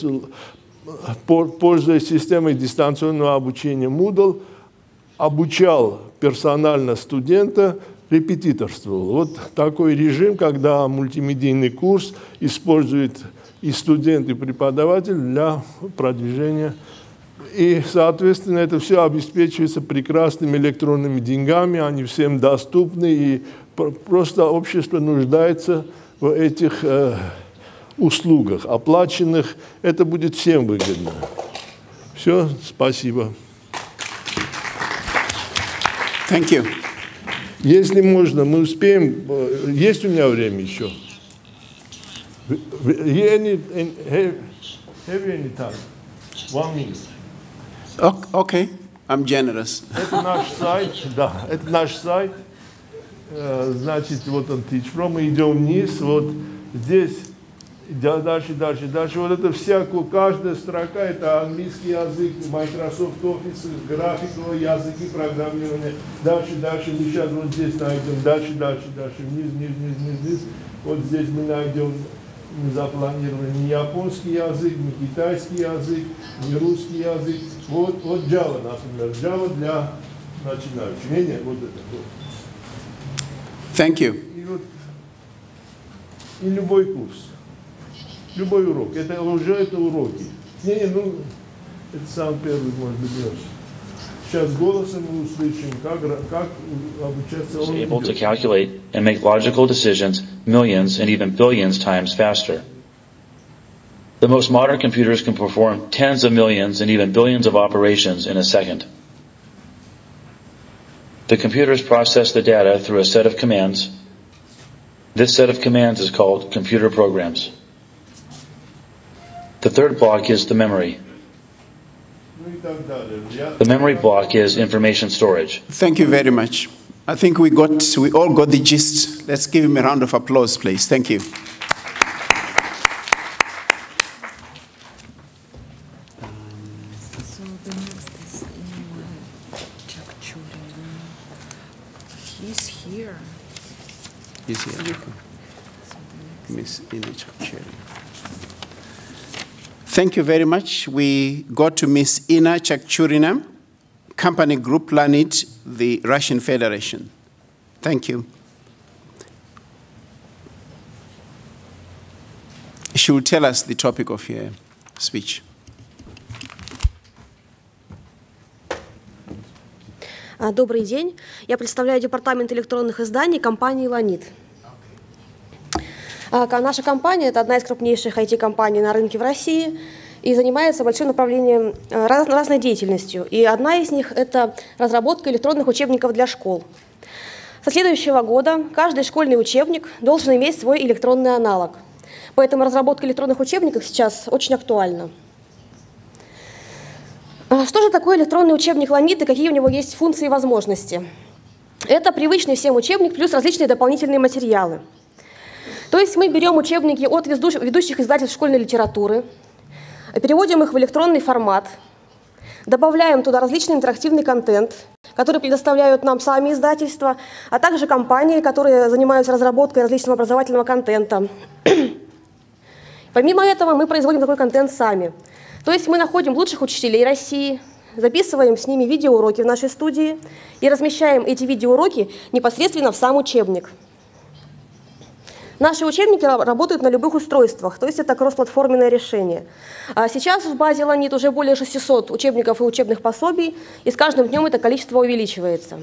пользуясь системой дистанционного обучения Moodle, обучал персонально студента, репетиторствовал. Вот такой режим, когда мультимедийный курс использует и студент, и преподаватель для продвижения. И, соответственно, это все обеспечивается прекрасными электронными деньгами, они всем доступны, и просто общество нуждается в этих э, услугах, оплаченных. Это будет всем выгодно. Все, спасибо. Thank you. Если можно, мы успеем. Есть у меня время еще? Any, have, have any time? One minute. Okay, I'm generous. Это наш сайт, да, это наш сайт. Значит, вот он Teach Pro, мы идем вниз, вот здесь, дальше, дальше, дальше. Вот это вся, каждая строка, это английский язык, Microsoft Office, графика, языки программирования. Дальше, дальше, мы сейчас вот здесь найдем, дальше, дальше, дальше, вниз, вниз, вниз, вниз, вниз. Вот здесь мы найдем, мы запланировали не японский язык, не китайский язык, не русский язык. Вот, вот Java, например, Java для начинающих. Не, не, вот это вот. Thank you. И, вот, и любой курс. Любой урок. Это уже это уроки. Не, не, ну, это сам первый, может быть, делаешь. Сейчас голосом мы услышим, как, как обучаться. Он able to calculate and make logical decisions millions and even billions times faster. The most modern computers can perform tens of millions and even billions of operations in a second. The computers process the data through a set of commands. This set of commands is called computer programs. The third block is the memory. The memory block is information storage. Thank you very much. I think we got, we all got the gist. Let's give him a round of applause, please. Thank you. So the next is He's here. He's here. Miss Ina. Thank you very much. We go to Miss Ina Chakchurina, Company Group Planit, the Russian Federation. Thank you. She will tell us the topic of your speech. Добрый день. Я представляю департамент электронных изданий компании «Ланит». Наша компания – это одна из крупнейших ай ти-компаний на рынке в России и занимается большим направлением раз, разной деятельностью. И одна из них – это разработка электронных учебников для школ. Со следующего года каждый школьный учебник должен иметь свой электронный аналог. Поэтому разработка электронных учебников сейчас очень актуальна. Что же такое электронный учебник «Ланит» и какие у него есть функции и возможности? Это привычный всем учебник плюс различные дополнительные материалы. То есть мы берем учебники от ведущих издательств школьной литературы, переводим их в электронный формат, добавляем туда различный интерактивный контент, который предоставляют нам сами издательства, а также компании, которые занимаются разработкой различного образовательного контента. Помимо этого мы производим такой контент сами. То есть мы находим лучших учителей России, записываем с ними видеоуроки в нашей студии и размещаем эти видеоуроки непосредственно в сам учебник. Наши учебники работают на любых устройствах, то есть это кроссплатформенное решение. А сейчас в базе «Ланит» уже более шестисот учебников и учебных пособий, и с каждым днем это количество увеличивается.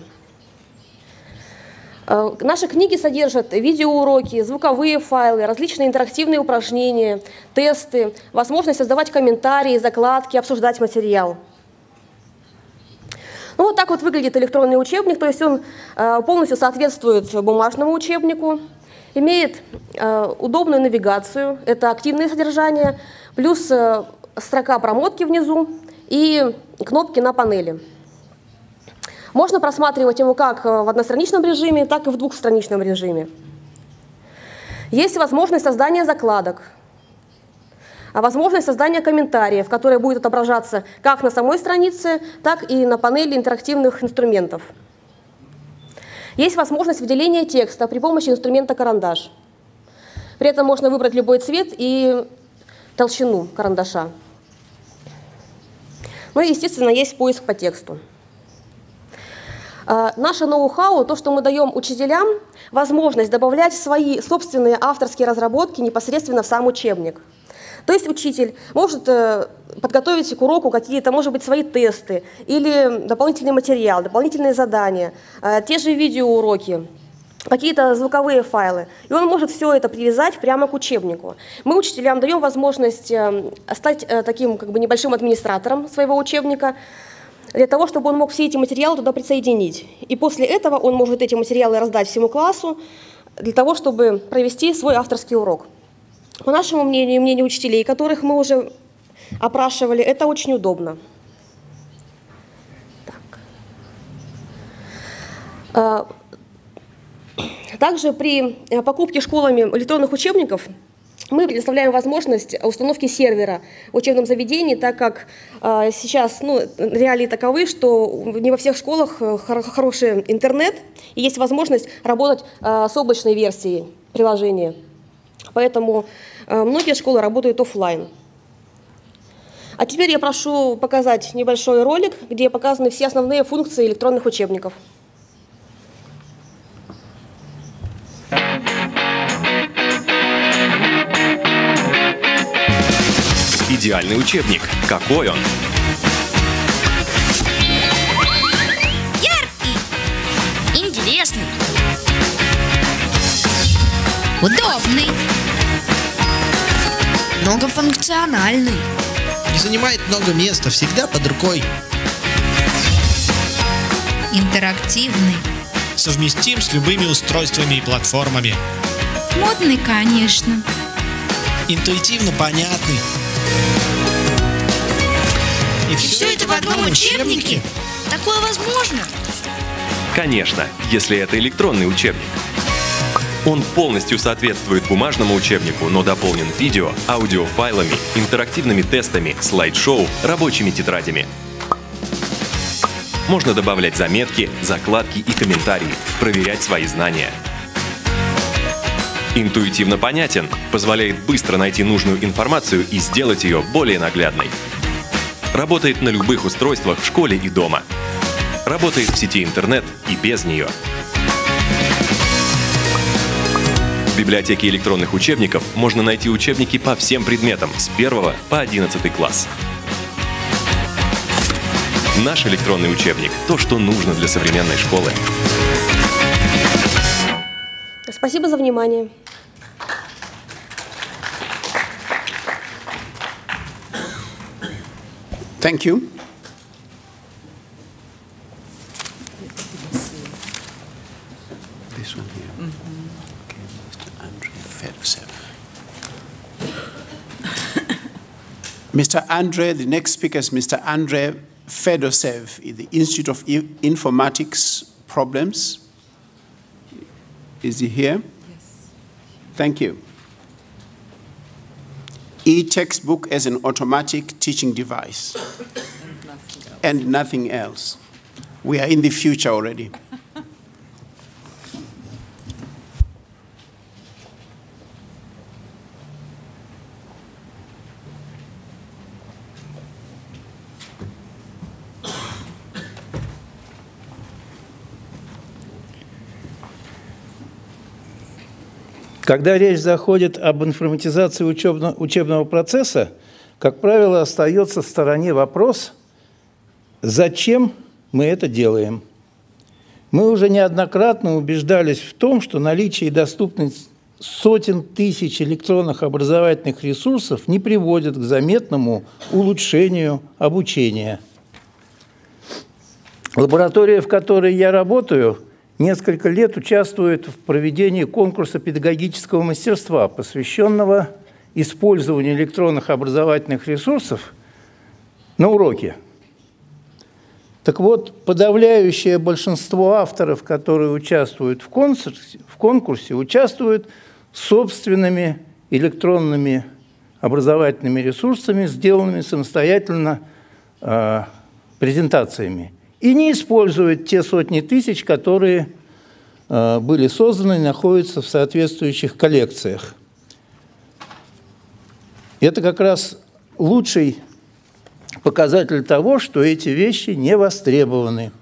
Наши книги содержат видеоуроки, звуковые файлы, различные интерактивные упражнения, тесты, возможность создавать комментарии, закладки, обсуждать материал. Ну, вот так вот выглядит электронный учебник, то есть он полностью соответствует бумажному учебнику. Имеет э, удобную навигацию, это активное содержание, плюс э, строка промотки внизу и кнопки на панели. Можно просматривать его как в одностраничном режиме, так и в двухстраничном режиме. Есть возможность создания закладок, а возможность создания комментариев, которые будут отображаться как на самой странице, так и на панели интерактивных инструментов. Есть возможность выделения текста при помощи инструмента карандаш. При этом можно выбрать любой цвет и толщину карандаша. Ну и, естественно, есть поиск по тексту. Наше ноу-хау, то, что мы даем учителям, возможность добавлять свои собственные авторские разработки непосредственно в сам учебник. То есть учитель может подготовить к уроку какие-то, может быть, свои тесты или дополнительный материал, дополнительные задания, те же видеоуроки, какие-то звуковые файлы. И он может все это привязать прямо к учебнику. Мы учителям даем возможность стать таким как бы небольшим администратором своего учебника, для того, чтобы он мог все эти материалы туда присоединить. И после этого он может эти материалы раздать всему классу, для того, чтобы провести свой авторский урок. По нашему мнению и мнению учителей, которых мы уже опрашивали, это очень удобно. Так. Также при покупке школами электронных учебников мы предоставляем возможность установки сервера в учебном заведении, так как э, сейчас ну, реалии таковы, что не во всех школах хор хороший интернет, и есть возможность работать э, с облачной версией приложения. Поэтому э, многие школы работают офлайн. А теперь я прошу показать небольшой ролик, где показаны все основные функции электронных учебников. Идеальный учебник. Какой он? Яркий. Интересный. Удобный. Многофункциональный. Не занимает много места, всегда под рукой. Интерактивный. Совместим с любыми устройствами и платформами. Модный, конечно. Интуитивно понятный. И И все это в одном учебнике? Такое возможно? Конечно, если это электронный учебник. Он полностью соответствует бумажному учебнику, но дополнен видео, аудиофайлами, интерактивными тестами, слайд-шоу, рабочими тетрадями. Можно добавлять заметки, закладки и комментарии, проверять свои знания. Интуитивно понятен, позволяет быстро найти нужную информацию и сделать ее более наглядной. Работает на любых устройствах в школе и дома. Работает в сети интернет и без нее. В библиотеке электронных учебников можно найти учебники по всем предметам с первого по одиннадцатый класс. Наш электронный учебник – то, что нужно для современной школы. Спасибо за внимание. Thank you. This one here. Mm-hmm. Okay, Mister Andreia Fedosev. Mister Andreia, the next speaker is Mister Andreia Fedosev in the Institute of Informatics Problems. Is he here? Yes. Thank you. E-textbook as an automatic teaching device. And nothing else. And nothing else. We are in the future already. Когда речь заходит об информатизации учебно, учебного процесса, как правило, остается в стороне вопрос, зачем мы это делаем. Мы уже неоднократно убеждались в том, что наличие и доступность сотен тысяч электронных образовательных ресурсов не приводит к заметному улучшению обучения. Лаборатория, в которой я работаю, несколько лет участвует в проведении конкурса педагогического мастерства, посвященного использованию электронных образовательных ресурсов на уроке. Так вот, подавляющее большинство авторов, которые участвуют в конкурсе, в конкурсе участвуют собственными электронными образовательными ресурсами, сделанными самостоятельно э, презентациями. И не используют те сотни тысяч, которые э, были созданы и находятся в соответствующих коллекциях. Это как раз лучший показатель того, что эти вещи не востребованы.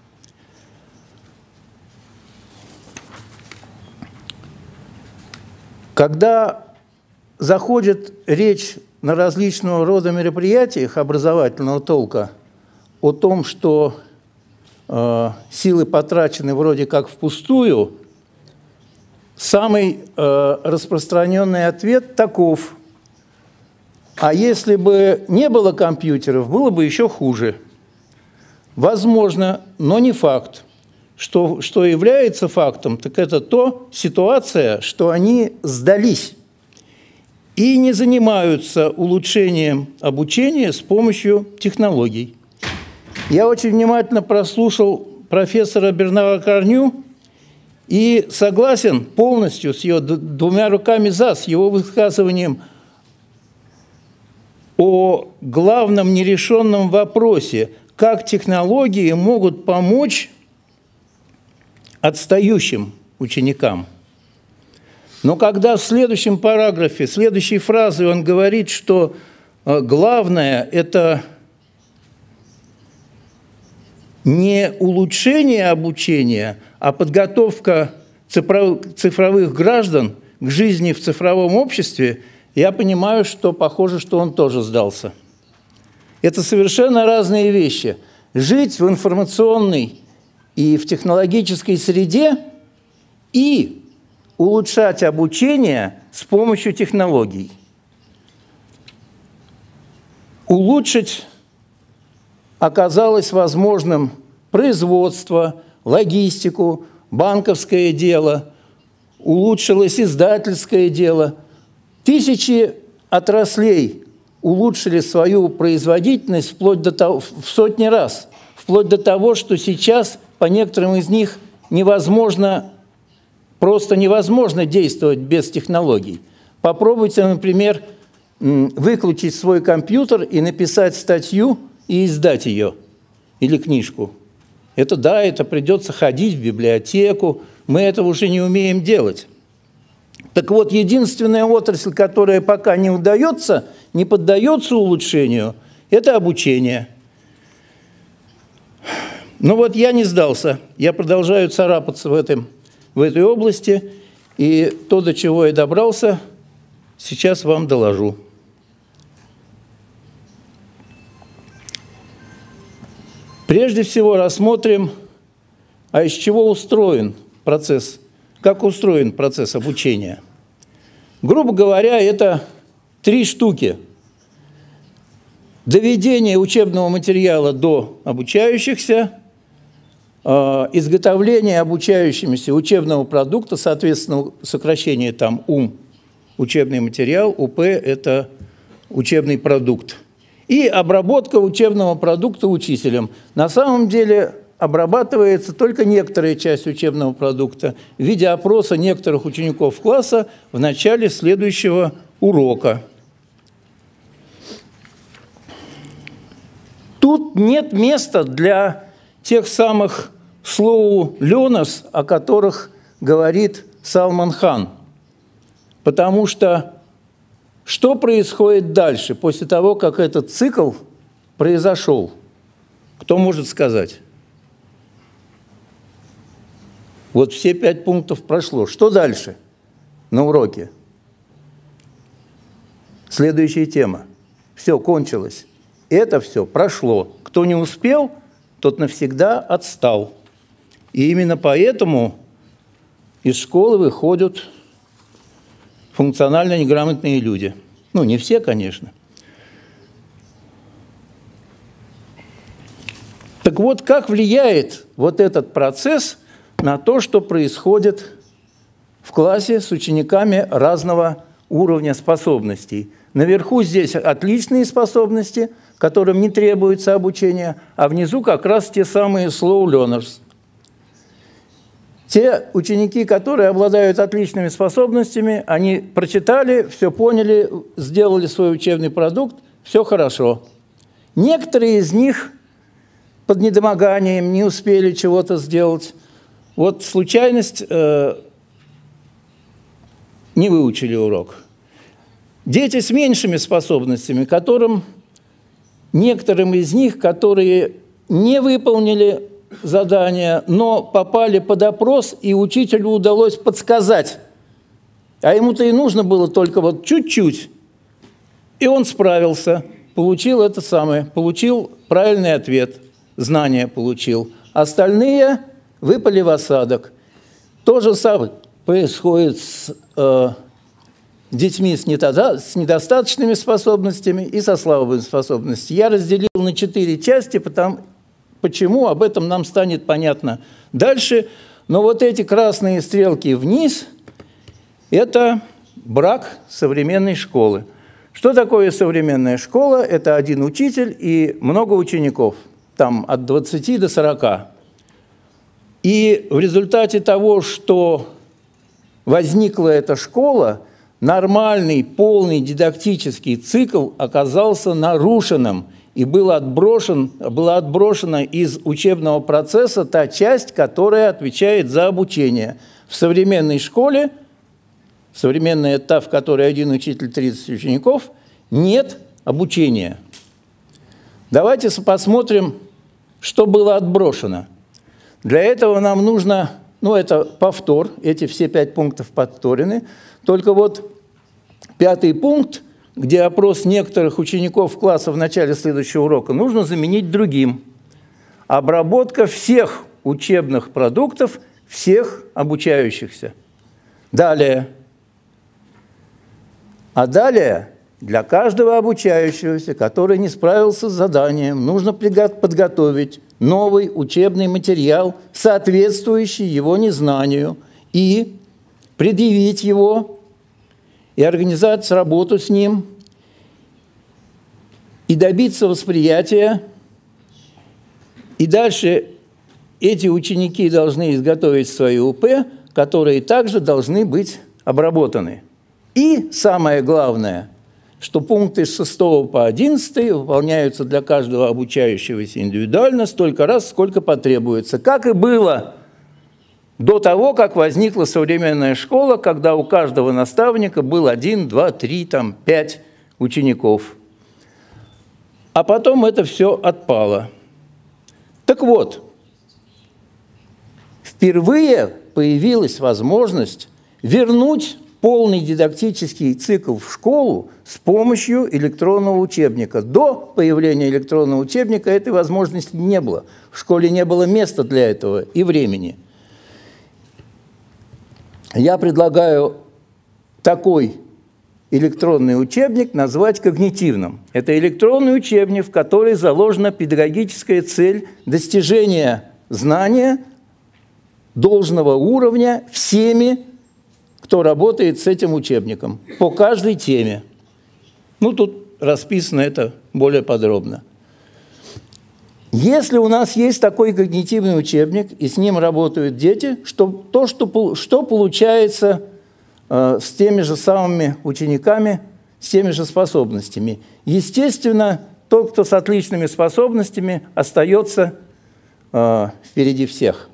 Когда заходит речь на различного рода мероприятиях образовательного толка о том, что э, силы потрачены вроде как впустую, самый э, распространенный ответ таков: а если бы не было компьютеров, было бы еще хуже. Возможно, но не факт. Что, что является фактом, так это то ситуация, что они сдались и не занимаются улучшением обучения с помощью технологий. Я очень внимательно прослушал профессора Бернара Корню и согласен полностью с ее двумя руками за, с его высказыванием о главном нерешенном вопросе, как технологии могут помочь отстающим ученикам. Но когда в следующем параграфе, следующей фразой он говорит, что главное – это не улучшение обучения, а подготовка цифровых граждан к жизни в цифровом обществе, я понимаю, что похоже, что он тоже сдался. Это совершенно разные вещи. Жить в информационной и в технологической среде и улучшать обучение с помощью технологий. Улучшить оказалось возможным производство, логистику, банковское дело, улучшилось издательское дело. Тысячи отраслей улучшили свою производительность вплоть до того, в сотни раз, вплоть до того, что сейчас по некоторым из них невозможно, просто невозможно действовать без технологий. Попробуйте, например, выключить свой компьютер и написать статью и издать ее, или книжку. Это да, это придется ходить в библиотеку, мы этого уже не умеем делать. Так вот, единственная отрасль, которая пока не удается, не поддается улучшению, это обучение. Но вот я не сдался, я продолжаю царапаться в, этом, в этой области, и то, до чего я добрался, сейчас вам доложу. Прежде всего рассмотрим, а из чего устроен процесс, как устроен процесс обучения. Грубо говоря, это три штуки. Доведение учебного материала до обучающихся, изготовление обучающимися учебного продукта, соответственно, сокращение там УМ – учебный материал, УП – это учебный продукт. И обработка учебного продукта учителем. На самом деле обрабатывается только некоторая часть учебного продукта в виде опроса некоторых учеников класса в начале следующего урока. Тут нет места для тех самых slow learners, о которых говорит Салман Хан. Потому что что происходит дальше, после того, как этот цикл произошел? Кто может сказать? Вот все пять пунктов прошло. Что дальше на уроке? Следующая тема. Все, кончилось. Это все прошло. Кто не успел, тот навсегда отстал. И именно поэтому из школы выходят функционально неграмотные люди. Ну, не все, конечно. Так вот, как влияет вот этот процесс на то, что происходит в классе с учениками разного уровня способностей? Наверху здесь отличные способности, которым не требуется обучение, а внизу как раз те самые slow learners. Те ученики, которые обладают отличными способностями, они прочитали, все поняли, сделали свой учебный продукт, все хорошо. Некоторые из них под недомоганием не успели чего-то сделать. Вот случайность, э, не выучили урок. Дети с меньшими способностями, которым, некоторым из них, которые не выполнили задания, но попали под опрос, и учителю удалось подсказать. А ему-то и нужно было только вот чуть-чуть. И он справился, получил это самое, получил правильный ответ, знания получил. Остальные выпали в осадок. То же самое происходит с э, детьми с, недо, с недостаточными способностями и со слабыми способностями. Я разделил на четыре части, потому почему, об этом нам станет понятно дальше. Но вот эти красные стрелки вниз – это брак современной школы. Что такое современная школа? Это один учитель и много учеников, там от двадцати до сорока. И в результате того, что возникла эта школа, нормальный, полный дидактический цикл оказался нарушенным. И была отброшен, была отброшена из учебного процесса та часть, которая отвечает за обучение. В современной школе, современная та, в которой один учитель, тридцать учеников, нет обучения. Давайте посмотрим, что было отброшено. Для этого нам нужно, ну это повтор, эти все пять пунктов повторены, только вот пятый пункт, где опрос некоторых учеников класса в начале следующего урока, нужно заменить другим. Обработка всех учебных продуктов, всех обучающихся. Далее. А далее для каждого обучающегося, который не справился с заданием, нужно подготовить новый учебный материал, соответствующий его незнанию, и предъявить его и организовать работу с ним, и добиться восприятия. И дальше эти ученики должны изготовить свои УП, которые также должны быть обработаны. И самое главное, что пункты с шестого по одиннадцатый выполняются для каждого обучающегося индивидуально столько раз, сколько потребуется. Как и было до того, как возникла современная школа, когда у каждого наставника был один, два, три, там, пять учеников. А потом это все отпало. Так вот, впервые появилась возможность вернуть полный дидактический цикл в школу с помощью электронного учебника. До появления электронного учебника этой возможности не было. В школе не было места для этого и времени. Я предлагаю такой электронный учебник назвать когнитивным. Это электронный учебник, в который заложена педагогическая цель достижения знания должного уровня всеми, кто работает с этим учебником, по каждой теме. Ну, тут расписано это более подробно. Если у нас есть такой когнитивный учебник, и с ним работают дети, что, то, что, что получается э, с теми же самыми учениками, с теми же способностями? Естественно, тот, кто с отличными способностями, остается э, впереди всех.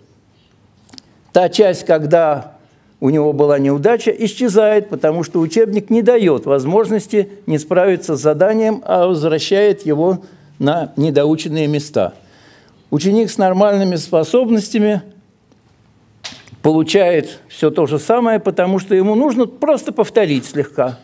Та часть, когда у него была неудача, исчезает, потому что учебник не дает возможности не справиться с заданием, а возвращает его на недоученные места. Ученик с нормальными способностями получает все то же самое, потому что ему нужно просто повторить слегка.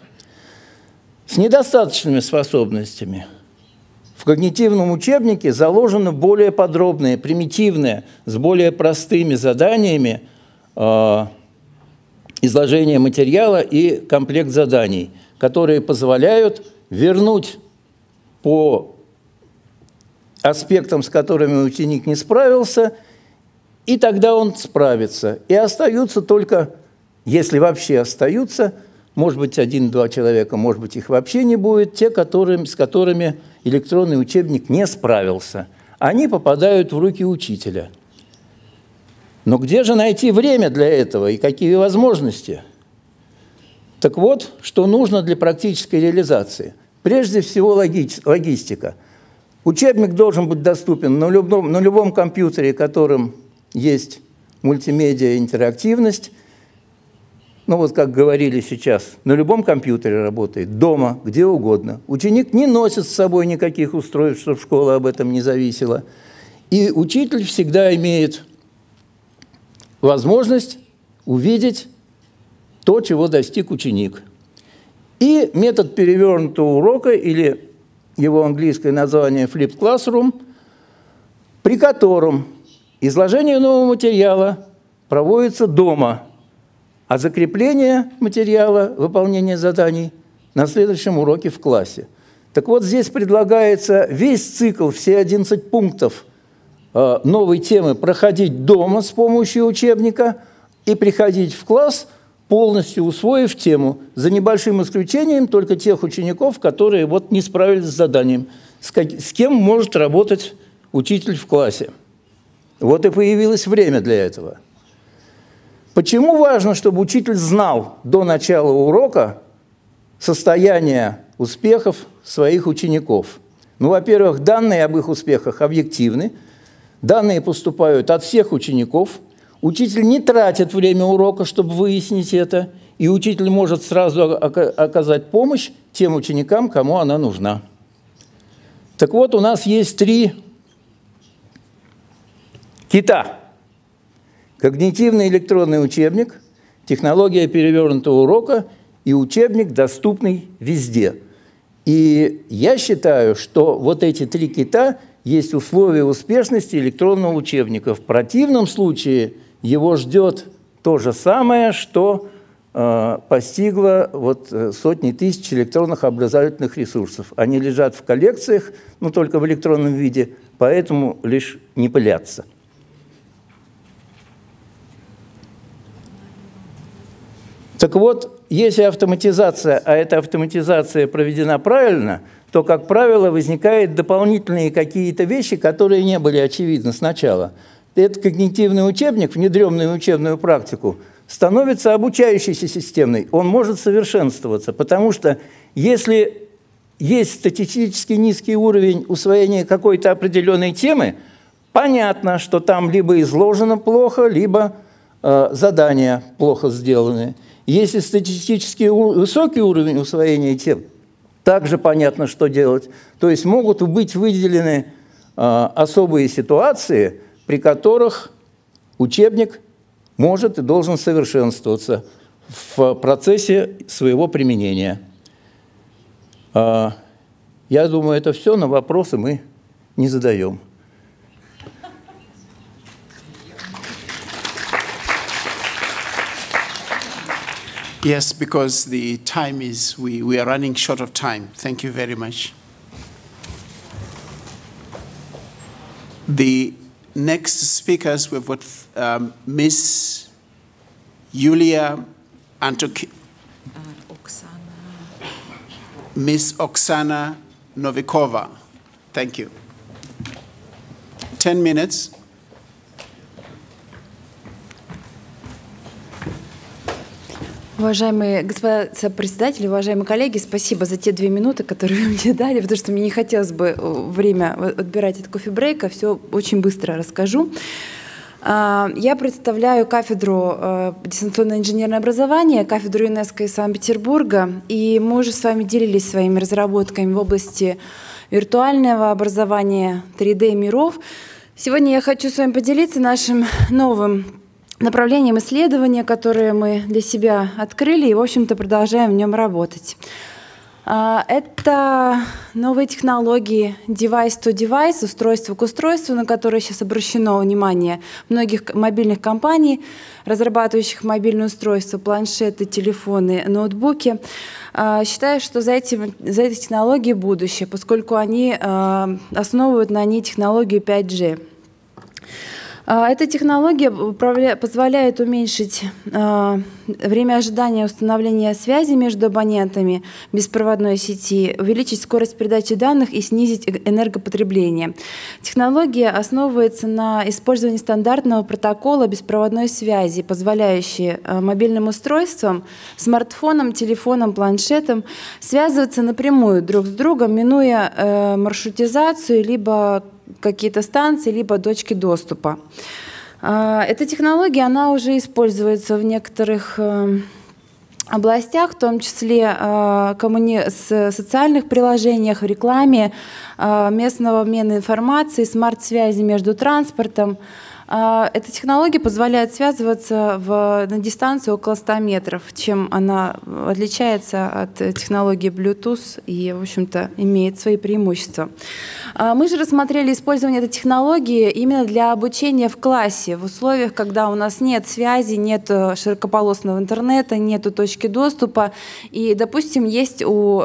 С недостаточными способностями в когнитивном учебнике заложено более подробное, примитивное, с более простыми заданиями э, изложение материала и комплект заданий, которые позволяют вернуть по аспектам, с которыми ученик не справился, и тогда он справится. И остаются только, если вообще остаются, может быть, один-два человека, может быть, их вообще не будет, те, которым, с которыми электронный учебник не справился. Они попадают в руки учителя. Но где же найти время для этого и какие возможности? Так вот, что нужно для практической реализации. Прежде всего, логистика. Учебник должен быть доступен на любом, на любом компьютере, которым есть мультимедиа интерактивность. Ну вот, как говорили сейчас, на любом компьютере работает, дома, где угодно. Ученик не носит с собой никаких устройств, чтобы школа об этом не зависела. И учитель всегда имеет возможность увидеть то, чего достиг ученик. И метод перевернутого урока, или его английское название Flipped Classroom, при котором изложение нового материала проводится дома, а закрепление материала, выполнение заданий на следующем уроке в классе. Так вот, здесь предлагается весь цикл, все одиннадцать пунктов э, новой темы проходить дома с помощью учебника и приходить в класс, полностью усвоив тему, за небольшим исключением только тех учеников, которые вот не справились с заданием. С, как, с кем может работать учитель в классе? Вот и появилось время для этого. Почему важно, чтобы учитель знал до начала урока состояние успехов своих учеников? Ну, во-первых, данные об их успехах объективны, данные поступают от всех учеников. Учитель не тратит время урока, чтобы выяснить это, и учитель может сразу оказать помощь тем ученикам, кому она нужна. Так вот, у нас есть три кита. Когнитивный электронный учебник, технология перевернутого урока и учебник, доступный везде. И я считаю, что вот эти три кита есть условия успешности электронного учебника. В противном случае его ждет то же самое, что э, постигло вот, сотни тысяч электронных образовательных ресурсов. Они лежат в коллекциях, но только в электронном виде, поэтому лишь не пылятся. Так вот, если автоматизация, а эта автоматизация проведена правильно, то, как правило, возникают дополнительные какие-то вещи, которые не были очевидны сначала. Этот когнитивный учебник, внедренный в учебную практику, становится обучающейся системой. Он может совершенствоваться, потому что если есть статистически низкий уровень усвоения какой-то определенной темы, понятно, что там либо изложено плохо, либо э, задания плохо сделаны. Если статистически высокий уровень усвоения тем, также понятно, что делать. То есть могут быть выделены э, особые ситуации, при которых учебник может и должен совершенствоваться в процессе своего применения. Э, я думаю, это все, но вопросы мы не задаем. Yes, because the time is, we, we are running short of time. Thank you very much. The next speakers, we've got um, Miss Yulia Antok, Miss Oksana Novikova. Thank you. Ten minutes. Уважаемые господа председатели, уважаемые коллеги, спасибо за те две минуты, которые вы мне дали, потому что мне не хотелось бы время отбирать от кофе-брейка, все очень быстро расскажу. Я представляю кафедру дистанционное инженерное образование, кафедру ЮНЕСКО из Санкт-Петербурга, и мы уже с вами делились своими разработками в области виртуального образования три дэ миров. Сегодня я хочу с вами поделиться нашим новым направлением исследования, которое мы для себя открыли и, в общем-то, продолжаем в нем работать. Это новые технологии device-to-device, устройство к устройству, на которое сейчас обращено внимание многих мобильных компаний, разрабатывающих мобильные устройства, планшеты, телефоны, ноутбуки. Считаю, что за, этим, за этой технологией будущее, поскольку они основывают на ней технологию пять джи. Эта технология позволяет уменьшить время ожидания установления связи между абонентами беспроводной сети, увеличить скорость передачи данных и снизить энергопотребление. Технология основывается на использовании стандартного протокола беспроводной связи, позволяющей мобильным устройствам, смартфонам, телефонам, планшетам связываться напрямую друг с другом, минуя маршрутизацию либо какие-то станции, либо точки доступа. Эта технология, она уже используется в некоторых областях, в том числе в социальных приложениях, в рекламе, местного обмена информацией, смарт-связи между транспортом. Эта технология позволяет связываться в, на дистанции около ста метров, чем она отличается от технологии Bluetooth и, в общем-то, имеет свои преимущества. Мы же рассмотрели использование этой технологии именно для обучения в классе, в условиях, когда у нас нет связи, нет широкополосного интернета, нет точки доступа, и, допустим, есть у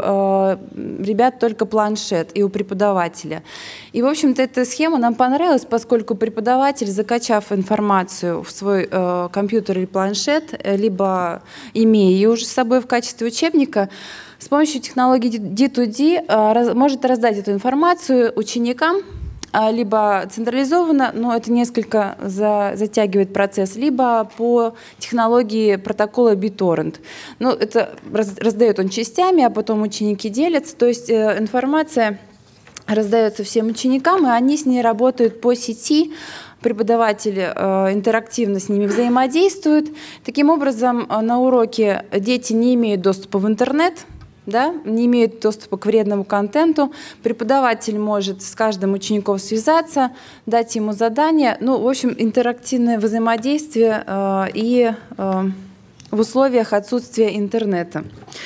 ребят только планшет и у преподавателя. И, в общем-то, эта схема нам понравилась, поскольку преподаватель, закачав информацию в свой э, компьютер или планшет, либо имея ее уже с собой в качестве учебника, с помощью технологии ди ту ди э, раз, может раздать эту информацию ученикам, э, либо централизованно, но это несколько за, затягивает процесс, либо по технологии протокола BitTorrent. Ну, это раз, раздает он частями, а потом ученики делятся, то есть э, информация раздается всем ученикам, и они с ней работают по сети, преподаватели э, интерактивно с ними взаимодействуют. Таким образом, на уроке дети не имеют доступа в интернет, да, не имеют доступа к вредному контенту. Преподаватель может с каждым учеником связаться, дать ему задание. Ну, в общем, интерактивное взаимодействие э, и э, в условиях отсутствия интернета.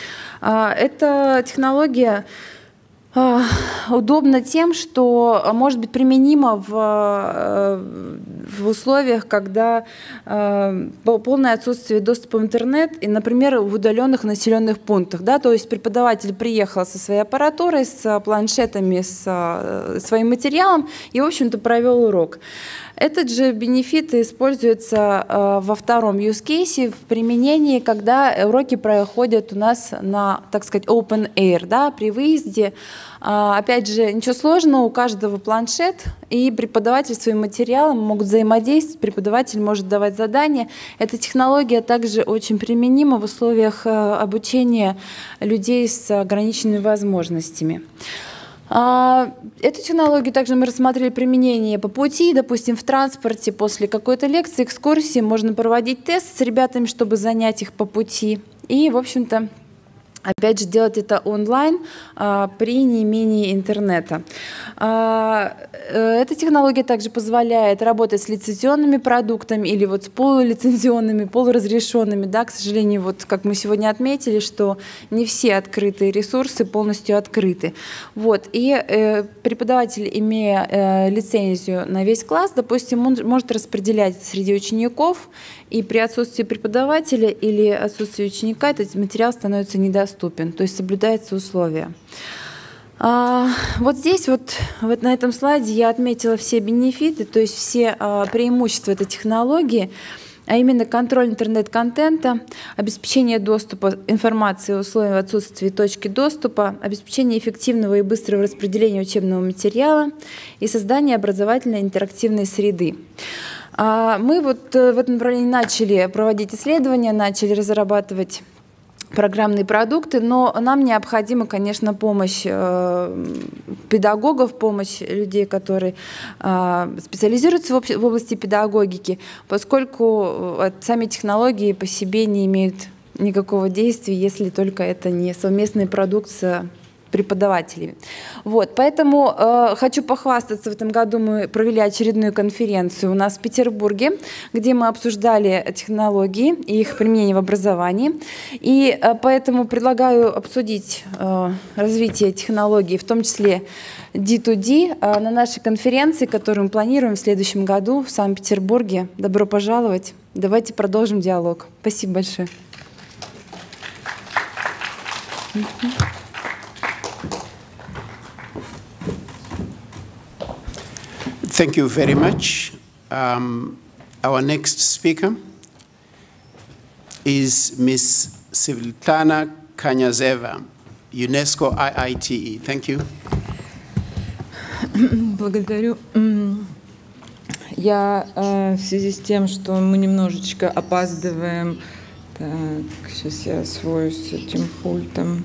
Э, эта технология удобно тем, что может быть применимо в, в условиях, когда полное отсутствие доступа в интернет, и, например, в удаленных населенных пунктах. Да, то есть преподаватель приехал со своей аппаратурой, с планшетами, с своим материалом и, в общем-то, провел урок. Этот же бенефит используется э, во втором use case в применении, когда уроки проходят у нас на, так сказать, open air, да, при выезде Опять же, ничего сложного, у каждого планшет, и преподаватель своим материалом могут взаимодействовать, преподаватель может давать задания. Эта технология также очень применима в условиях обучения людей с ограниченными возможностями. Эту технологию также мы рассмотрели применение по пути, допустим, в транспорте после какой-то лекции, экскурсии можно проводить тест с ребятами, чтобы занять их по пути. И, в общем-то, опять же, делать это онлайн а, при неимении интернета. А, эта технология также позволяет работать с лицензионными продуктами или вот с полулицензионными, полуразрешенными. Да, к сожалению, вот как мы сегодня отметили, что не все открытые ресурсы полностью открыты. Вот. И э, преподаватель, имея э, лицензию на весь класс, допустим, он может распределять среди учеников, и при отсутствии преподавателя или отсутствии ученика этот материал становится недоступен, то есть соблюдаются условия. А, вот здесь, вот, вот на этом слайде я отметила все бенефиты, то есть все а, преимущества этой технологии, а именно контроль интернет-контента, обеспечение доступа информации в условиях отсутствия точки доступа, обеспечение эффективного и быстрого распределения учебного материала и создание образовательной интерактивной среды. Мы вот в этом направлении начали проводить исследования, начали разрабатывать программные продукты, но нам необходима, конечно, помощь педагогов, помощь людей, которые специализируются в области педагогики, поскольку сами технологии по себе не имеют никакого действия, если только это не совместный продукт с преподавателями. Вот, поэтому э, хочу похвастаться, в этом году мы провели очередную конференцию у нас в Петербурге, где мы обсуждали технологии и их применение в образовании. И э, поэтому предлагаю обсудить э, развитие технологий, в том числе ди ту ди, э, на нашей конференции, которую мы планируем в следующем году в Санкт-Петербурге. Добро пожаловать. Давайте продолжим диалог. Спасибо большое. Thank you very much. Um, our next speaker is Miss Svetlana KNYAZEVA, UNESCO I I T E. Thank you. Благодарю. Я э, в связи с тем, что мы немножечко опаздываем, так, сейчас я освоюсь с этим пультом.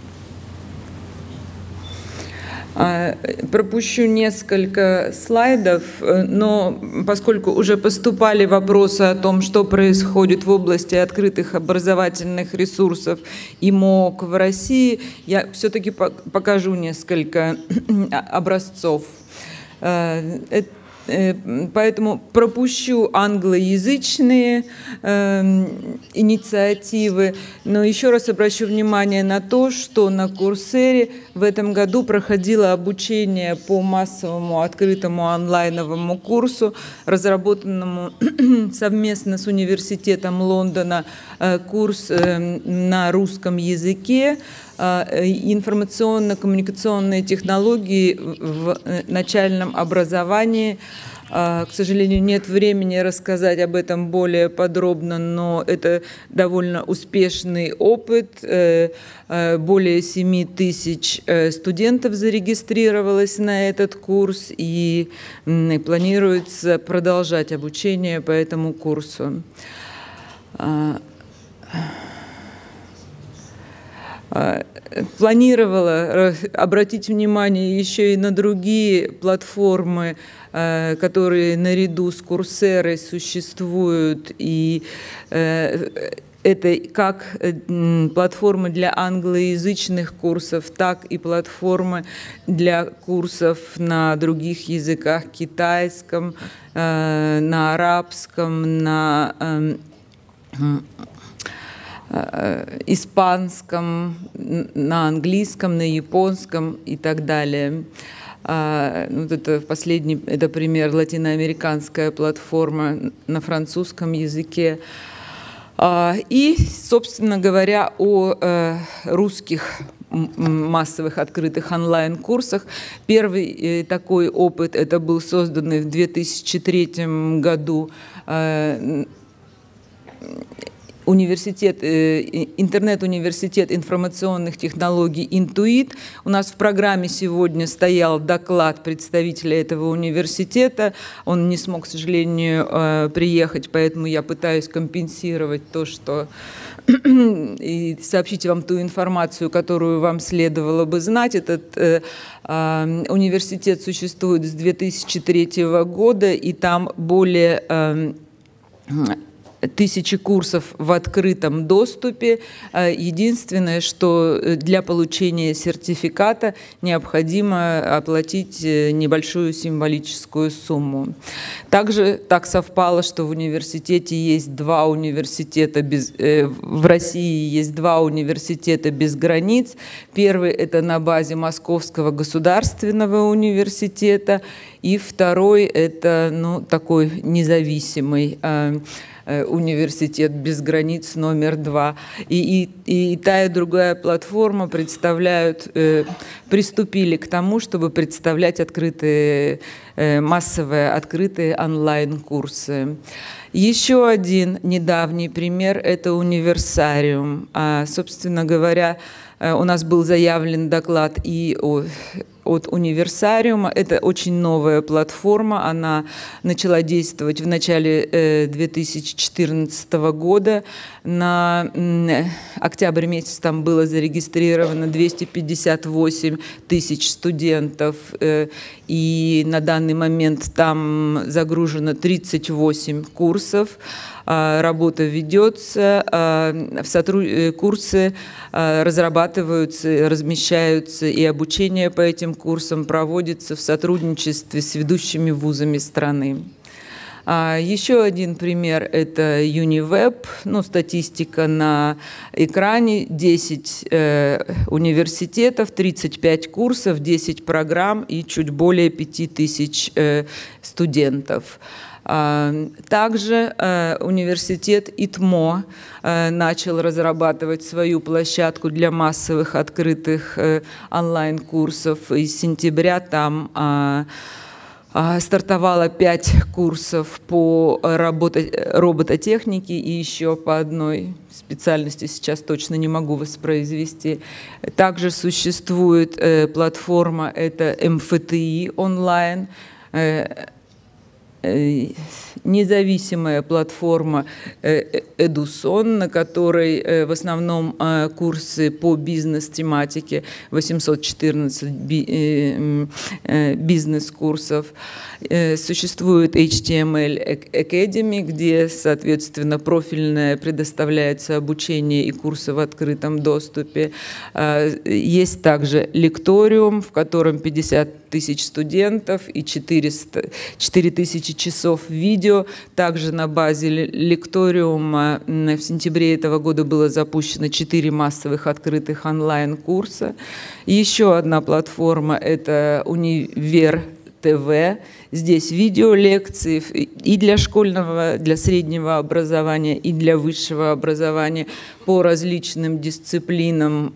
Пропущу несколько слайдов, но поскольку уже поступали вопросы о том, что происходит в области открытых образовательных ресурсов и МООК в России, я все-таки покажу несколько образцов. Поэтому пропущу англоязычные э, инициативы, но еще раз обращу внимание на то, что на Курсере в этом году проходило обучение по массовому открытому онлайновому курсу, разработанному совместно с Университетом Лондона, э, курс э, на русском языке, информационно-коммуникационные технологии в начальном образовании. К сожалению, нет времени рассказать об этом более подробно, но это довольно успешный опыт. Более семи тысяч студентов зарегистрировалось на этот курс, и планируется продолжать обучение по этому курсу. Планировала обратить внимание еще и на другие платформы, которые наряду с Курсерой существуют, и это как платформы для англоязычных курсов, так и платформы для курсов на других языках: китайском, на арабском, на испанском, на английском, на японском и так далее. Вот это последний, это пример, латиноамериканская платформа на французском языке. И, собственно говоря, о русских массовых открытых онлайн-курсах. Первый такой опыт это был созданный в две тысячи третьем году университет, интернет-университет информационных технологий «Интуит». У нас в программе сегодня стоял доклад представителя этого университета. Он не смог, к сожалению, приехать, поэтому я пытаюсь компенсировать то, что и сообщить вам ту информацию, которую вам следовало бы знать. Этот э, э, университет существует с две тысячи третьего года, и там более э, тысячи курсов в открытом доступе. Единственное, что для получения сертификата необходимо оплатить небольшую символическую сумму. Также так совпало, что в университете есть два университета без, э, в России есть два университета без границ. Первый – это на базе Московского государственного университета, и второй – это ну, такой независимый э, университет без границ номер два. И, и, и та и другая платформа представляют, э, приступили к тому, чтобы представлять открытые, э, массовые открытые онлайн-курсы. Еще один недавний пример – это универсариум. А, собственно говоря, у нас был заявлен доклад и о, от универсариума. Это очень новая платформа. Она начала действовать в начале э, две тысячи четырнадцатого года. На э, октябрь месяц там было зарегистрировано двести пятьдесят восемь тысяч студентов. Э, и на данный момент там загружено тридцать восемь курсов. Работа ведется, в сотруд... курсы разрабатываются, размещаются, и обучение по этим курсам проводится в сотрудничестве с ведущими вузами страны. Еще один пример – это Юнивеб, ну, статистика на экране, десять э, университетов, тридцать пять курсов, десять программ и чуть более пяти тысяч э, студентов. Также э, университет ай ти эм о э, начал разрабатывать свою площадку для массовых открытых э, онлайн-курсов. И с сентября там э, э, стартовало пять курсов по работе, робототехнике и еще по одной специальности, сейчас точно не могу воспроизвести. Также существует э, платформа, это эм эф ти и онлайн, э, независимая платформа Эдусон, на которой в основном курсы по бизнес-тематике, восемьсот четырнадцать бизнес-курсов. Существует эйч ти эм эл Academy, где, соответственно, профильное предоставляется обучение и курсы в открытом доступе. Есть также лекториум, в котором пятьдесят тысяч студентов и четыреста, четыре тысячи часов видео. Также на базе лекториума в сентябре этого года было запущено четыре массовых открытых онлайн-курса. Еще одна платформа – это Универ ТВ. Здесь видеолекции и для школьного, для среднего образования, и для высшего образования по различным дисциплинам.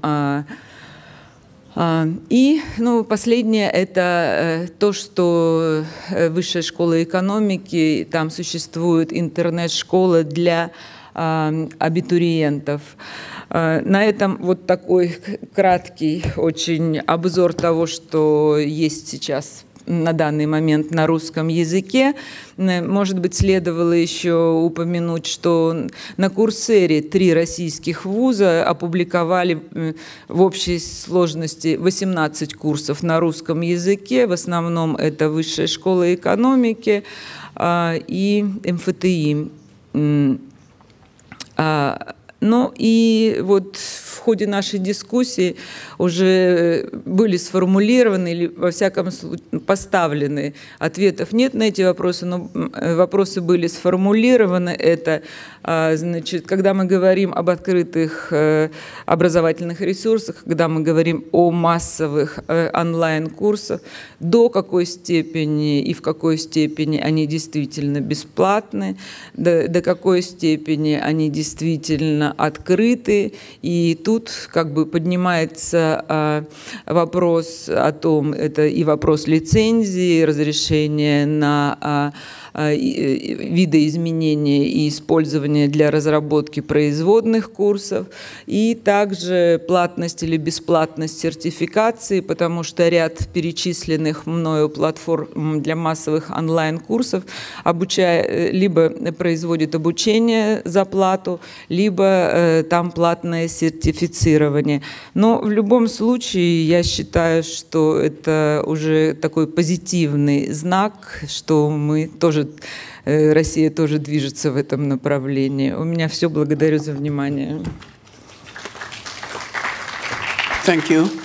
И ну, последнее – это то, что Высшая школа экономики, там существует интернет-школа для абитуриентов. На этом вот такой краткий очень обзор того, что есть сейчас на данный момент на русском языке. Может быть, следовало еще упомянуть, что на Курсере три российских вуза опубликовали в общей сложности восемнадцать курсов на русском языке. В основном это Высшая школа экономики и эм эф ти и. Ну и вот в ходе нашей дискуссии уже были сформулированы или, во всяком случае, поставлены. Ответов нет на эти вопросы, но вопросы были сформулированы. Это, значит, когда мы говорим об открытых образовательных ресурсах, когда мы говорим о массовых онлайн-курсах, до какой степени и в какой степени они действительно бесплатны, до, до какой степени они действительно максимально открыты. И тут как бы поднимается вопрос о том, это и вопрос лицензии, разрешения на видоизменения и использования для разработки производных курсов, и также платность или бесплатность сертификации, потому что ряд перечисленных мною платформ для массовых онлайн-курсов обучая, либо производит обучение за плату, либо э, там платное сертифицирование. Но в любом случае я считаю, что это уже такой позитивный знак, что мы тоже Россия тоже движется в этом направлении. У меня все. Благодарю за внимание. Thank you.